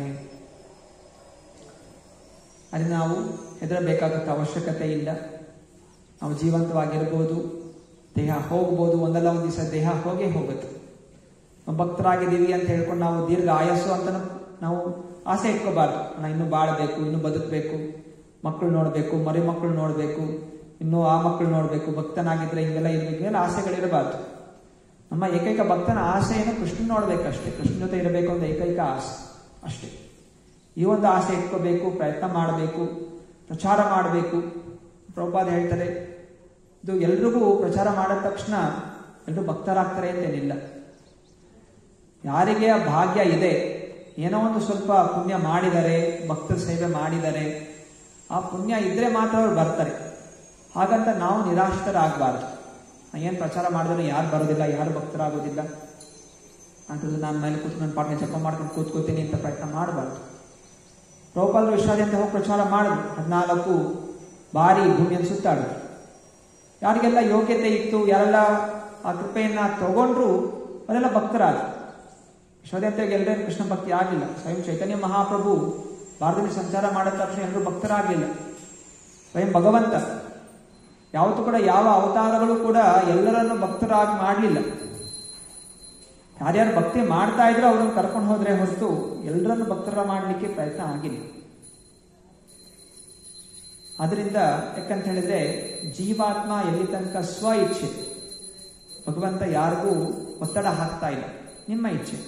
ಅಲ್ಲಿ ನಾವು ಹೆದರಬೇಕಾದಂಥ ಅವಶ್ಯಕತೆ ಇಲ್ಲ. ನಾವು ಜೀವಂತವಾಗಿರ್ಬೋದು, ದೇಹ ಹೋಗ್ಬೋದು, ಒಂದಲ್ಲ ಒಂದು ದಿವಸ ದೇಹ ಹೋಗೇ ಹೋಗುತ್ತೆ. ಭಕ್ತರಾಗಿದ್ದೀವಿ ಅಂತ ಹೇಳ್ಕೊಂಡು ನಾವು ದೀರ್ಘ ಆಯಸ್ಸು ಅಂತ ನಾವು ಆಸೆ ಇಟ್ಕೋಬಾರ್ದು. ನಾನು ಇನ್ನೂ ಬಾಳಬೇಕು, ಇನ್ನೂ ಬದುಕಬೇಕು, ಮಕ್ಕಳು ನೋಡಬೇಕು, ಮರಿ ಮಕ್ಕಳು ನೋಡಬೇಕು, ಇನ್ನೂ ಆ ಮಕ್ಕಳು ನೋಡಬೇಕು, ಭಕ್ತನಾಗಿದ್ರೆ ಹಿಂಗೆಲ್ಲ ಇರಬೇಕು, ಆಸೆಗಳಿರಬಾರ್ದು. ನಮ್ಮ ಏಕೈಕ ಭಕ್ತನ ಆಸೆ ಏನು? ಕೃಷ್ಣ ನೋಡ್ಬೇಕಷ್ಟೇ, ಕೃಷ್ಣ ಜೊತೆ ಇರಬೇಕು ಅಂತ ಏಕೈಕ ಆಸೆ ಅಷ್ಟೇ. ಈ ಒಂದು ಆಸೆ ಇಟ್ಕೋಬೇಕು, ಪ್ರಯತ್ನ ಮಾಡಬೇಕು, ಪ್ರಚಾರ ಮಾಡಬೇಕು. ಪ್ರಭುಪಾದ ಹೇಳ್ತಾರೆ, ಇದು ಎಲ್ರಿಗೂ ಪ್ರಚಾರ ಮಾಡಿದ ತಕ್ಷಣ ಎಲ್ಲರೂ ಭಕ್ತರಾಗ್ತಾರೆ ಅಂತೇನಿಲ್ಲ. ಯಾರಿಗೆ ಆ ಭಾಗ್ಯ ಇದೆ, ಏನೋ ಒಂದು ಸ್ವಲ್ಪ ಪುಣ್ಯ ಮಾಡಿದರೆ, ಭಕ್ತರ ಸೇವೆ ಮಾಡಿದರೆ, ಆ ಪುಣ್ಯ ಇದ್ರೆ ಮಾತ್ರ ಅವ್ರು ಬರ್ತಾರೆ. ಹಾಗಂತ ನಾವು ನಿರಾಶ್ರಿತರಾಗಬಾರ್ದು. ಏನು ಪ್ರಚಾರ ಮಾಡಿದ್ರೆ ಯಾರು ಬರೋದಿಲ್ಲ, ಯಾರು ಭಕ್ತರಾಗೋದಿಲ್ಲ ಅಂತದ್ದು ನಾನು ಮೇಲೆ ಕೂತ್ಕೊಂಡು ನನ್ನ ಪಾಠ ಜಪ ಮಾಡ್ಕೊಂಡು ಕೂತ್ಕೋತೀನಿ ಅಂತ ಪ್ರಯತ್ನ ಮಾಡಬಾರ್ದು. ಪ್ರಭುಪಾದರು ವಿಶ್ರಾಂತಿ ಹೋಗಿ ಪ್ರಚಾರ ಮಾಡಿದ್ರು. ಹದಿನಾಲ್ಕು ಬಾರಿ ಭೂಮಿಯನ್ನು ಸುತ್ತಾಡಿದ್ರು. ಯಾರಿಗೆಲ್ಲ ಯೋಗ್ಯತೆ ಇತ್ತು, ಯಾರೆಲ್ಲ ಆ ಕೃಪೆಯನ್ನ ತಗೊಂಡ್ರು, ಅವರೆಲ್ಲ ಭಕ್ತರಾದ್ರು. ವಿಶ್ವದೇವತೆಗೆ ಎಲ್ಲರೇನು ಕೃಷ್ಣ ಭಕ್ತಿ ಆಗಲಿಲ್ಲ. ಸ್ವಯಂ ಚೈತನ್ಯ ಮಹಾಪ್ರಭು ಭಾರತದಲ್ಲಿ ಸಂಚಾರ ಮಾಡಿದ ತಕ್ಷಣ ಎಲ್ಲರೂ ಭಕ್ತರಾಗಲಿಲ್ಲ. ಸ್ವಯಂ ಭಗವಂತ ಯಾವತ್ತೂ ಕೂಡ, ಯಾವ ಅವತಾರಗಳು ಕೂಡ ಎಲ್ಲರನ್ನು ಭಕ್ತರಾಗಿ ಮಾಡಲಿಲ್ಲ. ಯಾರ್ಯಾರು ಭಕ್ತಿ ಮಾಡ್ತಾ ಇದ್ರು ಅವ್ರನ್ನ ಕರ್ಕೊಂಡು ಹೋದ್ರೆ ಹೊರತು ಎಲ್ಲರನ್ನು ಭಕ್ತರ ಮಾಡಲಿಕ್ಕೆ ಪ್ರಯತ್ನ ಆಗಿಲ್ಲ. ಅದರಿಂದ ಯಾಕಂತ ಹೇಳಿದ್ರೆ ಜೀವಾತ್ಮ ಎಲ್ಲಿ ತನಕ ಸ್ವ ಇಚ್ಛೆ, ಭಗವಂತ ಯಾರಿಗೂ ಒತ್ತಡ ಹಾಕ್ತಾ ಇಲ್ಲ, ನಿಮ್ಮ ಇಚ್ಛೆ.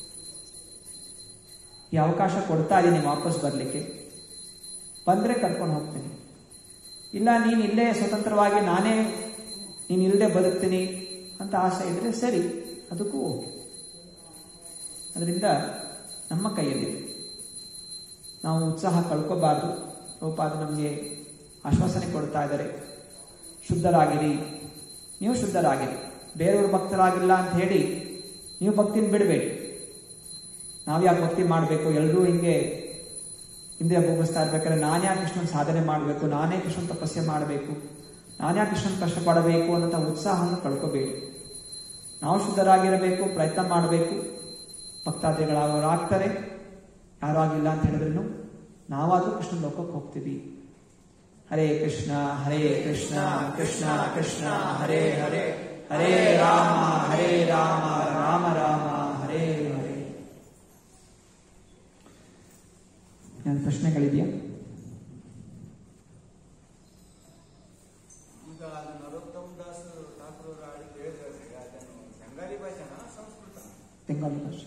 ಈ ಅವಕಾಶ ಕೊಡ್ತಾ ಇದ್ದೀನಿ ವಾಪಸ್ ಬರ್ಲಿಕ್ಕೆ, ಬಂದ್ರೆ ಕರ್ಕೊಂಡು ಹೋಗ್ತೀನಿ. ಇಲ್ಲ ನೀನ್ ಇಲ್ಲೇ ಸ್ವತಂತ್ರವಾಗಿ ನಾನೇ ನೀನ್ ಇಲ್ಲದೆ ಬದುಕ್ತೀನಿ ಅಂತ ಆಸೆ ಇದ್ರೆ ಸರಿ, ಅದಕ್ಕೂ ಹೋಗಿ. ಅದರಿಂದ ನಮ್ಮ ಕೈಯಲ್ಲಿ ನಾವು ಉತ್ಸಾಹ ಕಳ್ಕೋಬಾರ್ದು. ಪ್ರಭುಪಾದ ನಮಗೆ ಆಶ್ವಾಸನೆ ಕೊಡ್ತಾ ಇದ್ದಾರೆ, ಶುದ್ಧರಾಗಿರಿ, ನೀವು ಶುದ್ಧರಾಗಿರಿ. ಬೇರೆಯವರು ಭಕ್ತರಾಗಿಲ್ಲ ಅಂತ ಹೇಳಿ ನೀವು ಭಕ್ತಿನ ಬಿಡಬೇಡಿ. ನಾವು ಯಾಕೆ ಭಕ್ತಿ ಮಾಡಬೇಕು, ಎಲ್ಲರೂ ಹಿಂಗೆ ಇಂದ್ರಿಯ ಭೋಗಿಸ್ತಾ ಇರ್ಬೇಕಾದ್ರೆ ನಾನೇ ಯಾಕೆ ಕೃಷ್ಣನ್ ಸಾಧನೆ ಮಾಡಬೇಕು, ನಾನೇ ಕೃಷ್ಣನ್ ತಪಸ್ಸೆ ಮಾಡಬೇಕು, ನಾನೇ ಕೃಷ್ಣನ್ ಕಷ್ಟಪಡಬೇಕು ಅನ್ನೋಂಥ ಉತ್ಸಾಹವನ್ನು ಕಳ್ಕೋಬೇಡಿ. ನಾವು ಶುದ್ಧರಾಗಿರಬೇಕು, ಪ್ರಯತ್ನ ಮಾಡಬೇಕು. ಭಕ್ತಾದಿಗಳಾಗೋರು ಆಗ್ತಾರೆ, ಯಾರು ಆಗಿಲ್ಲ ಅಂತ ಹೇಳಿದ್ರು ನಾವಾದ್ರೂ ಕೃಷ್ಣ ಲೋಕಕ್ಕೆ ಹೋಗ್ತೀವಿ. ಹರೇ ಕೃಷ್ಣ ಹರೇ ಕೃಷ್ಣ ಕೃಷ್ಣ ಕೃಷ್ಣ ಹರೇ ಹರೇ, ಹರೇ ರಾಮ ಹರೇ ರಾಮ ರಾಮ ರಾಮ ಹರೇ ಹರೇ. ಏನು ಪ್ರಶ್ನೆಗಳಿದೆಯಾ? ಈಗ ನರೋತ್ತಮ ದಾಸ್ ಠಾಕೂರ್ ಆಡಿದ್ದು ಹೇಳಿದ್ರೆ ಅದನ್ನು ಬೆಂಗಾಲಿ ಭಾಷೆನ ಸಂಸ್ಕೃತ? ಬೆಂಗಾಲಿ ಭಾಷೆ.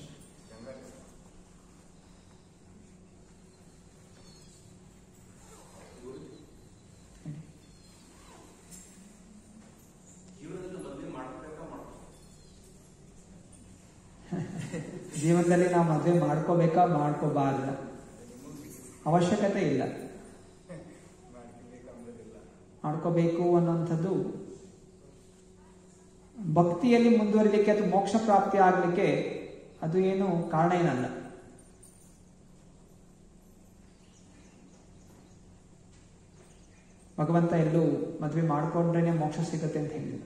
ಜೀವನದಲ್ಲಿ ನಾವು ಮದುವೆ ಮಾಡ್ಕೋಬೇಕಾ ಮಾಡ್ಕೋಬಾರ್ದ? ಅವಶ್ಯಕತೆ ಇಲ್ಲ. ಮಾಡ್ಕೋಬೇಕು ಅನ್ನೋಂಥದ್ದು ಭಕ್ತಿಯಲ್ಲಿ ಮುಂದುವರಿಲಿಕ್ಕೆ ಅಥವಾ ಮೋಕ್ಷ ಪ್ರಾಪ್ತಿ ಆಗಲಿಕ್ಕೆ ಅದು ಏನು ಕಾರಣ ಏನಲ್ಲ. ಭಗವಂತ ಎಲ್ಲೂ ಮದುವೆ ಮಾಡ್ಕೊಂಡ್ರೇನೆ ಮೋಕ್ಷ ಸಿಗುತ್ತೆ ಅಂತ ಹೇಳಿದ್ರು.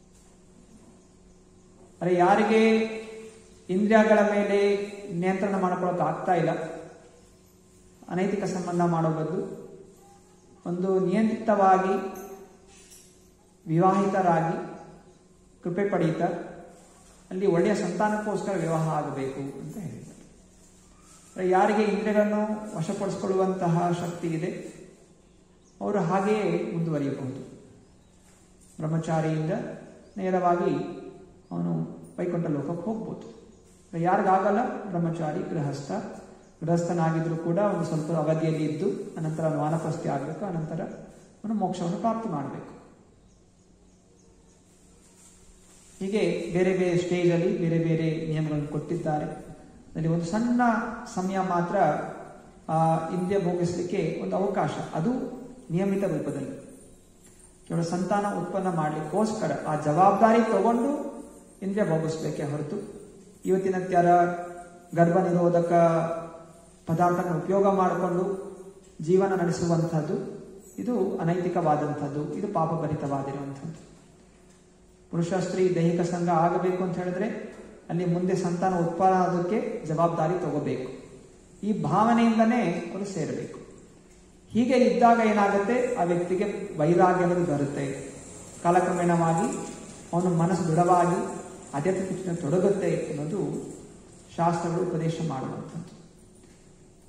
ಅರೆ ಯಾರಿಗೆ ಇಂದ್ರಿಯಗಳ ಮೇಲೆ ನಿಯಂತ್ರಣ ಮಾಡ್ಕೊಳ್ಳೋಕೆ ಆಗ್ತಾ ಇಲ್ಲ, ಅನೈತಿಕ ಸಂಬಂಧ ಮಾಡೋ ಬದಲು ಒಂದು ನಿಯಂತ್ರಿತವಾಗಿ ವಿವಾಹಿತರಾಗಿ ಕೃಪೆ ಪಡೆಯುತ್ತ ಅಲ್ಲಿ ಒಳ್ಳೆಯ ಸಂತಾನಕ್ಕೋಸ್ಕರ ವಿವಾಹ ಆಗಬೇಕು ಅಂತ ಹೇಳಿದ್ದಾರೆ. ಯಾರಿಗೆ ಇಂದ್ರಿಯಗಳನ್ನು ವಶಪಡಿಸಿಕೊಳ್ಳುವಂತಹ ಶಕ್ತಿ ಇದೆ ಅವರು ಹಾಗೆಯೇ ಮುಂದುವರಿಯಬಹುದು. ಬ್ರಹ್ಮಚಾರಿಯಿಂದ ನೇರವಾಗಿ ಅವನು ವೈಕುಂಠ ಲೋಕಕ್ಕೆ ಹೋಗ್ಬೋದು. ಯಾರಿಗಾಗಲ್ಲ, ಬ್ರಹ್ಮಚಾರಿ ಗೃಹಸ್ಥ ಗೃಹಸ್ಥನಾಗಿದ್ರು ಕೂಡ ಒಂದು ಸ್ವಲ್ಪ ಅವಧಿಯಲ್ಲಿ ಇದ್ದು ಅನಂತರ ಅವನು ವಾನಪ್ರಸ್ಥಿ ಆಗಬೇಕು, ಅನಂತರ ಅವನು ಮೋಕ್ಷವನ್ನು ಪ್ರಾಪ್ತಿ ಮಾಡಬೇಕು. ಹೀಗೆ ಬೇರೆ ಬೇರೆ ಸ್ಟೇಜಲ್ಲಿ ಬೇರೆ ಬೇರೆ ನಿಯಮಗಳನ್ನು ಕೊಟ್ಟಿದ್ದಾರೆ. ಅದರಲ್ಲಿ ಒಂದು ಸಣ್ಣ ಸಮಯ ಮಾತ್ರ ಆ ಇಂದ್ರಿಯ ಭೋಗಿಸಲಿಕ್ಕೆ ಒಂದು ಅವಕಾಶ, ಅದು ನಿಯಮಿತ ರೂಪದಲ್ಲಿ. ಕೇವಲ ಸಂತಾನ ಉತ್ಪನ್ನ ಮಾಡಲಿಕ್ಕೋಸ್ಕರ ಆ ಜವಾಬ್ದಾರಿ ತಗೊಂಡು ಇಂದ್ರಿಯ ಭೋಗಿಸ್ಬೇಕೇ ಹೊರತು ಇವತ್ತಿನ ತ್ಯಾರ ಗರ್ಭ ನಿರೋಧಕ ಪದಾರ್ಥನ ಉಪಯೋಗ ಮಾಡಿಕೊಂಡು ಜೀವನ ನಡೆಸುವಂಥದ್ದು ಇದು ಅನೈತಿಕವಾದಂಥದ್ದು, ಇದು ಪಾಪಭರಿತವಾಗಿರುವಂಥದ್ದು. ಪುರುಷ ಸ್ತ್ರೀ ದೈಹಿಕ ಸಂಘ ಆಗಬೇಕು ಅಂತ ಹೇಳಿದ್ರೆ ಅಲ್ಲಿ ಮುಂದೆ ಸಂತಾನ ಉತ್ಪನ್ನ ಆಗೋದಕ್ಕೆ ಜವಾಬ್ದಾರಿ ತಗೋಬೇಕು. ಈ ಭಾವನೆಯಿಂದನೇ ಅವರು ಸೇರಬೇಕು. ಹೀಗೆ ಇದ್ದಾಗ ಏನಾಗುತ್ತೆ, ಆ ವ್ಯಕ್ತಿಗೆ ವೈರಾಗ್ಯ ಅನ್ನೋದು ಬರುತ್ತೆ. ಕಾಲಕ್ರಮೇಣವಾಗಿ ಅವನ ಮನಸ್ಸು ದೃಢವಾಗಿ ಆಧ್ಯಾತ್ಮಿಕ ತೊಡಗುತ್ತೆ ಅನ್ನೋದು ಶಾಸ್ತ್ರಗಳು ಉಪದೇಶ ಮಾಡುವಂಥದ್ದು.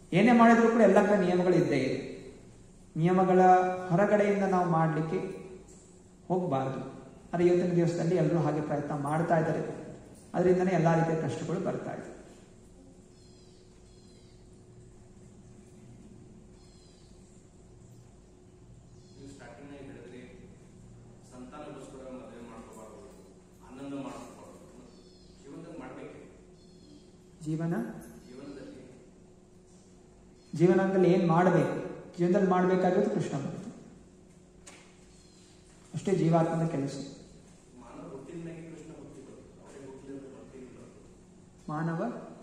ಏನೇ ಮಾಡಿದ್ರು ಕೂಡ ಎಲ್ಲ ಕಡೆ ನಿಯಮಗಳು ಇದ್ದೇ ಇದೆ. ನಿಯಮಗಳ ಹೊರಗಡೆಯಿಂದ ನಾವು ಮಾಡಲಿಕ್ಕೆ ಹೋಗಬಾರ್ದು. ಆದರೆ ಇವತ್ತಿನ ದಿವಸದಲ್ಲಿ ಎಲ್ಲರೂ ಹಾಗೆ ಪ್ರಯತ್ನ ಮಾಡ್ತಾ ಇದ್ದಾರೆ. ಅದರಿಂದನೇ ಎಲ್ಲ ರೀತಿಯ ಕಷ್ಟಗಳು ಬರ್ತಾ ಇದೆ. ಜೀವನ ಜೀವನದಲ್ಲಿ ಏನ್ ಮಾಡಬೇಕು, ಜೀವನದಲ್ಲಿ ಮಾಡಬೇಕಾಗಿರೋದು ಕೃಷ್ಣ ಭಕ್ತಿ ಅಷ್ಟೇ. ಜೀವಾತ್ಮದ ಕೆಲಸ. ಮಾನವ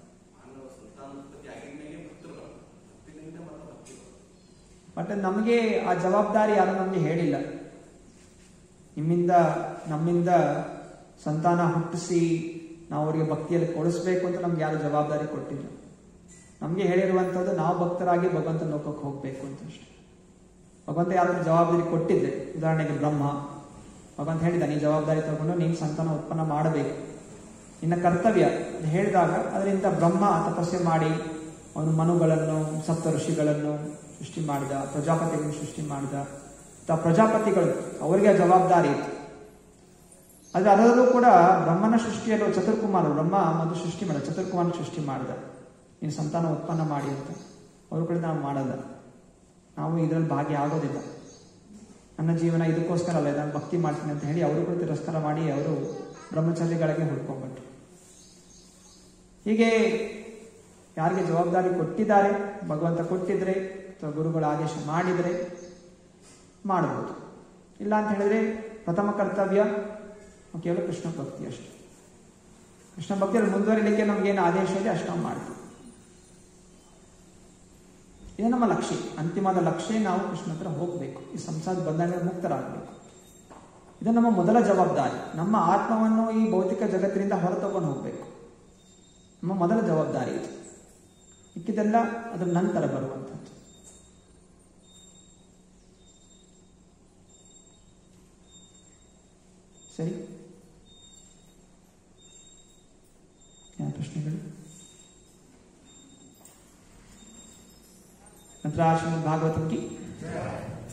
ಬಟ್ ನಮಗೆ ಆ ಜವಾಬ್ದಾರಿ ಯಾರು ನಮಗೆ ಹೇಳಿಲ್ಲ. ನಿಮ್ಮಿಂದ ನಮ್ಮಿಂದ ಸಂತಾನ ಹುಟ್ಟಿಸಿ ನಾವು ಅವರಿಗೆ ಭಕ್ತಿಯಲ್ಲಿ ಕೊಡಿಸ್ಬೇಕು ಅಂತ ನಮ್ಗೆ ಯಾರು ಜವಾಬ್ದಾರಿ ಕೊಟ್ಟಿಲ್ಲ. ನಮಗೆ ಹೇಳಿರುವಂಥದ್ದು ನಾವು ಭಕ್ತರಾಗಿ ಭಗವಂತ ಲೋಕಕ್ಕೆ ಹೋಗ್ಬೇಕು ಅಂತ ಅಷ್ಟೇ. ಭಗವಂತ ಯಾರಾದ್ರೂ ಜವಾಬ್ದಾರಿ ಕೊಟ್ಟಿದ್ದೆ, ಉದಾಹರಣೆಗೆ ಬ್ರಹ್ಮ ಭಗವಂತ ಹೇಳಿದ ನೀ ಜವಾಬ್ದಾರಿ ತಗೊಂಡು ನೀನು ಸಂತಾನ ಉತ್ಪನ್ನ ಮಾಡಬೇಕು, ನಿನ್ನ ಕರ್ತವ್ಯ ಹೇಳಿದಾಗ ಅದರಿಂದ ಬ್ರಹ್ಮ ತಪಸ್ಸೆ ಮಾಡಿ ಅವನು ಮನುಗಳನ್ನು ಸಪ್ತ ಋಷಿಗಳನ್ನು ಸೃಷ್ಟಿ ಮಾಡಿದ, ಪ್ರಜಾಪತಿಗಳನ್ನು ಸೃಷ್ಟಿ ಮಾಡಿದ. ಪ್ರಜಾಪತಿಗಳು ಅವರಿಗೆ ಜವಾಬ್ದಾರಿ ಇತ್ತು. ಆದ್ರೆ ಅದರಲ್ಲೂ ಕೂಡ ಬ್ರಹ್ಮನ ಸೃಷ್ಟಿಯಲ್ಲೂ ಚತುರ್ಕುಮಾರ ಬ್ರಹ್ಮ ಮೊದಲು ಸೃಷ್ಟಿ ಮಾಡಿದ, ಚತುರ್ಕುಮಾರನ ಸೃಷ್ಟಿ ಮಾಡಿದ ನೀನು ಸಂತಾನ ಉತ್ಪನ್ನ ಮಾಡಿ ಅಂತ. ಅವ್ರ ಕಡೆ ನಾವು ಮಾಡಲ್ಲ, ನಾವು ಇದರಲ್ಲಿ ಭಾಗ್ಯ ಆಗೋದಿಲ್ಲ. ನನ್ನ ಜೀವನ ಇದಕ್ಕೋಸ್ಕರ ಅಲ್ಲ, ನಾನು ಭಕ್ತಿ ಮಾಡ್ತೀನಿ ಅಂತ ಹೇಳಿ ಅವರು ಕೂಡ ತಿರಸ್ಕಾರ ಮಾಡಿ ಅವರು ಬ್ರಹ್ಮಚರ್ಯಗಳಿಗೆ ಹುಡ್ಕೊಂಡ್ಬಿಟ್ರು. ಹೀಗೆ ಯಾರಿಗೆ ಜವಾಬ್ದಾರಿ ಕೊಟ್ಟಿದ್ದಾರೆ, ಭಗವಂತ ಕೊಟ್ಟಿದ್ರೆ ಅಥವಾ ಗುರುಗಳು ಆದೇಶ ಮಾಡಿದರೆ ಮಾಡಬಹುದು. ಇಲ್ಲ ಅಂತ ಹೇಳಿದ್ರೆ ಪ್ರಥಮ ಕರ್ತವ್ಯ ಕೇವಲ ಕೃಷ್ಣ ಭಕ್ತಿ ಅಷ್ಟೇ. ಕೃಷ್ಣ ಭಕ್ತಿಯಲ್ಲಿ ಮುಂದುವರಿಲಿಕ್ಕೆ ನಮ್ಗೇನು ಆದೇಶ ಇದೆ ಅಷ್ಟು ನಾವು ಮಾಡ್ತೀವಿ. ಇದು ನಮ್ಮ ಲಕ್ಷ್ಯ, ಅಂತಿಮವಾದ ಲಕ್ಷ್ಯ. ನಾವು ಕೃಷ್ಣ ಹತ್ರ ಹೋಗ್ಬೇಕು, ಈ ಸಂಸಾರದ ಬಂಧನ ಮುಕ್ತರಾಗಬೇಕು. ಇದು ನಮ್ಮ ಮೊದಲ ಜವಾಬ್ದಾರಿ. ನಮ್ಮ ಆತ್ಮವನ್ನು ಈ ಭೌತಿಕ ಜಗತ್ತಿನಿಂದ ಹೊರ ತಗೊಂಡು ಹೋಗ್ಬೇಕು, ನಮ್ಮ ಮೊದಲ ಜವಾಬ್ದಾರಿ ಇದು. ಇಕ್ಕಿದೆಲ್ಲ ಅದರ ನಂತರ ಬರುವಂಥದ್ದು. ಸರಿ, ಯಾವ ಪ್ರಶ್ನೆಗಳು? ನಂತರ ಶ್ರೀಮದ್ ಭಾಗವತಂ ಕಿ